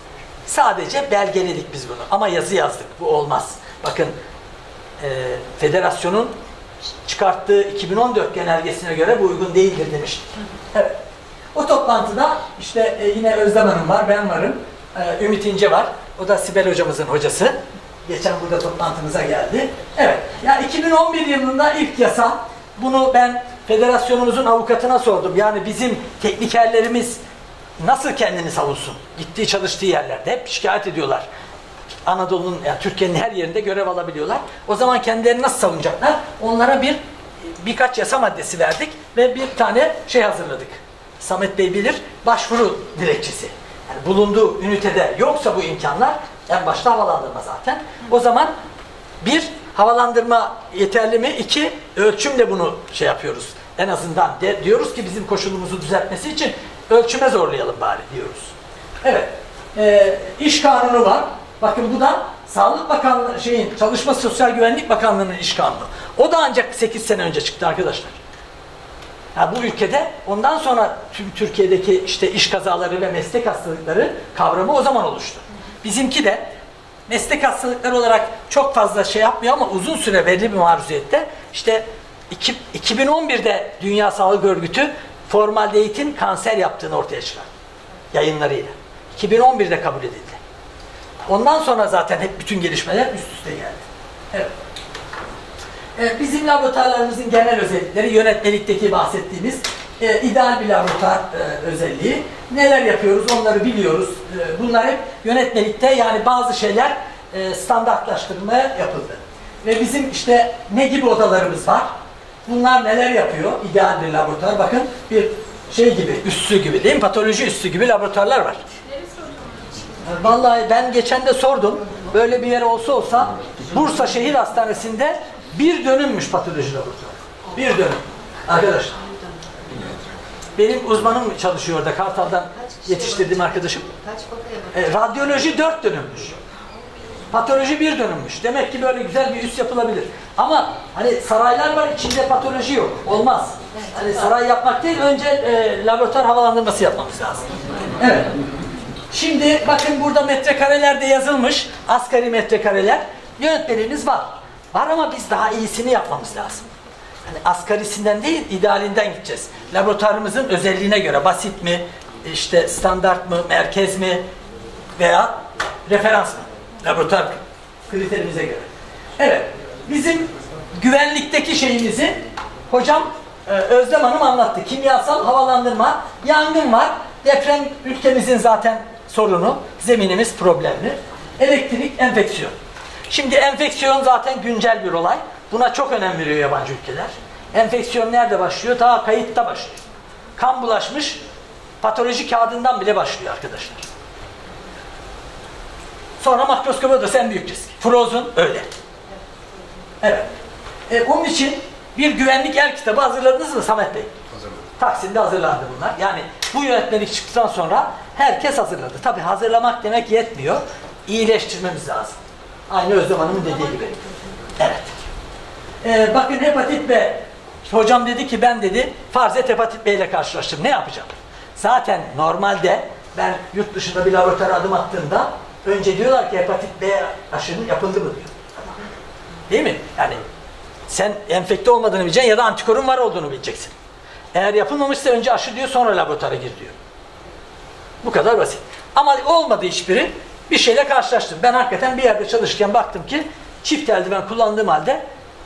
Sadece belgeledik biz bunu. Ama yazı yazdık. Bu olmaz. Bakın e, federasyonun çıkarttığı iki bin on dört genelgesine göre bu uygun değildir demiştik. Evet. O toplantıda işte e, yine Özlem Hanım var, ben varım, e, Ümit İnce var. O da Sibel hocamızın hocası. Geçen burada toplantımıza geldi. Evet. Yani iki bin on bir yılında ilk yasa, bunu ben federasyonumuzun avukatına sordum. Yani bizim teknikerlerimiz nasıl kendini savunsun? Gittiği çalıştığı yerlerde hep şikayet ediyorlar. Anadolu'nun, yani Türkiye'nin her yerinde görev alabiliyorlar. O zaman kendilerini nasıl savunacaklar? Onlara bir birkaç yasa maddesi verdik ve bir tane şey hazırladık. Samet Bey bilir, başvuru dilekçesi. Yani bulunduğu ünitede yoksa bu imkanlar, en başta havalandırma zaten. O zaman bir, havalandırma yeterli mi? İki, ölçümle bunu şey yapıyoruz. En azından de, diyoruz ki bizim koşulumuzu düzeltmesi için ölçüme zorlayalım bari diyoruz. Evet, e, iş kanunu var. Bakın bu da Sağlık Bakanlığı, şeyin, Çalışma Sosyal Güvenlik Bakanlığı'nın iş kanunu. O da ancak sekiz sene önce çıktı arkadaşlar. Yani bu ülkede ondan sonra tüm Türkiye'deki işte iş kazaları ve meslek hastalıkları kavramı o zaman oluştu. Bizimki de meslek hastalıkları olarak çok fazla şey yapmıyor ama uzun süre belli bir maruziyette işte iki bin on birde Dünya Sağlık Örgütü formaldehidin kanser yaptığını ortaya çıkardı. Yayınlarıyla. iki bin on birde kabul edildi. Ondan sonra zaten hep bütün gelişmeler üst üste geldi. Evet. e, bizim laboratuvarlarımızın genel özellikleri, yönetmelikteki bahsettiğimiz e, ideal bir laboratuvar e, özelliği. Neler yapıyoruz onları biliyoruz. E, bunlar hep yönetmelikte, yani bazı şeyler e, standartlaştırmaya yapıldı. Ve bizim işte ne gibi odalarımız var? Bunlar neler yapıyor? İdeal bir laboratuvar. Bakın bir şey gibi, üssü gibi değil mi? Patoloji üssü gibi laboratuvarlar var. Vallahi ben geçen de sordum. Böyle bir yer olsa olsa Bursa Şehir Hastanesi'nde bir dönümmüş patoloji laboratuvarı. Bir dönüm. Arkadaşlar. Benim uzmanım çalışıyor orada. Kartal'dan yetiştirdiğim arkadaşım. Kaç bakıyor? E, radyoloji dört dönümmüş. Patoloji bir dönümmüş. Demek ki böyle güzel bir üs yapılabilir. Ama hani saraylar var, içinde patoloji yok. Olmaz. Hani saray yapmak değil, önce e, laboratuvar havalandırması yapmamız lazım. Evet. Şimdi bakın burada metrekareler de yazılmış. Asgari metrekareler. Yönetmeliğimiz var. Var ama biz daha iyisini yapmamız lazım. Hani asgarisinden değil, idealinden gideceğiz. Laboratuvarımızın özelliğine göre basit mi, işte standart mı, merkez mi veya referans mı? Laboratuvar kriterimize göre. Evet, bizim güvenlikteki şeyimizi hocam e, Özlem Hanım anlattı. Kimyasal havalandırma, yangın var. Deprem ülkemizin zaten sorunu, zeminimiz problemli. Elektrik, enfeksiyon. Şimdi enfeksiyon zaten güncel bir olay. Buna çok önem veriyor yabancı ülkeler. Enfeksiyon nerede başlıyor? Daha kayıtta başlıyor. Kan bulaşmış, patoloji kağıdından bile başlıyor arkadaşlar. Sonra makroskopa da en büyük risk. Frozen öyle. Evet. E, onun için bir güvenlik el kitabı hazırladınız mı Samet Bey? Hazırladım. Taksim'de hazırlandı bunlar. Yani bu yönetmelik çıktıktan sonra herkes hazırladı. Tabii hazırlamak demek yetmiyor. İyileştirmemiz lazım. Aynı Özlem Hanım'ın dediği gibi. Evet. E, bakın hepatit B. Hocam dedi ki ben dedi farz et hepatit B ile karşılaştım. Ne yapacağım? Zaten normalde ben yurt dışında bir laboratuvara adım attığımda önce diyorlar ki hepatit B aşının yapıldı mı diyor. Değil mi? Yani sen enfekte olmadığını bileceksin ya da antikorun var olduğunu bileceksin. Eğer yapılmamışsa önce aşı diyor, sonra laboratuvara gir diyor. Bu kadar basit. Ama olmadı hiçbiri. Bir şeyle karşılaştım. Ben hakikaten bir yerde çalışırken baktım ki çift eldiven kullandığım halde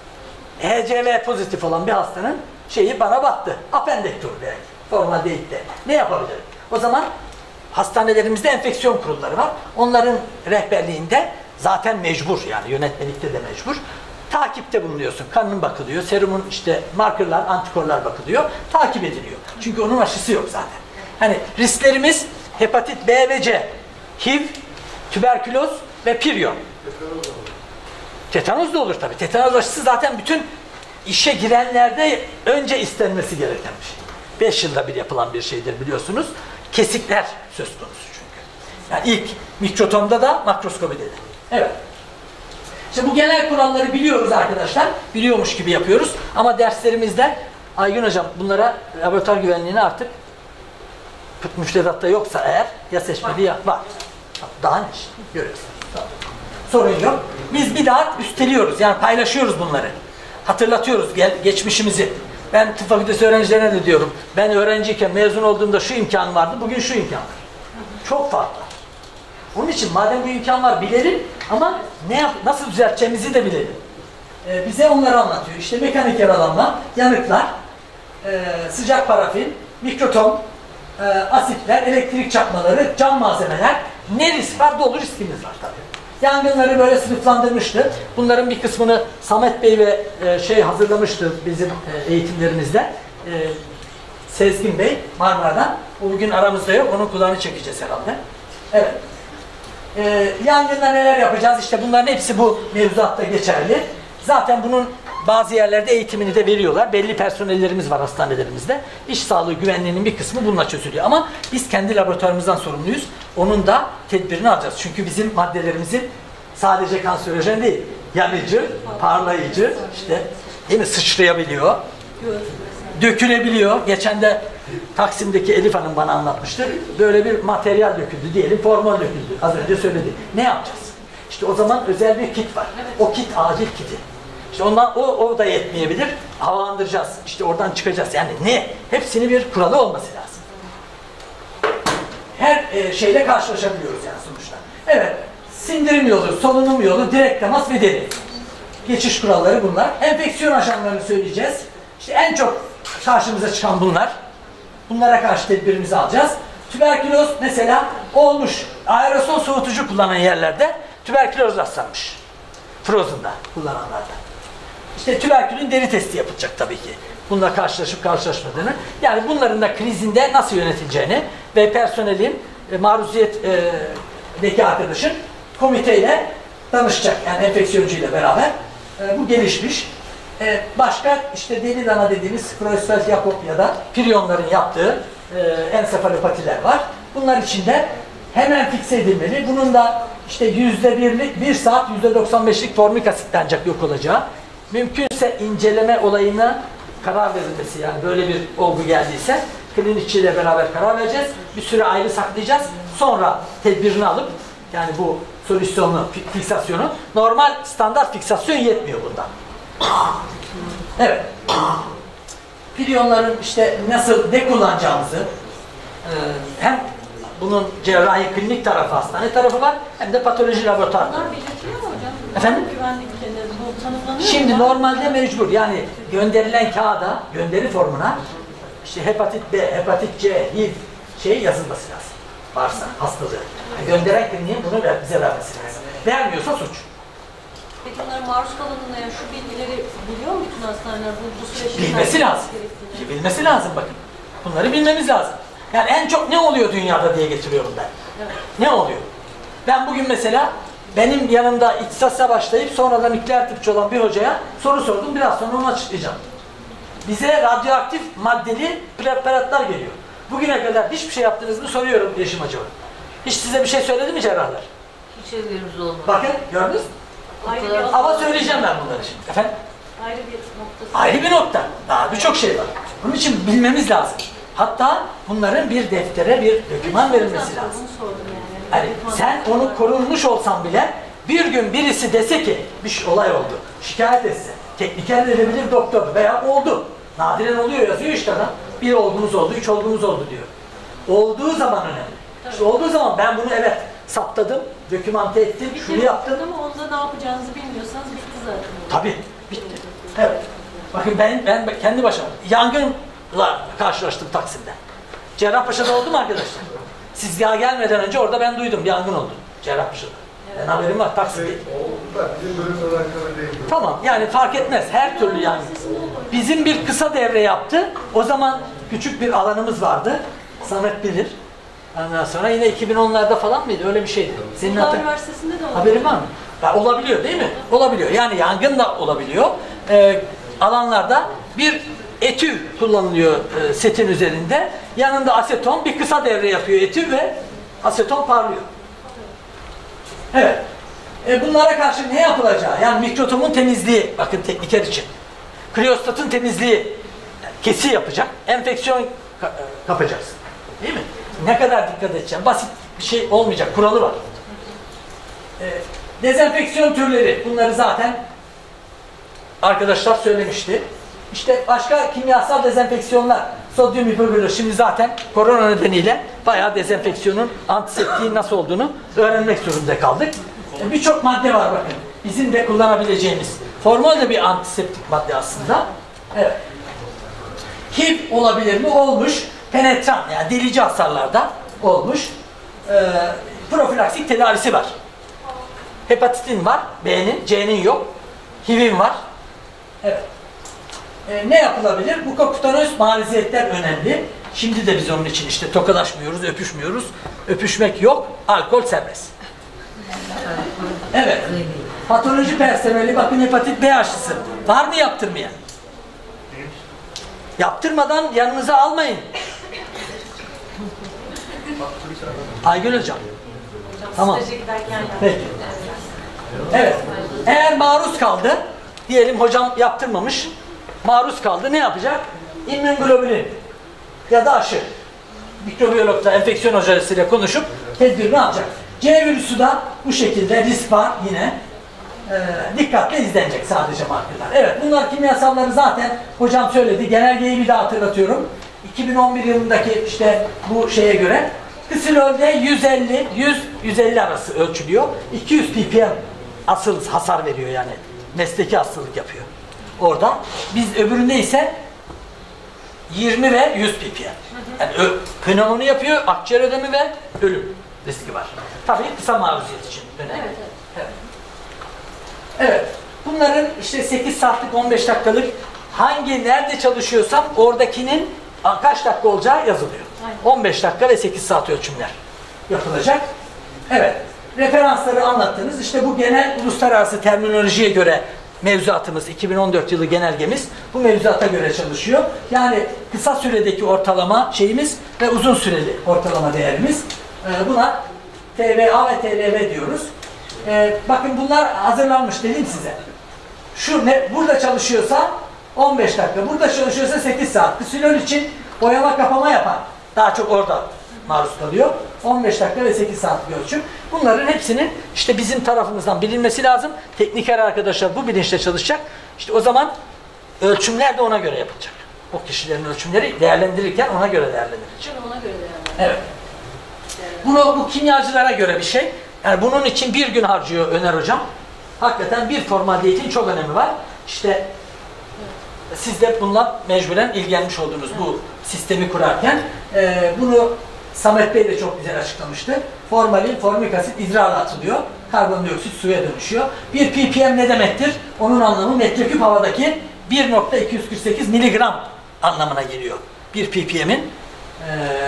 H C V pozitif olan bir hastanın şeyi bana battı. Apendektomi belki. Formaldehit'te. Ne yapabilirim? O zaman hastanelerimizde enfeksiyon kurulları var. Onların rehberliğinde zaten mecbur, yani yönetmelikte de mecbur. Takipte bulunuyorsun. Kanın bakılıyor. Serumun işte markerlar, antikorlar bakılıyor. Takip ediliyor. Çünkü onun aşısı yok zaten. Hani risklerimiz hepatit B ve C, H I V, tüberküloz ve piryon. Tetanoz da olur tabii. Tetanoz aşısı zaten bütün işe girenlerde önce istenmesi gereken bir şey. Beş yılda bir yapılan bir şeydir biliyorsunuz. Kesikler söz konusu çünkü. Yani ilk mikrotomda da makroskopide de. Evet. İşte bu genel kuralları biliyoruz arkadaşlar. Biliyormuş gibi yapıyoruz. Ama derslerimizde Aygün Hocam bunlara laboratuvar güvenliğini artık müfredatta yoksa eğer ya seçmeli ya var. Daha ne işte? Görüyorsunuz. Sorun yok. Biz bir daha üsteliyoruz. Yani paylaşıyoruz bunları. Hatırlatıyoruz gel, geçmişimizi. Ben tıp fakültesi öğrencilerine de diyorum. Ben öğrenciyken mezun olduğumda şu imkan vardı. Bugün şu imkan var. Çok farklı. Onun için madem bu imkan var bilelim ama ne yap, nasıl düzelteceğimizi de bilelim. Ee, bize onları anlatıyor. İşte mekanik yaralanma, yanıklar, e, sıcak parafin, mikrotom, e, asitler, elektrik çarpmaları, cam malzemeler. Ne risk var? Dolu riskimiz var tabii. Yangınları böyle sınıflandırmıştı. Bunların bir kısmını Samet Bey ve e, şey hazırlamıştı bizim e, eğitimlerimizde. E, Sezgin Bey Marmara'dan. O bugün aramızda yok. Onun kulağını çekeceğiz herhalde. Evet. E, yangında neler yapacağız? İşte bunların hepsi bu mevzuatta geçerli. Zaten bunun bazı yerlerde eğitimini de veriyorlar. Belli personellerimiz var hastanelerimizde. İş sağlığı güvenliğinin bir kısmı bununla çözülüyor. Ama biz kendi laboratuvarımızdan sorumluyuz. Onun da tedbirini alacağız. Çünkü bizim maddelerimizin sadece kanserojen değil, yanıcı, parlayıcı, işte değil mi? Sıçrayabiliyor, dökülebiliyor. Geçen de Taksim'deki Elif Hanım bana anlatmıştı. Böyle bir materyal döküldü diyelim, formol döküldü. Az önce söyledi. Ne yapacağız? İşte o zaman özel bir kit var. O kit acil kiti. İşte ondan o, o da yetmeyebilir. Havalandıracağız. İşte oradan çıkacağız. Yani ne? Hepsinin bir kuralı olması lazım. Her e, şeyle karşılaşabiliyoruz yani sonuçta. Evet. Sindirim yolu, solunum yolu, direkt temas ve deri. geçiş kuralları bunlar. Enfeksiyon ajanlarını söyleyeceğiz. İşte en çok karşımıza çıkan bunlar. Bunlara karşı tedbirimizi alacağız. Tüberküloz mesela olmuş. Aerosol soğutucu kullanan yerlerde tüberküloz rastlanmış. Frozen'da kullananlarda. İşte tüberkülün deri testi yapılacak tabii ki. Bununla karşılaşıp karşılaşmadığını. Yani bunların da krizinde nasıl yönetileceğini ve personelin e, maruziyetdeki arkadaşın komiteyle danışacak. Yani enfeksiyoncuyla beraber. E, bu gelişmiş. E, başka işte deli dana dediğimiz Creutzfeldt Jakob ya da priyonların yaptığı e, ensefalopatiler var. Bunlar içinde hemen fikse edilmeli. Bunun da işte yüzde birlik, bir saat yüzde doksan beşlik formik asitle ancak yok olacağı. Mümkünse inceleme olayına karar verilmesi, yani böyle bir olgu geldiyse klinikçiyle beraber karar vereceğiz. Bir süre ayrı saklayacağız. Sonra tedbirini alıp, yani bu solüsyonlu fiksasyonu, normal standart fiksasyon yetmiyor bundan. Evet. Priyonların işte nasıl ne kullanacağımızı e, hem bunun cerrahi klinik tarafı, hastane tarafı var, hem de patoloji laboratuvarı. Bunlar belirtiliyor mu hocam? Efendim? Güvenlikte bu tanımlanıyor. Şimdi normalde mecbur, yani gönderilen kağıda, gönderi formuna işte hepatit B, hepatit C, H I V şey yazılması lazım. Varsa hastalığı. Yani gönderen kliniğin bunu bize vermesi lazım. Vermiyorsa suç. Peki onların maruz kalanına ya şu bilgileri biliyor mu bütün hastaneler bu, bu süreçte? Bilmesi lazım. Bilmesi lazım bakın. Bunları bilmemiz lazım. Yani en çok ne oluyor dünyada diye getiriyorum ben. Evet. Ne oluyor? Ben bugün mesela benim yanımda ihtisasa başlayıp sonradan nükleer tıpçı olan bir hocaya soru sordum. Biraz sonra onu açıklayacağım. Bize radyoaktif maddeli preparatlar geliyor. Bugüne kadar hiçbir şey yaptınız mı soruyorum Yeşim Hocam. Hiç size bir şey söyledi mi cerrahlar? Hiç haberimiz olmadı. Bakın gördünüz mü? Ayrı bir, Ama söyleyeceğim ben bunları şimdi. Efendim? ayrı bir noktası. Ayrı bir nokta. Daha birçok şey var. Bunun için bilmemiz lazım. Hatta bunların bir deftere, bir doküman verilmesi lazım. Bunu sordum yani. Yani sen onu korunmuş olsan bile bir gün birisi dese ki bir şey, olay oldu, şikayet etse, tekniker edebilir doktor veya oldu. Nadiren oluyor, yazıyor işte adam. Bir olduğumuz oldu, üç olduğumuz oldu diyor. Olduğu zaman önemli. İşte olduğu zaman ben bunu evet saptadım, dokümante ettim, Bir şunu kere yaptım. Ama onda ne yapacağınızı bilmiyorsanız bitti zaten. Tabii, bitti. Evet. Bakın ben ben kendi başıma yangınla karşılaştım Taksim'de. Cerrahpaşa'da oldu mu arkadaşlar? Siz ya gelmeden önce orada ben duydum, yangın oldu Cerrahpaşa'da. Ben haberim var Taksim'de. Şey, oldu da bizim bölümle alakalı değil. Tamam, yani fark etmez, her türlü yangın. Bizim bir kısa devre yaptı. O zaman küçük bir alanımız vardı. Samet bilir. Ondan sonra yine iki bin onlarda falan mıydı? Öyle bir şeydi. Senin Uludağ hatır... Üniversitesi'nde de oldu. Haberin var mı? Ya, olabiliyor değil mi? Olabiliyor. Yani yangın da olabiliyor. Ee, alanlarda bir etü kullanılıyor e, setin üzerinde. Yanında aseton, bir kısa devre yapıyor etü ve aseton parlıyor. Evet. E, bunlara karşı ne yapılacağı? Yani mikrotomun temizliği, bakın tekniker için. Kriostatın temizliği, yani kesi yapacak, enfeksiyon ka kapacaksın. Değil mi? Ne kadar dikkat edeceğim? Basit bir şey olmayacak, kuralı var. E, dezenfeksiyon türleri, bunları zaten arkadaşlar söylemişti. İşte başka kimyasal dezenfeksiyonlar, sodyum hipoklorür, şimdi zaten korona nedeniyle bayağı dezenfeksiyonun antiseptiğin nasıl olduğunu öğrenmek zorunda kaldık. E, birçok madde var bakın, bizim de kullanabileceğimiz. Formol de bir antiseptik madde aslında. Evet. H I V olabilir mi? Olmuş. Penetran, yani delici hasarlarda olmuş. E, profilaksik tedavisi var. Hepatitin var, B'nin, C'nin yok. H I V'in var. Evet. E, ne yapılabilir? Mukokutanöz maruziyetler önemli. Şimdi de biz onun için işte tokalaşmıyoruz, öpüşmüyoruz. Öpüşmek yok, alkol serbest. Evet. Patoloji personeli, bakın hepatit B aşısı. Var mı yaptırmayan? Yaptırmadan yanınıza almayın. Aygül Hocam. Tamam. Peki. Evet. Eğer maruz kaldı, diyelim hocam yaptırmamış, maruz kaldı, ne yapacak? İmmünoglobulin ya da aşı. Mikrobiyologla, enfeksiyon hocasıyla konuşup tedbirini alacak. C virüsü de bu şekilde risk var yine. Ee, dikkatle izlenecek sadece markerler. Evet, bunlar kimyasalları zaten hocam söyledi. Genelgeyi bir daha hatırlatıyorum. iki bin on bir yılındaki işte bu şeye göre kısılölde yüz elli yüz yüz elli arası ölçülüyor. iki yüz ppm asıl hasar veriyor yani mesleki hastalık yapıyor. Orada. Biz öbüründe ise yirmi ve yüz ppm. Yani pnömoni yapıyor, akciğer ödemi ve ölüm riski var. Tabii kısa maruziyet için önemli. Evet, evet. Evet. Evet. Bunların işte sekiz saatlik, on beş dakikalık hangi, nerede çalışıyorsam oradakinin kaç dakika olacağı yazılıyor. Aynen. on beş dakika ve sekiz saat ölçümler yapılacak. Evet. Referansları anlattınız. İşte bu genel uluslararası terminolojiye göre mevzuatımız, iki bin on dört yılı genelgemiz bu mevzuata göre çalışıyor. Yani kısa süredeki ortalama şeyimiz ve uzun süreli ortalama değerimiz. Ee, buna T V A ve T L V diyoruz. Ee, bakın bunlar hazırlanmış dedim size. Şu ne, burada çalışıyorsa on beş dakika, burada çalışıyorsa sekiz saat. Ksilol için boyama kapama yapan daha çok orada maruz kalıyor. on beş dakika ve sekiz saat bir ölçüm. Bunların hepsinin işte bizim tarafımızdan bilinmesi lazım. Tekniker arkadaşlar bu bilinçle çalışacak. İşte o zaman ölçümler de ona göre yapılacak. O kişilerin ölçümleri değerlendirirken ona göre değerlendirilecek. Ona göre değerlendirecek. Evet. Bunu bu kimyacılara göre bir şey. Yani bunun için bir gün harcıyor Öner Hocam. Hakikaten bir formaldehitin çok önemi var. İşte siz de bununla mecburen ilgilenmiş olduğunuz bu sistemi kurarken e, bunu Samet Bey de çok güzel açıklamıştı. Formalin, formik asit idrarla atılıyor. Karbondioksit suya dönüşüyor. bir ppm ne demektir? Onun anlamı metreküp havadaki bir nokta iki yüz kırk sekiz miligram anlamına geliyor. bir ppm'in e,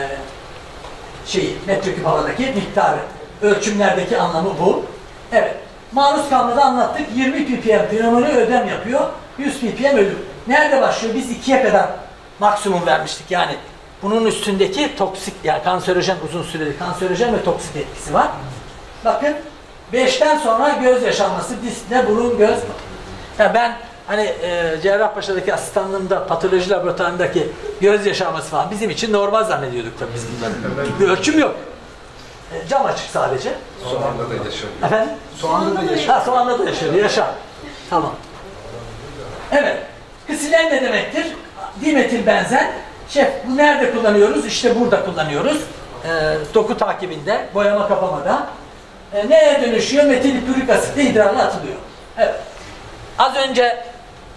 şeyi, metreküp havadaki miktarı. Ölçümlerdeki anlamı bu. Evet. Maruz kalmada anlattık. yirmi ppm pnömoni ödem yapıyor. yüz ppm ölüm. Nerede başlıyor? Biz ikiye kadar maksimum vermiştik. Yani bunun üstündeki toksik, yani kanserojen, uzun süreli kanserojen ve toksik etkisi var. Bakın beşten sonra göz yaşanması, diskle burun, göz. Yani ben hani e, Cerrahpaşa'daki asistanlığımda patoloji laboratuvarındaki göz yaşarması falan bizim için normal zannediyorduk tabii biz bunları. Bir ölçüm yok. E, cam açık sadece. Soğanda da yaşıyor. Efendim? Soğanda da yaşıyor. Ha, soğanda da yaşıyor. Yaşar. Tamam. Evet. Kisilen ne demektir? Dimetil benzen. Şef, bu nerede kullanıyoruz? İşte burada kullanıyoruz. E, doku takibinde, boyama kapamada. E, neye dönüşüyor? Metilipürik asitle idrarla atılıyor. Evet. Az önce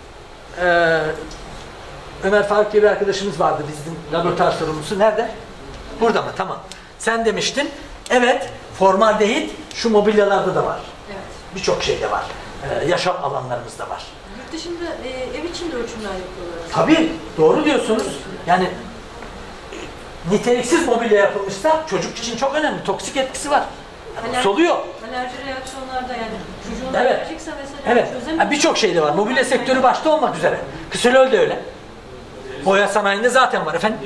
e, Ömer Faruk diye bir arkadaşımız vardı, bizim laboratuvar sorumlusu. Nerede? Burada mı? Tamam. Sen demiştin. Evet, formaldehit şu mobilyalarda da var. Evet. Birçok şeyde var. E, yaşam alanlarımızda var. Yurt dışında e, ev içinde ölçümler yapıyorlar. Tabii, doğru diyorsunuz. Yani e, niteliksiz mobilya yapılmışsa çocuk için çok önemli. Toksik etkisi var. Yani Alerji- soluyor. Alerji reaksiyonlarda yani çocuğun Evet. alerjikse mesela Evet. çözemiyor. Yani birçok şeyde var. Mobilya sektörü başta olmak üzere. Ksilol de öyle. Boya sanayinde zaten var efendim.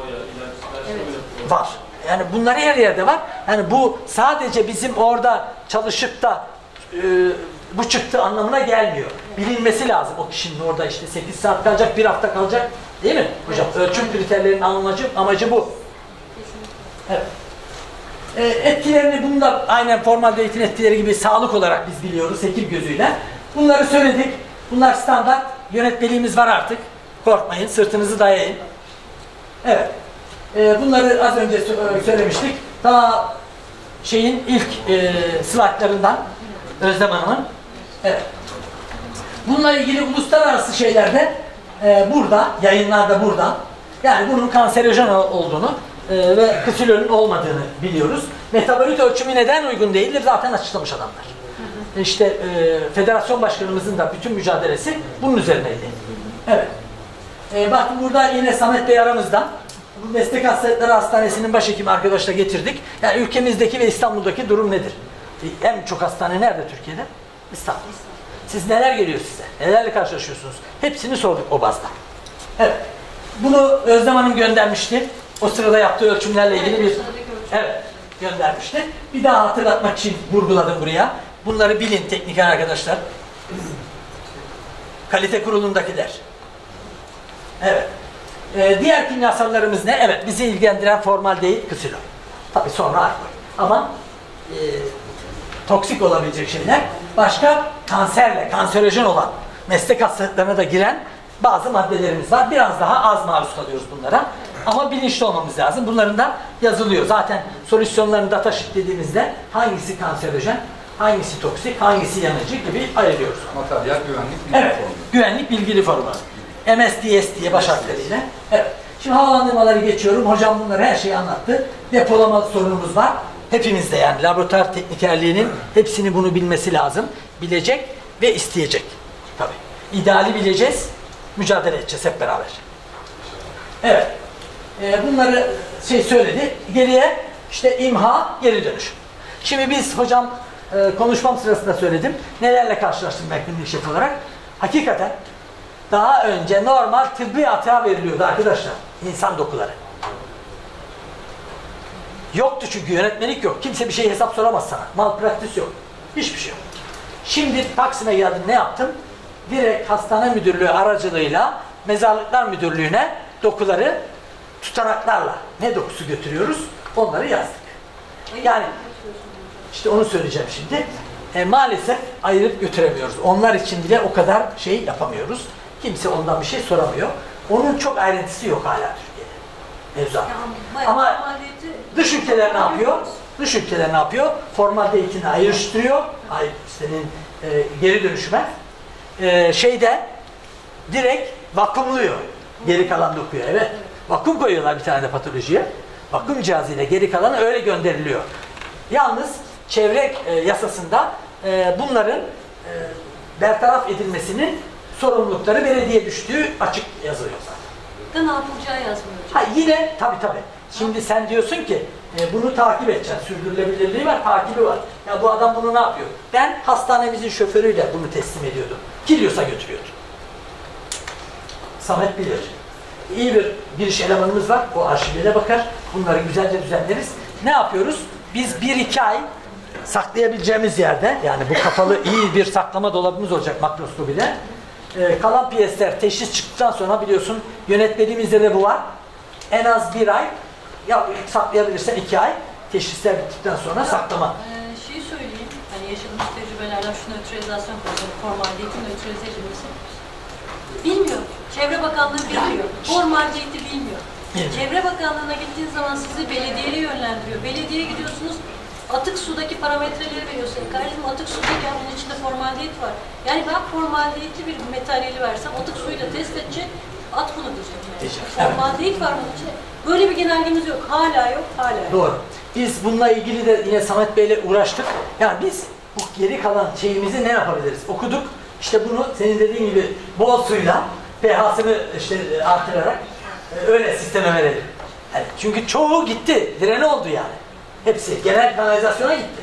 Evet. Var. Yani bunlar her yerde var. Yani bu sadece bizim orada çalışıp da e, bu çıktı anlamına gelmiyor. Bilinmesi lazım o kişinin orada işte sekiz saat kalacak, bir hafta kalacak. Değil mi hocam? Evet. Ölçüm kriterlerinin amacı, amacı bu. Evet. E, etkilerini bunu da aynen formaldehitin etkileri gibi sağlık olarak biz biliyoruz hekim gözüyle. Bunları söyledik. Bunlar standart. Yönetmeliğimiz var artık. Korkmayın. Sırtınızı dayayın. Evet. E, bunları az önce söylemiştik. Daha şeyin ilk e, slaytlarından Özlem Hanım'ın. Evet. Bununla ilgili uluslararası şeylerde e, burada, yayınlarda burada. Yani bunun kanserojen olduğunu e, ve ksilolün olmadığını biliyoruz. Metabolit ölçümü neden uygun değildir zaten açıklamış adamlar. Hı hı. İşte e, federasyon başkanımızın da bütün mücadelesi bunun üzerineydi. Evet. E, bakın burada yine Samet Bey aramızda. Bu Meslek Hastalıkları Hastanesi'nin başhekimi arkadaşla getirdik. Yani ülkemizdeki ve İstanbul'daki durum nedir? E, en çok hastane nerede Türkiye'de? İstanbul. Siz neler geliyor size? Nelerle karşılaşıyorsunuz? Hepsini sorduk o bazda. Evet. Bunu Özlem Hanım göndermişti. O sırada yaptığı ölçümlerle ilgili bir... Evet, göndermişti. Bir daha hatırlatmak için vurguladım buraya. Bunları bilin tekniker arkadaşlar. Kalite kurulundakiler. Evet. Ee, diğer kimyasallarımız ne? Evet, bizi ilgilendiren formaldehit, ksilol. Tabii sonra alkol. Ama e, toksik olabilecek şeyler. Başka kanserle, kanserojen olan meslek hastalıklarına da giren bazı maddelerimiz var. Biraz daha az maruz kalıyoruz bunlara. Ama bilinçli olmamız lazım. Bunların da yazılıyor. Zaten solüsyonlarını data sheet dediğimizde hangisi kanserojen, hangisi toksik, hangisi yanıcı gibi ayırıyoruz. Materyal güvenlik bilgi Evet, formu. güvenlik bilgili formu. M S D S diye baş harfleriyle. Evet. Şimdi havalandırmaları geçiyorum. Hocam bunları her şeyi anlattı. Depolama sorunumuz var. Hepimizde yani laboratuvar teknikerliğinin hepsini bunu bilmesi lazım. Bilecek ve isteyecek. Tabii. İdeali bileceğiz. Mücadele edeceğiz hep beraber. Evet. Ee, bunları şey söyledi. Geriye işte imha, geri dönüş. Şimdi biz hocam e, konuşmam sırasında söyledim. Nelerle karşılaştım ben klinik şef olarak. Hakikaten daha önce normal tıbbi atığa veriliyordu arkadaşlar. İnsan dokuları. Yoktu çünkü yönetmelik yok. Kimse bir şey hesap soramaz sana. Malpraktis yok. Hiçbir şey yok. Şimdi Taksim'e geldim, ne yaptım? Direkt hastane müdürlüğü aracılığıyla mezarlıklar müdürlüğüne dokuları tutanaklarla ne dokusu götürüyoruz? Onları yazdık. Yani işte onu söyleyeceğim şimdi. E, maalesef ayırıp götüremiyoruz. Onlar için bile o kadar şey yapamıyoruz. Kimse ondan bir şey soramıyor. Onun çok ayrıntısı yok hala Türkiye'de. Mevzuat. Ama dış ülkeler ne yapıyor? Dış ülkeler ne yapıyor? Formaldehitini ayrıştırıyor. Ay, senin e, geri dönüşüme. E, şeyde direkt vakumluyor. Geri kalan dokuyu. Evet. Vakum koyuyorlar bir tane de patolojiye. Vakum cihazıyla geri kalanı öyle gönderiliyor. Yalnız çevre e, yasasında e, bunların e, bertaraf edilmesinin sorumlulukları belediye düştüğü açık yazılıyor zaten. Ne yapılacağı yazmıyor. Ha yine tabii tabii. Şimdi sen diyorsun ki e, bunu takip edeceksin. Sürdürülebilirliği var, takibi var. Ya bu adam bunu ne yapıyor? Ben hastanemizin şoförüyle bunu teslim ediyordum. Kilyos'a götürüyordu. Samet bilir. İyi bir giriş elemanımız var. O arşivlere bakar. Bunları güzelce düzenleriz. Ne yapıyoruz? Biz bir iki ay saklayabileceğimiz yerde, yani bu kapalı iyi bir saklama dolabımız olacak makroskopide. Ee, kalan piyesler teşhis çıktıktan sonra biliyorsun yönetmeliğimizde de bu var. En az bir ay, ya saklayabilirsen iki ay, teşhisler bittikten sonra saklama. Ee, şeyi söyleyeyim, hani yaşadığımız tecrübelerden şu nötralizasyon konusu, formaldehitin nötralize edilmesi. Bilmiyor. Çevre Bakanlığı bilmiyor. Formaldehiti bilmiyor. Bilmiyor. Çevre Bakanlığı'na gittiğiniz zaman sizi belediyeye yönlendiriyor. Belediyeye gidiyorsunuz, atık sudaki parametreleri veriyorsun. Kardeşim atık sudayken bunun içinde formaldehit var. Yani ben formaldehitli bir materyali versem atık suyuyla test edecek, at bunu diyecek. Yani. Diyecek. Formaldehit var bunun içinde. Böyle bir genelgemiz yok. Hala yok, hala yok. Doğru. Biz bununla ilgili de yine Samet Bey'le uğraştık. Yani biz bu geri kalan şeyimizi ne yapabiliriz? Okuduk. İşte bunu senin dediğin gibi bol suyla pH'sını işte artırarak öyle sisteme verelim. Yani çünkü çoğu gitti. Direne oldu yani. Hepsi genel kanalizasyona gitti.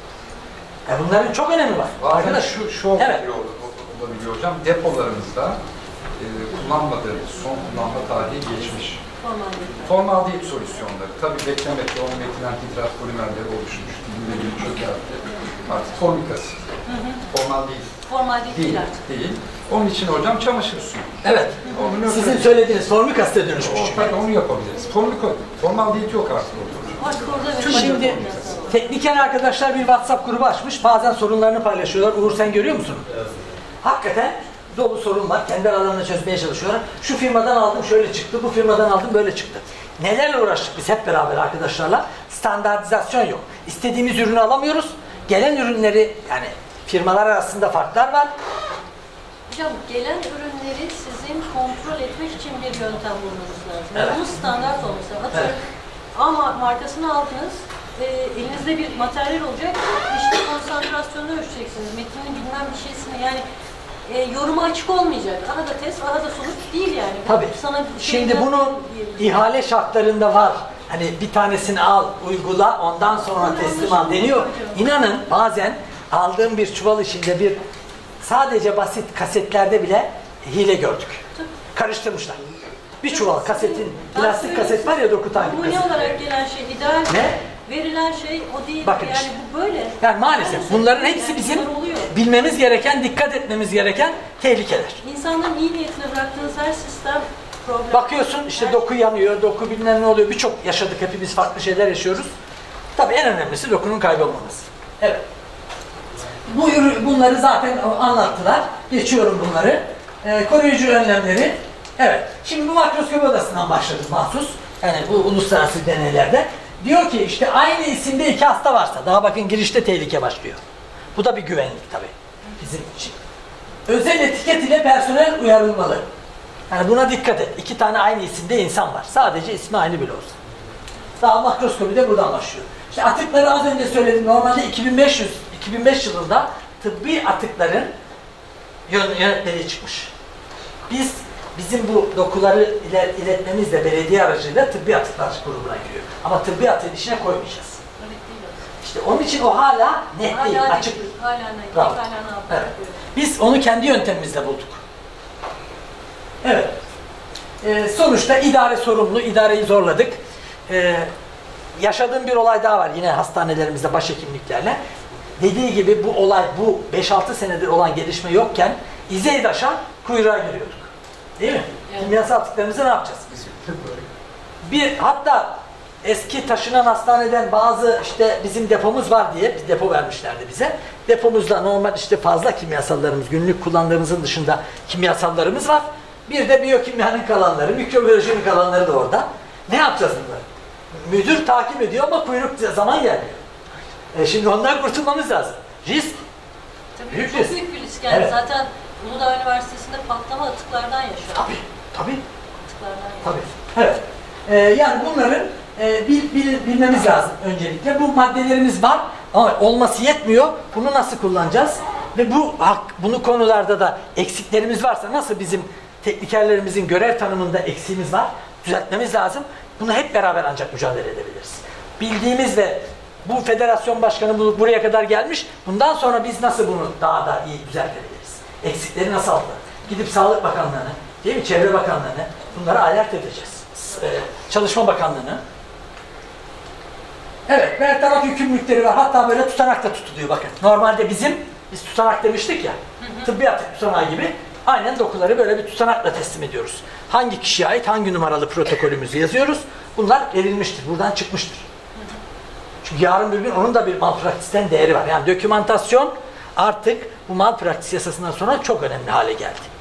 Yani bunların çok önemi var. Bazen Arkadaş, şu, şu olabiliyor, evet. olabiliyor hocam. Depolarımızda e, kullanmadığımız, son kullanma tarihi geçmiş Formaldehit. formaldehit solüsyonları. Tabii beklemekle on metilen hidrat polimerleri oluşmuş. Dilinde bir çökerti. Artık formik asit. Formaldehit Formaldehit değil, değil artık. değil. Onun için hocam çamaşır suyu. Evet. Onu Sizin söylediğiniz formik asite dönüşmüş. O, tabii onu yapabiliriz. Formik, formaldehit yok artık orada. Artık orada Şimdi tekniker arkadaşlar bir WhatsApp grubu açmış. Bazen sorunlarını paylaşıyorlar. Uğur sen görüyor musun? Evet. Hakikaten dolu sorun var. Kendi aralarında çözmeye çalışıyorlar. Şu firmadan aldım şöyle çıktı. Bu firmadan aldım böyle çıktı. Nelerle uğraştık biz hep beraber arkadaşlarla? Standartizasyon yok. İstediğimiz ürünü alamıyoruz. Gelen ürünleri yani firmalar arasında farklar var. Hocam gelen ürünleri sizin kontrol etmek için bir yöntem bulmanız lazım. Evet. Bunun standart olması lazım. Atıyorum Evet. ama markasını aldınız, e, elinizde bir materyal olacak, işte konsantrasyonunu ölçeceksiniz, metninin bilmem bir şeysini yani e, yoruma açık olmayacak. Arada test, arada sonuç değil yani. Tabii. Sana Şimdi bunun ihale şartlarında var. Hani bir tanesini al, uygula, ondan sonra teslim al deniyor. İnanın bazen aldığım bir çuval içinde bir sadece basit kasetlerde bile hile gördük. Karıştırmışlar. Bir çuval kasetin, plastik kaset var ya doku takip numune kaset. olarak gelen şey ideal. Ne? Verilen şey o değil. Bakın yani işte. bu böyle. Yani maalesef bunların hepsi Yani bizim bunlar oluyor. bilmemiz gereken, dikkat etmemiz gereken tehlikeler. İnsanların iyi niyetine bıraktığınız her sistem problem. Bakıyorsun işte Her- doku yanıyor, doku bilmem ne oluyor. Birçok yaşadık, hepimiz farklı şeyler yaşıyoruz. Tabii en önemlisi dokunun kaybolmaması. Evet. Bu ürün, bunları zaten anlattılar. Geçiyorum bunları. Ee, koruyucu önlemleri. Evet. Şimdi bu makroskop odasından başladık mahsus. Yani bu uluslararası deneylerde. Diyor ki işte aynı isimde iki hasta varsa, daha bakın girişte tehlike başlıyor. Bu da bir güvenlik tabii bizim için. Özel etiket ile personel uyarılmalı. Yani buna dikkat et. İki tane aynı isimde insan var. Sadece ismi aynı bile olsa. Daha makroskopi de buradan başlıyor. İşte atıkları az önce söyledim. Normalde iki bin beş yüz, iki bin beş yılında tıbbi atıkların yönetmeliği çıkmış. Biz bizim bu dokuları iletmemizle belediye aracıyla tıbbi atıklar grubuna giriyor. Ama tıbbi atığın içine koymayacağız. İşte onun için o hala net Hala değil, net açık. değil, hala net, Bravo. hala ne yapıyor? Evet. Biz onu kendi yöntemimizle bulduk. Evet. Ee, sonuçta idare sorumlu, idareyi zorladık. Ee, yaşadığım bir olay daha var yine hastanelerimizde başhekimliklerle. Dediği gibi bu olay, bu beş altı senedir olan gelişme yokken İzeydaş'a kuyruğa giriyorduk. Değil mi? Evet. Kimyasal atıklarımızı ne yapacağız? Bir, hatta eski taşınan hastaneden bazı işte bizim depomuz var diye bir depo vermişlerdi bize. Depomuzda normal işte fazla kimyasallarımız, günlük kullandığımızın dışında kimyasallarımız var. Bir de biyokimyanın kalanları, mikrobiyolojinin kalanları da orada. Ne yapacağız bunları? Müdür takip ediyor ama kuyruk zaman gelmiyor. E şimdi ondan kurtulmamız lazım. Risk. Tabii büyük çok risk. büyük bir risk yani. Evet. Zaten Uludağ Üniversitesi'nde patlama atıklardan yaşıyor. Tabii, tabii. Atıklardan yaşıyor. Tabii. Evet. Ee, yani bunların e, bil, bil, bilmemiz lazım öncelikle. Bu maddelerimiz var ama olması yetmiyor. Bunu nasıl kullanacağız? Ve bu hak, bunu konularda da eksiklerimiz varsa nasıl bizim teknikerlerimizin görev tanımında eksiğimiz var, düzeltmemiz lazım. Bunu hep beraber ancak mücadele edebiliriz. Bildiğimiz ve bu federasyon başkanı bu, buraya kadar gelmiş. Bundan sonra biz nasıl bunu daha da iyi düzeltebiliriz? Eksikleri nasıl aldı? Gidip Sağlık Bakanlığı'nı, değil mi? Çevre Bakanlığı'nı bunları alert edeceğiz. Ee, Çalışma Bakanlığı'nı. Evet, bertaraf yükümlülükleri var. Hatta böyle tutanak da tutuluyor bakın. Normalde bizim, biz tutanak demiştik ya, tıbbi atık tutanağı gibi aynen dokuları böyle bir tutanakla teslim ediyoruz. Hangi kişiye ait hangi numaralı protokolümüzü yazıyoruz. Bunlar verilmiştir, buradan çıkmıştır. Çünkü yarın bir gün onun da bir malpraktisten değeri var. Yani dokümantasyon artık bu malpraktis yasasından sonra çok önemli hale geldi.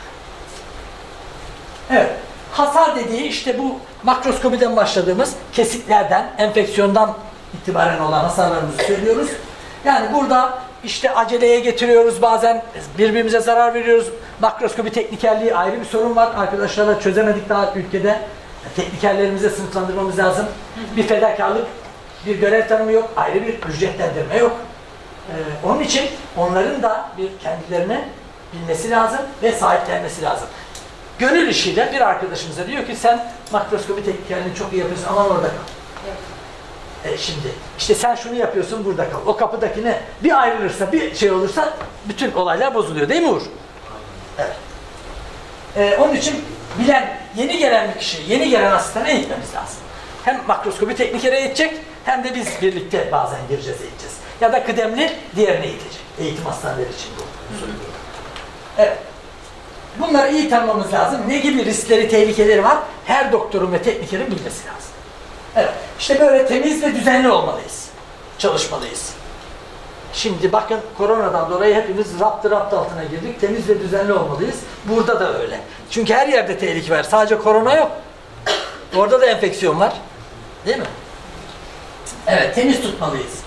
Evet. Hasar dediği işte bu makroskopiden başladığımız kesiklerden, enfeksiyondan itibaren olan hasarlarımızı söylüyoruz. Yani burada işte aceleye getiriyoruz, bazen birbirimize zarar veriyoruz. Makroskopi teknikerliği ayrı bir sorun var. Arkadaşlarla çözemedik daha ülkede. Teknikerlerimize sınıflandırmamız lazım. Bir fedakarlık, bir görev tanımı yok, ayrı bir ücretlendirme yok. Ee, onun için onların da bir kendilerine bilmesi lazım ve sahiplenmesi lazım. Gönül işiyle bir arkadaşımıza diyor ki sen makroskopi teknikerliğini çok iyi yapıyorsun, aman orada kal. Evet. E şimdi işte sen şunu yapıyorsun, burada kal. O kapıdakine bir ayrılırsa, bir şey olursa bütün olaylar bozuluyor değil mi Uğur? Evet. E, onun için bilen, yeni gelen bir kişi, yeni gelen asistana eğitmemiz lazım. Hem makroskopi teknikere eğitecek, hem de biz birlikte bazen gireceğiz, eğiteceğiz. Ya da kıdemli diğerini eğitecek. Eğitim hastaneleri için bu. Evet. Bunları iyi tanımamız lazım. Ne gibi riskleri, tehlikeleri var? Her doktorun ve teknikerin bilmesi lazım. Evet. İşte böyle temiz ve düzenli olmalıyız. Çalışmalıyız. Şimdi bakın koronadan dolayı hepimiz raptı rapt altına girdik. Temiz ve düzenli olmalıyız. Burada da öyle. Çünkü her yerde tehlike var. Sadece korona yok. Orada da enfeksiyon var. Değil mi? Evet. Temiz tutmalıyız.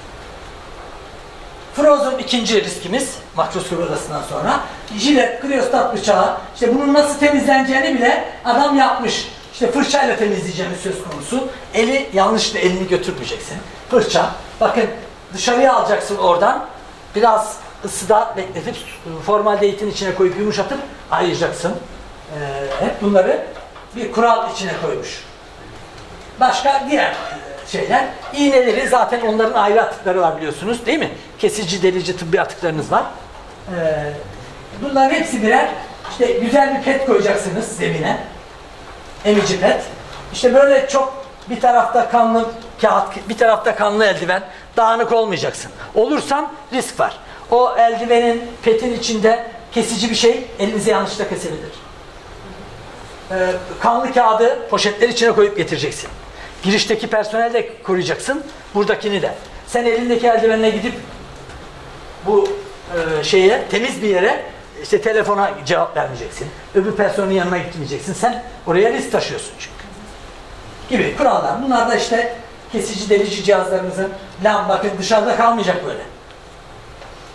Frozen ikinci riskimiz makroskopi odasından sonra. Jilet, kriyostat bıçağı, işte bunun nasıl temizleneceğini bile adam yapmış. İşte fırçayla temizleyeceğimiz söz konusu. Eli, yanlışlıkla elini götürmeyeceksin. Fırça, bakın dışarıya alacaksın oradan. Biraz ısıda bekletip formaldehidin içine koyup yumuşatıp ayıracaksın. Ee, hep bunları bir kural içine koymuş. Başka diğer şeyler, iğneleri zaten onların ayrı atıkları var biliyorsunuz değil mi? Kesici, delici tıbbi atıklarınız var. Ee, bunların hepsi birer, işte güzel bir pet koyacaksınız zemine. Emici pet. İşte böyle çok bir tarafta kanlı kağıt, bir tarafta kanlı eldiven, dağınık olmayacaksın. Olursan risk var. O eldivenin, petin içinde kesici bir şey elinizi yanlışlıkla kesebilir. Ee, kanlı kağıdı poşetler içine koyup getireceksin. Girişteki personel de koruyacaksın, buradakini de. Sen elindeki eldivenle gidip bu e, şeye, temiz bir yere işte telefona cevap vermeyeceksin. Öbür personelin yanına gitmeyeceksin. Sen oraya risk taşıyorsun çünkü. Gibi kurallar. Bunlar da işte kesici, delici cihazlarımızın, lan bakın dışarıda kalmayacak böyle.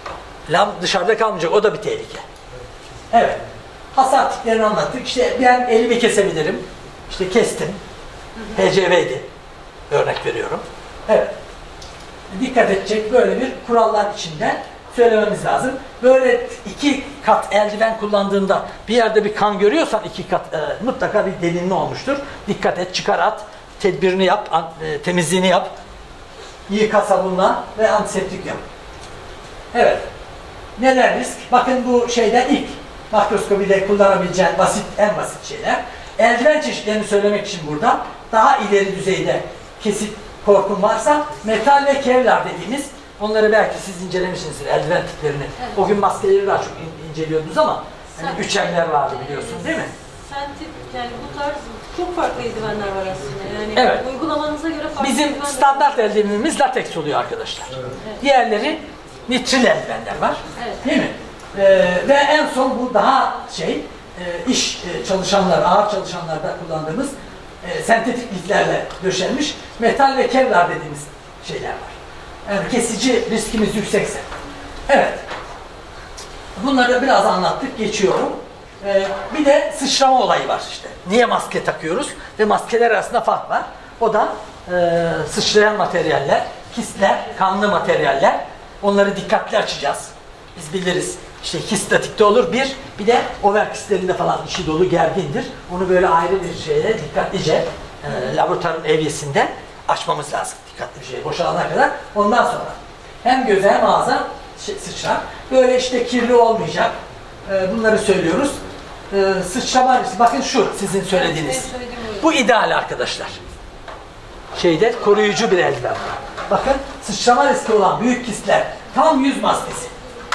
Lam dışarıda kalmayacak. O da bir tehlike. Evet. Hasar tiplerini anlattık. İşte ben elimi kesebilirim. İşte kestim. H C V'ydi. Örnek veriyorum. Evet. Dikkat edecek böyle bir kurallar içinde söylememiz lazım. Böyle iki kat eldiven kullandığında bir yerde bir kan görüyorsan iki kat e, mutlaka bir delinme olmuştur. Dikkat et, çıkar at, tedbirini yap, an, e, temizliğini yap. Yıka sabunla ve antiseptik yap. Evet. Neler risk? Bakın bu şeyden ilk makroskopide kullanabileceğin basit, en basit şeyler. Eldiven çeşitlerini söylemek için burada daha ileri düzeyde kesit korkun varsa metal ve kevlar dediğimiz, onları belki siz incelemişsinizdir eldiven tiplerini. Evet. O gün maskeleri daha çok in inceliyordunuz ama hani üç emler vardı biliyorsunuz değil mi? Sentetik, yani bu tarz çok farklı eldivenler var aslında. Yani evet. Uygulamanıza göre farklı. Bizim standart eldivenimiz lateks oluyor arkadaşlar. Evet. Diğerleri nitril eldivenler var. Evet. Değil mi? Ee, ve en son bu daha şey e, iş e, çalışanlar, ağır çalışanlarda kullandığımız e, sentetik liflerle döşenmiş metal ve kevlar dediğimiz şeyler var. Yani kesici riskimiz yüksekse. Evet. Bunları biraz anlattık, geçiyorum. Ee, bir de sıçrama olayı var işte. Niye maske takıyoruz? Ve maskeler arasında fark var. O da e, sıçrayan materyaller, kistler, kanlı materyaller. Onları dikkatli açacağız. Biz biliriz. İşte histatikte olur bir, bir de over kistlerinde falan içi dolu gergindir. Onu böyle ayrı bir şeyle dikkatlice e, laboratuvarın evyesinde açmamız lazım. Dikkatli bir şey boşalana kadar. Ondan sonra hem göze hem ağza sıçrar. Böyle işte kirli olmayacak. E, bunları söylüyoruz. E, sıçrama, bakın şu sizin söylediğiniz. Bu ideal arkadaşlar. Şeyde koruyucu bir eldiven var. Bakın sıçrama riski olan büyük kistler tam yüz maskesi.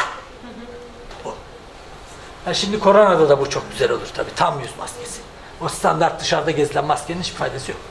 Yani şimdi koronada da bu çok güzel olur tabii. Tam yüz maskesi. O standart dışarıda gezilen maskenin hiçbir faydası yok.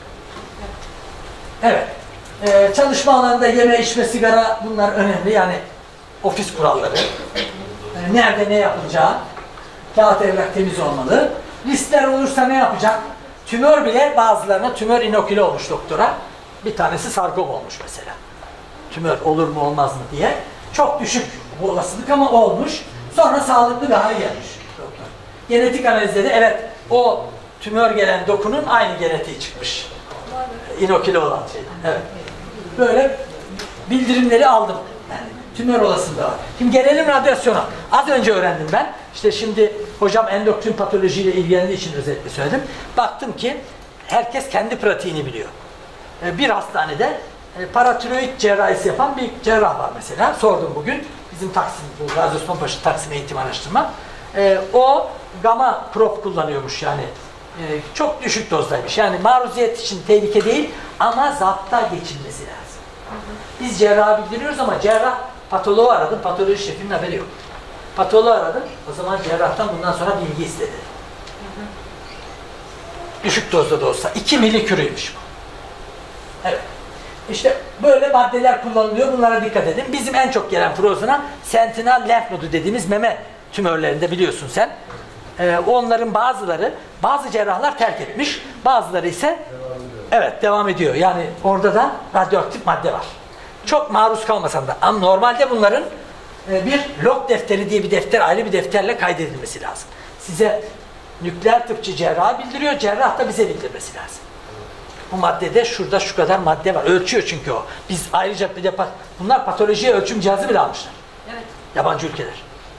Evet. Ee, çalışma alanında yeme, içme, sigara bunlar önemli. Yani ofis kuralları. Ee, nerede ne yapılacağı. Kağıt evrak temiz olmalı. Riskler olursa ne yapacak? Tümör bile bazılarına tümör inoküle olmuş doktora. Bir tanesi sarkom olmuş mesela. Tümör olur mu olmaz mı diye. Çok düşük bu olasılık ama olmuş. Sonra sağlıklı bir hale gelmiş doktor. Genetik analizde de evet o tümör gelen dokunun aynı genetiği çıkmış. İnoküle olan şey. Evet. Böyle bildirimleri aldım. Yani tümör olasılığı var. Şimdi gelelim radyasyona. Az önce öğrendim ben. İşte şimdi hocam endokrin patolojiyle ilgilendiği için özellikle söyledim. Baktım ki herkes kendi pratiğini biliyor. Bir hastanede paratiroid cerrahisi yapan bir cerrah var mesela. Sordum bugün. Bizim Taksim, bu Gazi Osman Paşa Taksim Eğitim Araştırma. E, o gamma prop kullanıyormuş yani. E, çok düşük dozdaymış. Yani maruziyet için tehlike değil ama zapta geçilmesi lazım. Hı hı. Biz cerrahı bildiriyoruz ama cerrah patoloğu aradım. Patoloji şefinin haberi yok. Patoloğu aradım. O zaman cerrahtan bundan sonra bilgi istedi. Hı hı. Düşük dozda da olsa. iki milikürüymüş bu. Evet. İşte böyle maddeler kullanılıyor. Bunlara dikkat edin. Bizim en çok gelen prozuna sentinel lenf nodu dediğimiz meme tümörlerinde biliyorsun sen. Ee, onların bazıları, bazı cerrahlar terk etmiş. Bazıları ise evet devam ediyor. Yani orada da radyoaktif madde var. Çok maruz kalmasan da. Ama normalde bunların e, bir log defteri diye bir defter, ayrı bir defterle kaydedilmesi lazım. Size nükleer tıpçı cerrahı bildiriyor. Cerrah da bize bildirmesi lazım. Bu maddede şurada şu kadar madde var. Ölçüyor çünkü o. Biz ayrıca bir de bunlar patolojiye ölçüm cihazı bile almışlar. Evet. Yabancı ülkeler.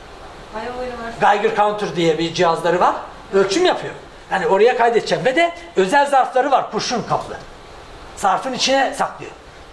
Geiger counter diye bir cihazları var. Ölçüm yapıyor. Yani oraya kaydedeceğim ve de özel zarfları var. Kurşun kaplı. Zarfın içine saklıyor.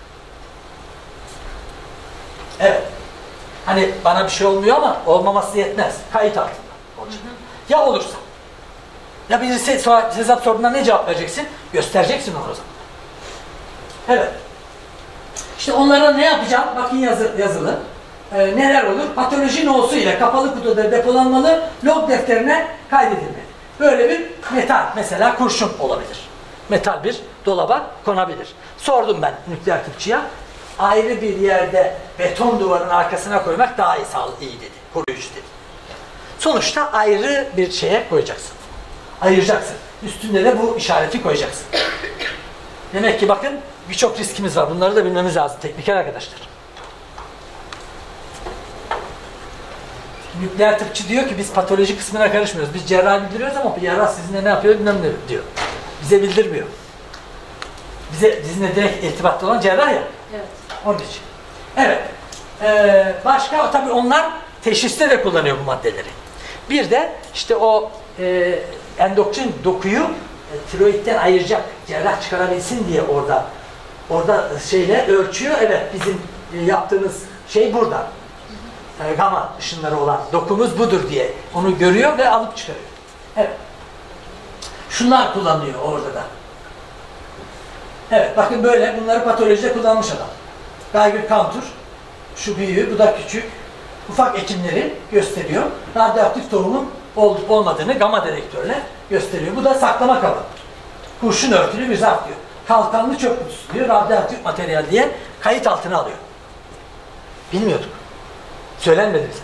Evet. Hani bana bir şey olmuyor ama olmaması yetmez. Kayıt altında olacak. Hı hı. Ya olursa. Ya birisi hesap sorduğunda ne cevap vereceksin? Göstereceksin onu o zaman. Evet. İşte onlara ne yapacağım? Bakın yazı, yazılı. Ee, neler olur? Patoloji nosu ile kapalı kutuda depolanmalı, log defterine kaydedilmeli. Böyle bir metal, mesela kurşun olabilir. Metal bir dolaba konabilir. Sordum ben nükleer tıpçıya. Ayrı bir yerde beton duvarın arkasına koymak daha iyi, sağlıklı, iyi dedi. Koruyucu dedi. Sonuçta ayrı bir şeye koyacaksın. Ayıracaksın. Üstünde de bu işareti koyacaksın. Demek ki bakın birçok riskimiz var. Bunları da bilmemiz lazım tekniker arkadaşlar. nükleer tıpçı diyor ki biz patoloji kısmına karışmıyoruz. Biz cerrahi bildiriyoruz ama cerrah sizinle ne yapıyor bilmem ne diyor. Bize bildirmiyor. Bize sizinle direkt irtibatlı olan cerrah ya. Evet. Onun için. Evet. Ee, başka tabii onlar teşhiste de kullanıyor bu maddeleri. Bir de işte o e, endokrin dokuyu e, tiroidden ayıracak, cerrah çıkarabilsin diye orada orada şeyle ölçüyor. Evet, bizim e, yaptığımız şey burada. E, gamma ışınları olan dokumuz budur diye onu görüyor ve alıp çıkarıyor. Evet. Şunlar kullanıyor orada da. Evet, bakın böyle bunları patolojide kullanmış adam. Geiger counter, şu büyüğü, bu da küçük. Ufak ekimleri gösteriyor. Radyoaktif tohumun olup olmadığını gamma dedektörle gösteriyor. Bu da saklama kabı. Kurşun örtülü bir zarf diyor. Kalkanlı çöp kutusu diyor. Radyoaktif materyal diye kayıt altına alıyor. Bilmiyorduk. Söylenmedi bize.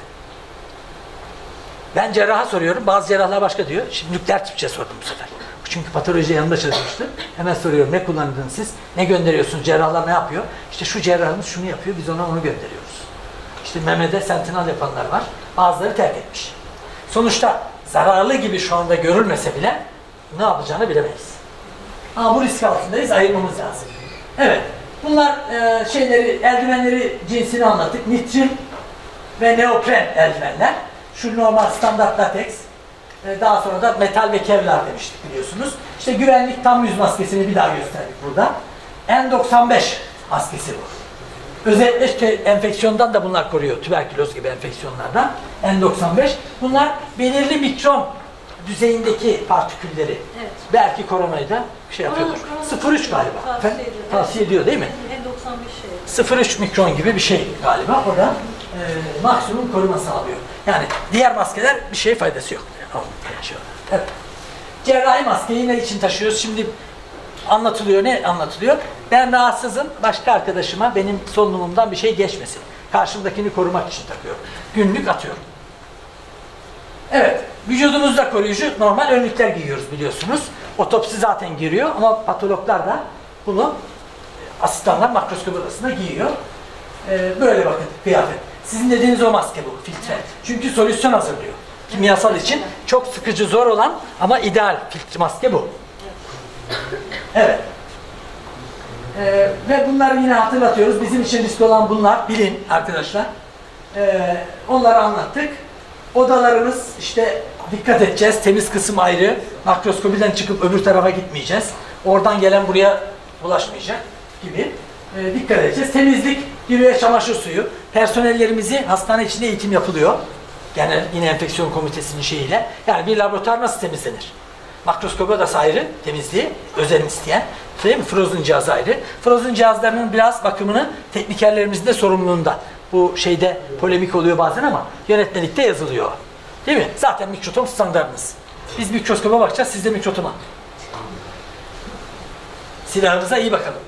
Ben cerraha soruyorum. Bazı cerrahlar başka diyor. Şimdi nükleer tıpçıya sordum bu sefer. Çünkü patoloji yanında çalışmıştı. Hemen soruyorum ne kullandınız siz? Ne gönderiyorsunuz? Cerrahlar ne yapıyor? İşte şu cerrahımız şunu yapıyor. Biz ona onu gönderiyoruz. İşte memede sentinel yapanlar var. Bazıları terk etmiş. Sonuçta zararlı gibi şu anda görülmese bile ne yapacağını bilemeyiz. Ama bu risk altındayız. Ayırmamız lazım. Evet. Bunlar e, şeyleri, eldivenleri cinsini anlattık. Nitrin ve neopren eldivenler. Şu normal standart lateks. E, daha sonra da metal ve kevlar demiştik biliyorsunuz. İşte güvenlik tam yüz maskesini bir daha gösterdik burada. N doksan beş maskesi bu. Özellikle enfeksiyondan da bunlar koruyor. Tüberküloz gibi enfeksiyonlardan. N doksan beş. Bunlar belirli mikron düzeyindeki partikülleri. Evet. Belki koronayı da şey yapıyordur. sıfır virgül üç galiba. Tavsiye ediyor. Tavsiye ediyor değil mi? N doksan beş şey. sıfır virgül üç mikron gibi bir şey galiba. O da e, maksimum koruma sağlıyor. Yani diğer maskeler bir şeye faydası yok. Evet. Cerrahi maskeyi ne için taşıyoruz? Şimdi anlatılıyor. Ne anlatılıyor? Ben rahatsızım. Başka arkadaşıma benim solunumumdan bir şey geçmesin. Karşımdakini korumak için takıyorum. Günlük atıyorum. Evet. Vücudumuzda koruyucu normal önlükler giyiyoruz biliyorsunuz. Otopsi zaten giriyor ama patologlar da bunu asistanlar makroskop odasında giyiyor. Ee, böyle bakın kıyafet. Sizin dediğiniz o maske bu. Filtre. Çünkü solüsyon hazırlıyor. Kimyasal için çok sıkıcı, zor olan ama ideal filtre maske bu. Evet. Ee, ve bunları yine hatırlatıyoruz. Bizim için riskli olan bunlar. Bilin arkadaşlar. Ee, onları anlattık. Odalarımız işte dikkat edeceğiz. Temiz kısım ayrı. Makroskopiden çıkıp öbür tarafa gitmeyeceğiz. Oradan gelen buraya bulaşmayacak gibi. Ee, dikkat edeceğiz. Temizlik, giriyor çamaşır suyu. Personellerimizi hastane içinde eğitim yapılıyor. Genel yine enfeksiyon komitesinin şeyiyle. Yani bir laboratuvar nasıl temizlenir? Makroskop odası ayrı temizliği, özen isteyen. Değil mi? Frozen cihazı ayrı. Frozen cihazlarının biraz bakımını teknikerlerimizin de sorumluluğunda. Bu şeyde polemik oluyor bazen ama yönetmelikte yazılıyor. Değil mi? Zaten mikrotom standartımız. Biz mikroskopa bakacağız, siz de mikrotoma. Silahımıza iyi bakalım.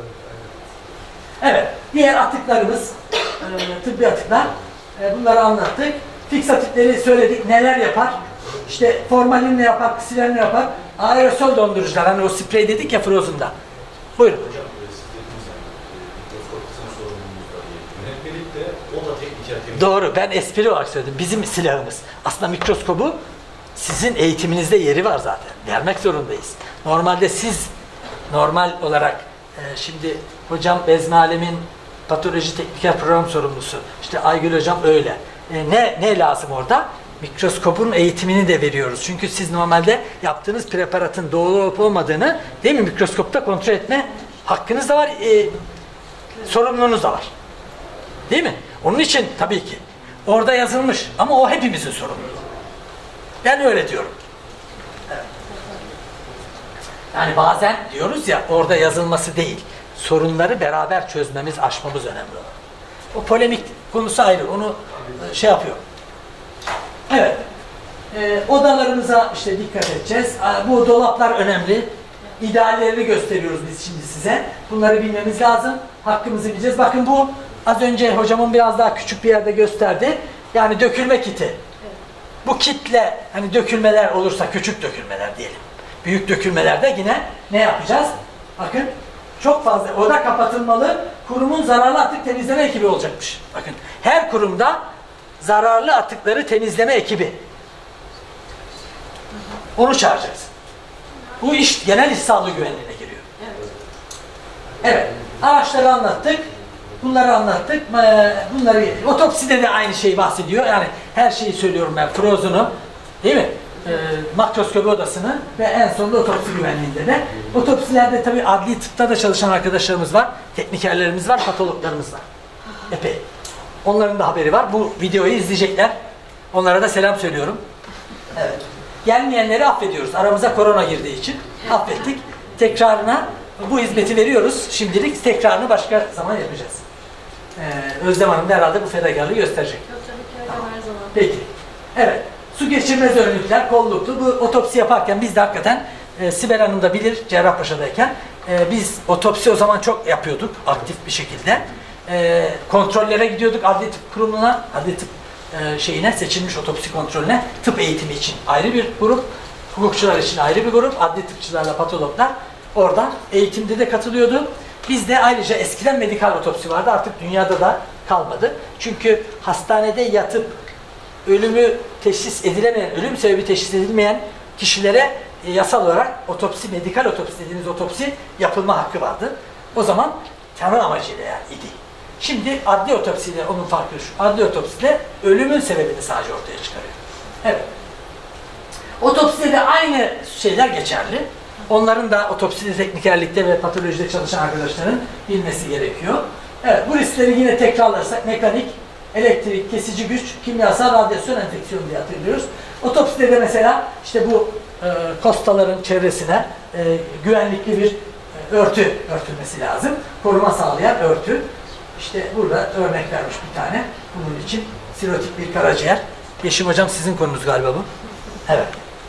Evet. Diğer atıklarımız, e, tıbbi atıklar. E, bunları anlattık. Fiksatifleri söyledik. Neler yapar? İşte formalin ne yapar, ksilen ne yapar? Aerosol dondurucular. Hani o sprey dedik ya Frozen'da. Buyurun. Hocam siz dediniz yani mikroskoptasın sorumluluğumuzda diye. Yönetmelik de o da tekniker temizlik. Doğru. Ben espri olarak söyledim. Bizim silahımız. Aslında mikroskobu sizin eğitiminizde yeri var zaten. Vermek zorundayız. Normalde siz normal olarak e, şimdi hocam Bezmi Alem'in patoloji tekniker program sorumlusu. İşte Aygül hocam öyle. E, ne, ne lazım orada? Mikroskopun eğitimini de veriyoruz. Çünkü siz normalde yaptığınız preparatın doğru olup olmadığını değil mi mikroskopta kontrol etme hakkınız da var. E, sorumluluğunuz da var. Değil mi? Onun için tabii ki orada yazılmış ama o hepimizin sorumluluğu. Ben öyle diyorum. Evet. Yani bazen diyoruz ya orada yazılması değil. Sorunları beraber çözmemiz, aşmamız önemli. O polemik konusu ayrı. Onu şey yapıyor. Evet. Ee, odalarımıza işte dikkat edeceğiz. Bu dolaplar önemli. İdeallerini gösteriyoruz biz şimdi size. Bunları bilmemiz lazım. Hakkımızı bileceğiz. Bakın bu az önce hocamın biraz daha küçük bir yerde gösterdi. Yani dökülme kiti. Bu kitle hani dökülmeler olursa küçük dökülmeler diyelim. Büyük dökülmelerde yine ne yapacağız? Bakın çok fazla oda kapatılmalı. Kurumun zararlı atık temizleme ekibi olacakmış. Bakın her kurumda zararlı atıkları temizleme ekibi. Onu çağıracaksın. Bu iş genel iş sağlığı güvenliğine giriyor. Evet. Araçları anlattık. Bunları anlattık. Bunları otopside de aynı şeyi bahsediyor. Yani her şeyi söylüyorum ben. Frozen'u, değil mi? E, makroskopi odasını ve en sonunda otopsi güvenliğinde de. Otopsilerde tabii adli tıpta da çalışan arkadaşlarımız var. Teknikerlerimiz var, patologlarımız var. Epey. Onların da haberi var. Bu videoyu izleyecekler. Onlara da selam söylüyorum. Evet. Gelmeyenleri affediyoruz. Aramıza korona girdiği için affettik. Tekrarına bu hizmeti veriyoruz. Şimdilik tekrarını başka zaman yapacağız. Ee, Özlem Hanım da herhalde bu fedakarlığı gösterecek. Yok tabii ki hocam, her zaman. Peki. Evet. Su geçirmez önlükler, kolluklu. Bu otopsi yaparken biz de hakikaten e, Sibel Hanım da bilir Cerrahpaşa'dayken e, biz otopsi o zaman çok yapıyorduk aktif bir şekilde. E, kontrollere gidiyorduk adli tıp kurumuna, adli tıp e, şeyine, seçilmiş otopsi kontrolüne, tıp eğitimi için ayrı bir grup, hukukçular için ayrı bir grup, adli tıpçılarla patologlar orada eğitimde de katılıyordu. Bizde ayrıca eskiden medikal otopsi vardı, artık dünyada da kalmadı. Çünkü hastanede yatıp ölümü teşhis edilemeyen, ölüm sebebi teşhis edilmeyen kişilere e, yasal olarak otopsi, medikal otopsi dediğimiz otopsi yapılma hakkı vardı. O zaman tanı amacıyla yani idi. Şimdi adli otopsiyle onun farkı şu, adli otopside ölümün sebebini sadece ortaya çıkarıyor. Evet. Otopside de aynı şeyler geçerli. Onların da otopside, teknikerlikte ve patolojide çalışan arkadaşların bilmesi gerekiyor. Evet, bu riskleri yine tekrarlarsak mekanik, elektrik, kesici güç, kimyasal, radyasyon, enfeksiyon diye hatırlıyoruz. Otopside de mesela işte bu e, kostaların çevresine e, güvenlikli bir e, örtü örtülmesi lazım. Koruma sağlayan örtü. İşte burada örnek vermiş bir tane. Bunun için sirotik bir karaciğer. Yeşim hocam sizin konunuz galiba bu. Evet.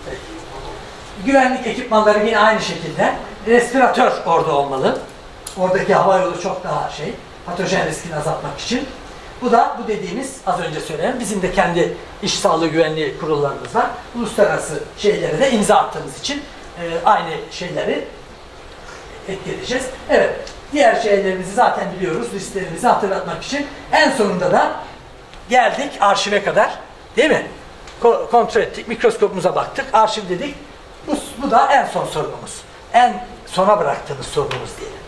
Güvenlik ekipmanları yine aynı şekilde. Respiratör orada olmalı. Oradaki hava yolu çok daha şey, patojen riskini azaltmak için. Bu da bu dediğimiz az önce söylenen bizim de kendi iş sağlığı güvenliği kurullarımız var. Uluslararası şeylere de imza attığımız için e, aynı şeyleri etkileyeceğiz. Evet, diğer şeylerimizi zaten biliyoruz, listelerimizi hatırlatmak için. En sonunda da geldik arşive kadar, değil mi? Ko kontrol ettik, mikroskopumuza baktık, arşiv dedik. Bu, bu da en son sorunumuz. En sona bıraktığımız sorunumuz diyelim.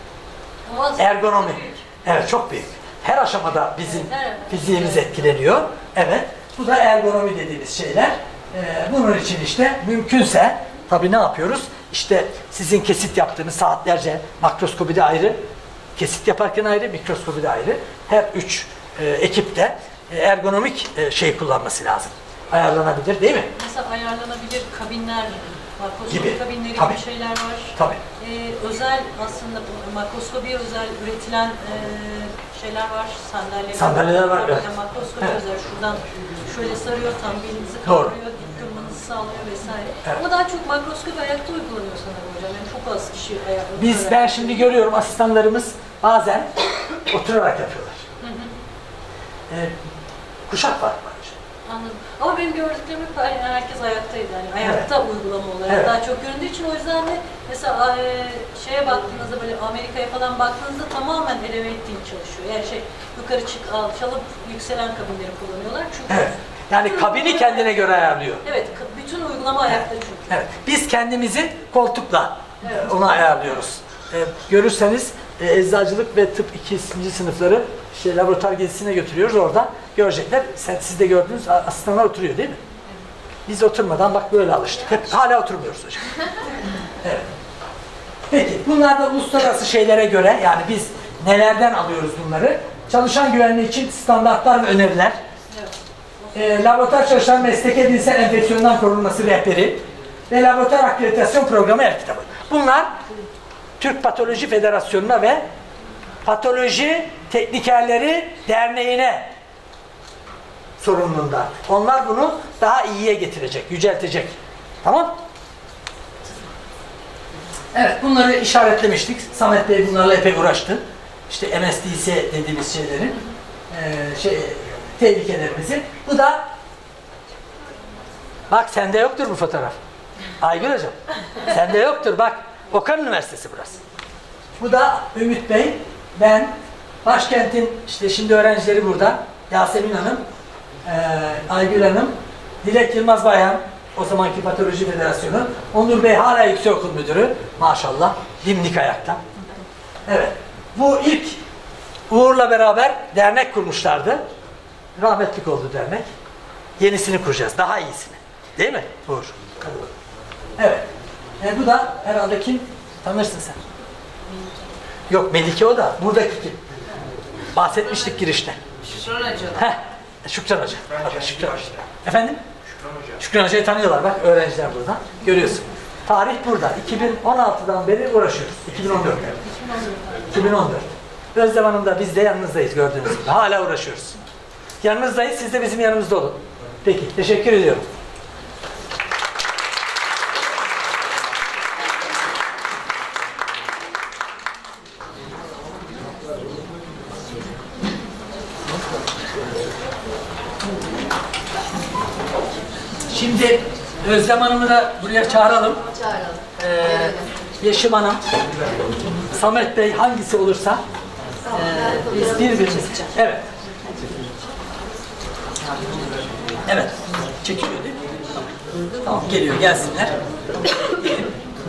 Ergonomi. Evet, çok büyük. Her aşamada bizim fiziğimiz etkileniyor. Evet, bu da ergonomi dediğimiz şeyler. Ee, bunun için işte mümkünse, tabii ne yapıyoruz? İşte sizin kesit yaptığınız saatlerce makroskopide ayrı, kesit yaparken ayrı, mikroskopide ayrı. Her üç e, ekipte e, ergonomik e, şey kullanması lazım. Ayarlanabilir değil mi? Mesela ayarlanabilir kabinler, makroskopi gibi. kabinleri Tabii. gibi şeyler var. Tabii. Ee, özel aslında makroskopiye özel üretilen e, şeyler var, sandalyeler, Sandalyeler var, evet. Yani makroskopi Evet. özel, şuradan şöyle sarıyor, tam belinizi Doğru. kaldırıyor, dik durmanızı sağlıyor vesaire. Evet. Ama daha çok makroskopi ayakta uygulanıyor sanırım hocam. Yani çok az kişi ayakta. Biz, ben şimdi görüyorum asistanlarımız bazen oturarak yapıyorlar. Hı hı. Ee, kuşak var bence. Anladım. Ama benim gördüklerim hep yani herkes ayaktaydı. Yani ayakta Evet. uygulama olarak Evet. daha çok göründüğü için o yüzden de mesela e, şeye baktığınızda böyle Amerika'ya falan baktığınızda tamamen elevating çalışıyor. Yani şey yukarı çık alçalıp yükselen kabinleri kullanıyorlar. Çünkü Evet. Yani kabini kendine göre ayarlıyor. evet, ka- bütün uygulama ayakta çünkü. Evet. Biz kendimizi koltukla Evet. ona ayarlıyoruz. Ee, görürseniz e, eczacılık ve tıp ikinci sınıfları işte laboratuvar gezisine götürüyoruz, orada görecekler. Sen, siz de gördünüz, asistanlar oturuyor değil mi? Biz oturmadan bak böyle alıştık. Hep hala oturmuyoruz hocam. Evet. Peki bunlar da uluslararası şeylere göre, yani biz nelerden alıyoruz bunları? Çalışan güvenliği için standartlar ve öneriler. E, laboratuvar çalışan meslek edinsel enfeksiyondan korunması rehberi ve laboratuvar akreditasyon programı el kitabı. Bunlar Türk Patoloji Federasyonu'na ve Patoloji Teknikerleri Derneği'ne sorumluluğunda. Onlar bunu daha iyiye getirecek, yüceltecek. Tamam? Evet, bunları işaretlemiştik. Samet Bey bunlarla epey uğraştı. İşte M S D C dediğimiz şeylerin e, şey, tehlikelerimizi. Bu da bak sende yoktur bu fotoğraf. Aygül hocam. Sende yoktur bak. Okan Üniversitesi burası. Bu da Ümit Bey, ben, başkentin işte şimdi öğrencileri burada. Yasemin Hanım, Ee, Aygül Hanım, Dilek Yılmaz Bayhan, o zamanki Patoloji Federasyonu, Onur Bey hala Yüksekokul Müdürü, maşallah, dimdik ayakta. Evet, bu ilk Uğur'la beraber dernek kurmuşlardı. Rahmetlik oldu dernek. Yenisini kuracağız, daha iyisini. Değil mi Uğur? Evet. E, bu da herhalde kim? Tanırsın sen. Yok, Melike o da. Buradaki kim? Bahsetmiştik girişte. Şükran Hoca. Heh, Şükran Hoca. Şükran, Şükran Hoca. Efendim? Şükran Hoca. Şükran Hoca'yı tanıyorlar bak, öğrenciler buradan. Görüyorsun. Tarih burada. iki bin on altıdan beri uğraşıyoruz. iki bin on dört. iki bin on dört. Özlem Hanım da biz de yanınızdayız gördüğünüz gibi. Hala uğraşıyoruz. Yanınızdayız, siz de bizim yanımızda olun. Peki, teşekkür ediyorum. Şimdi Özlem Hanım'ı da buraya çağıralım. Çağıralım. Ee, Yeşim Hanım, Samet Bey hangisi olursa e, biz birbirimiz. Evet. Evet. Çekiliyor değil mi? Tamam. Tamam, geliyor. Gelsinler. Gelin.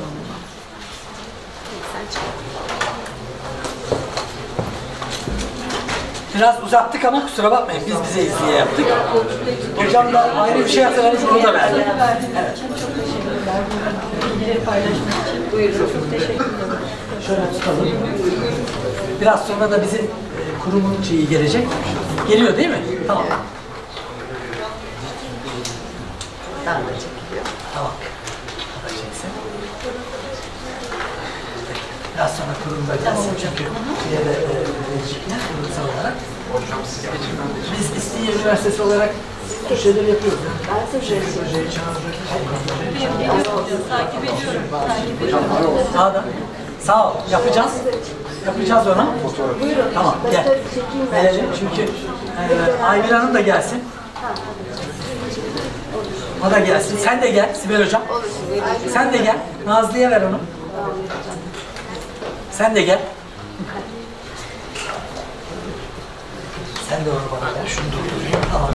Biraz uzattık ama kusura bakmayın. Biz bize izleye yaptık. Hocam da ayrı bir şey hatırladınız, bunu da verdi. Evet. Çok teşekkürler. Bilgileri paylaşmak için. Buyurun. Çok teşekkürler. Şöyle tutalım. Biraz sonra da bizim e, kurumun şeyi gelecek. Geliyor değil mi? Tamam. Ben de çekiliyor. Tamam. O da çeksin. Biraz sonra kurumda gelsin çünkü şeye de e, verecekler kurumsal olarak. Biz İstinye Üniversitesi olarak bu şeyleri yapıyoruz. Ben size Takip ediyorum. Takip ediyorum. Sağda. Sağ ol. Yapacağız. Yapacağız onu. Buyurun. Tamam. Gel. Gelelim çünkü e, Aygül Hanım da gelsin. O da gelsin. Sen de gel Sibel Hocam. Sen de gel. Nazlı'ya ver onu. Sen de gel. Sen de onu bana ver. Şunu durdurayım. Tamam.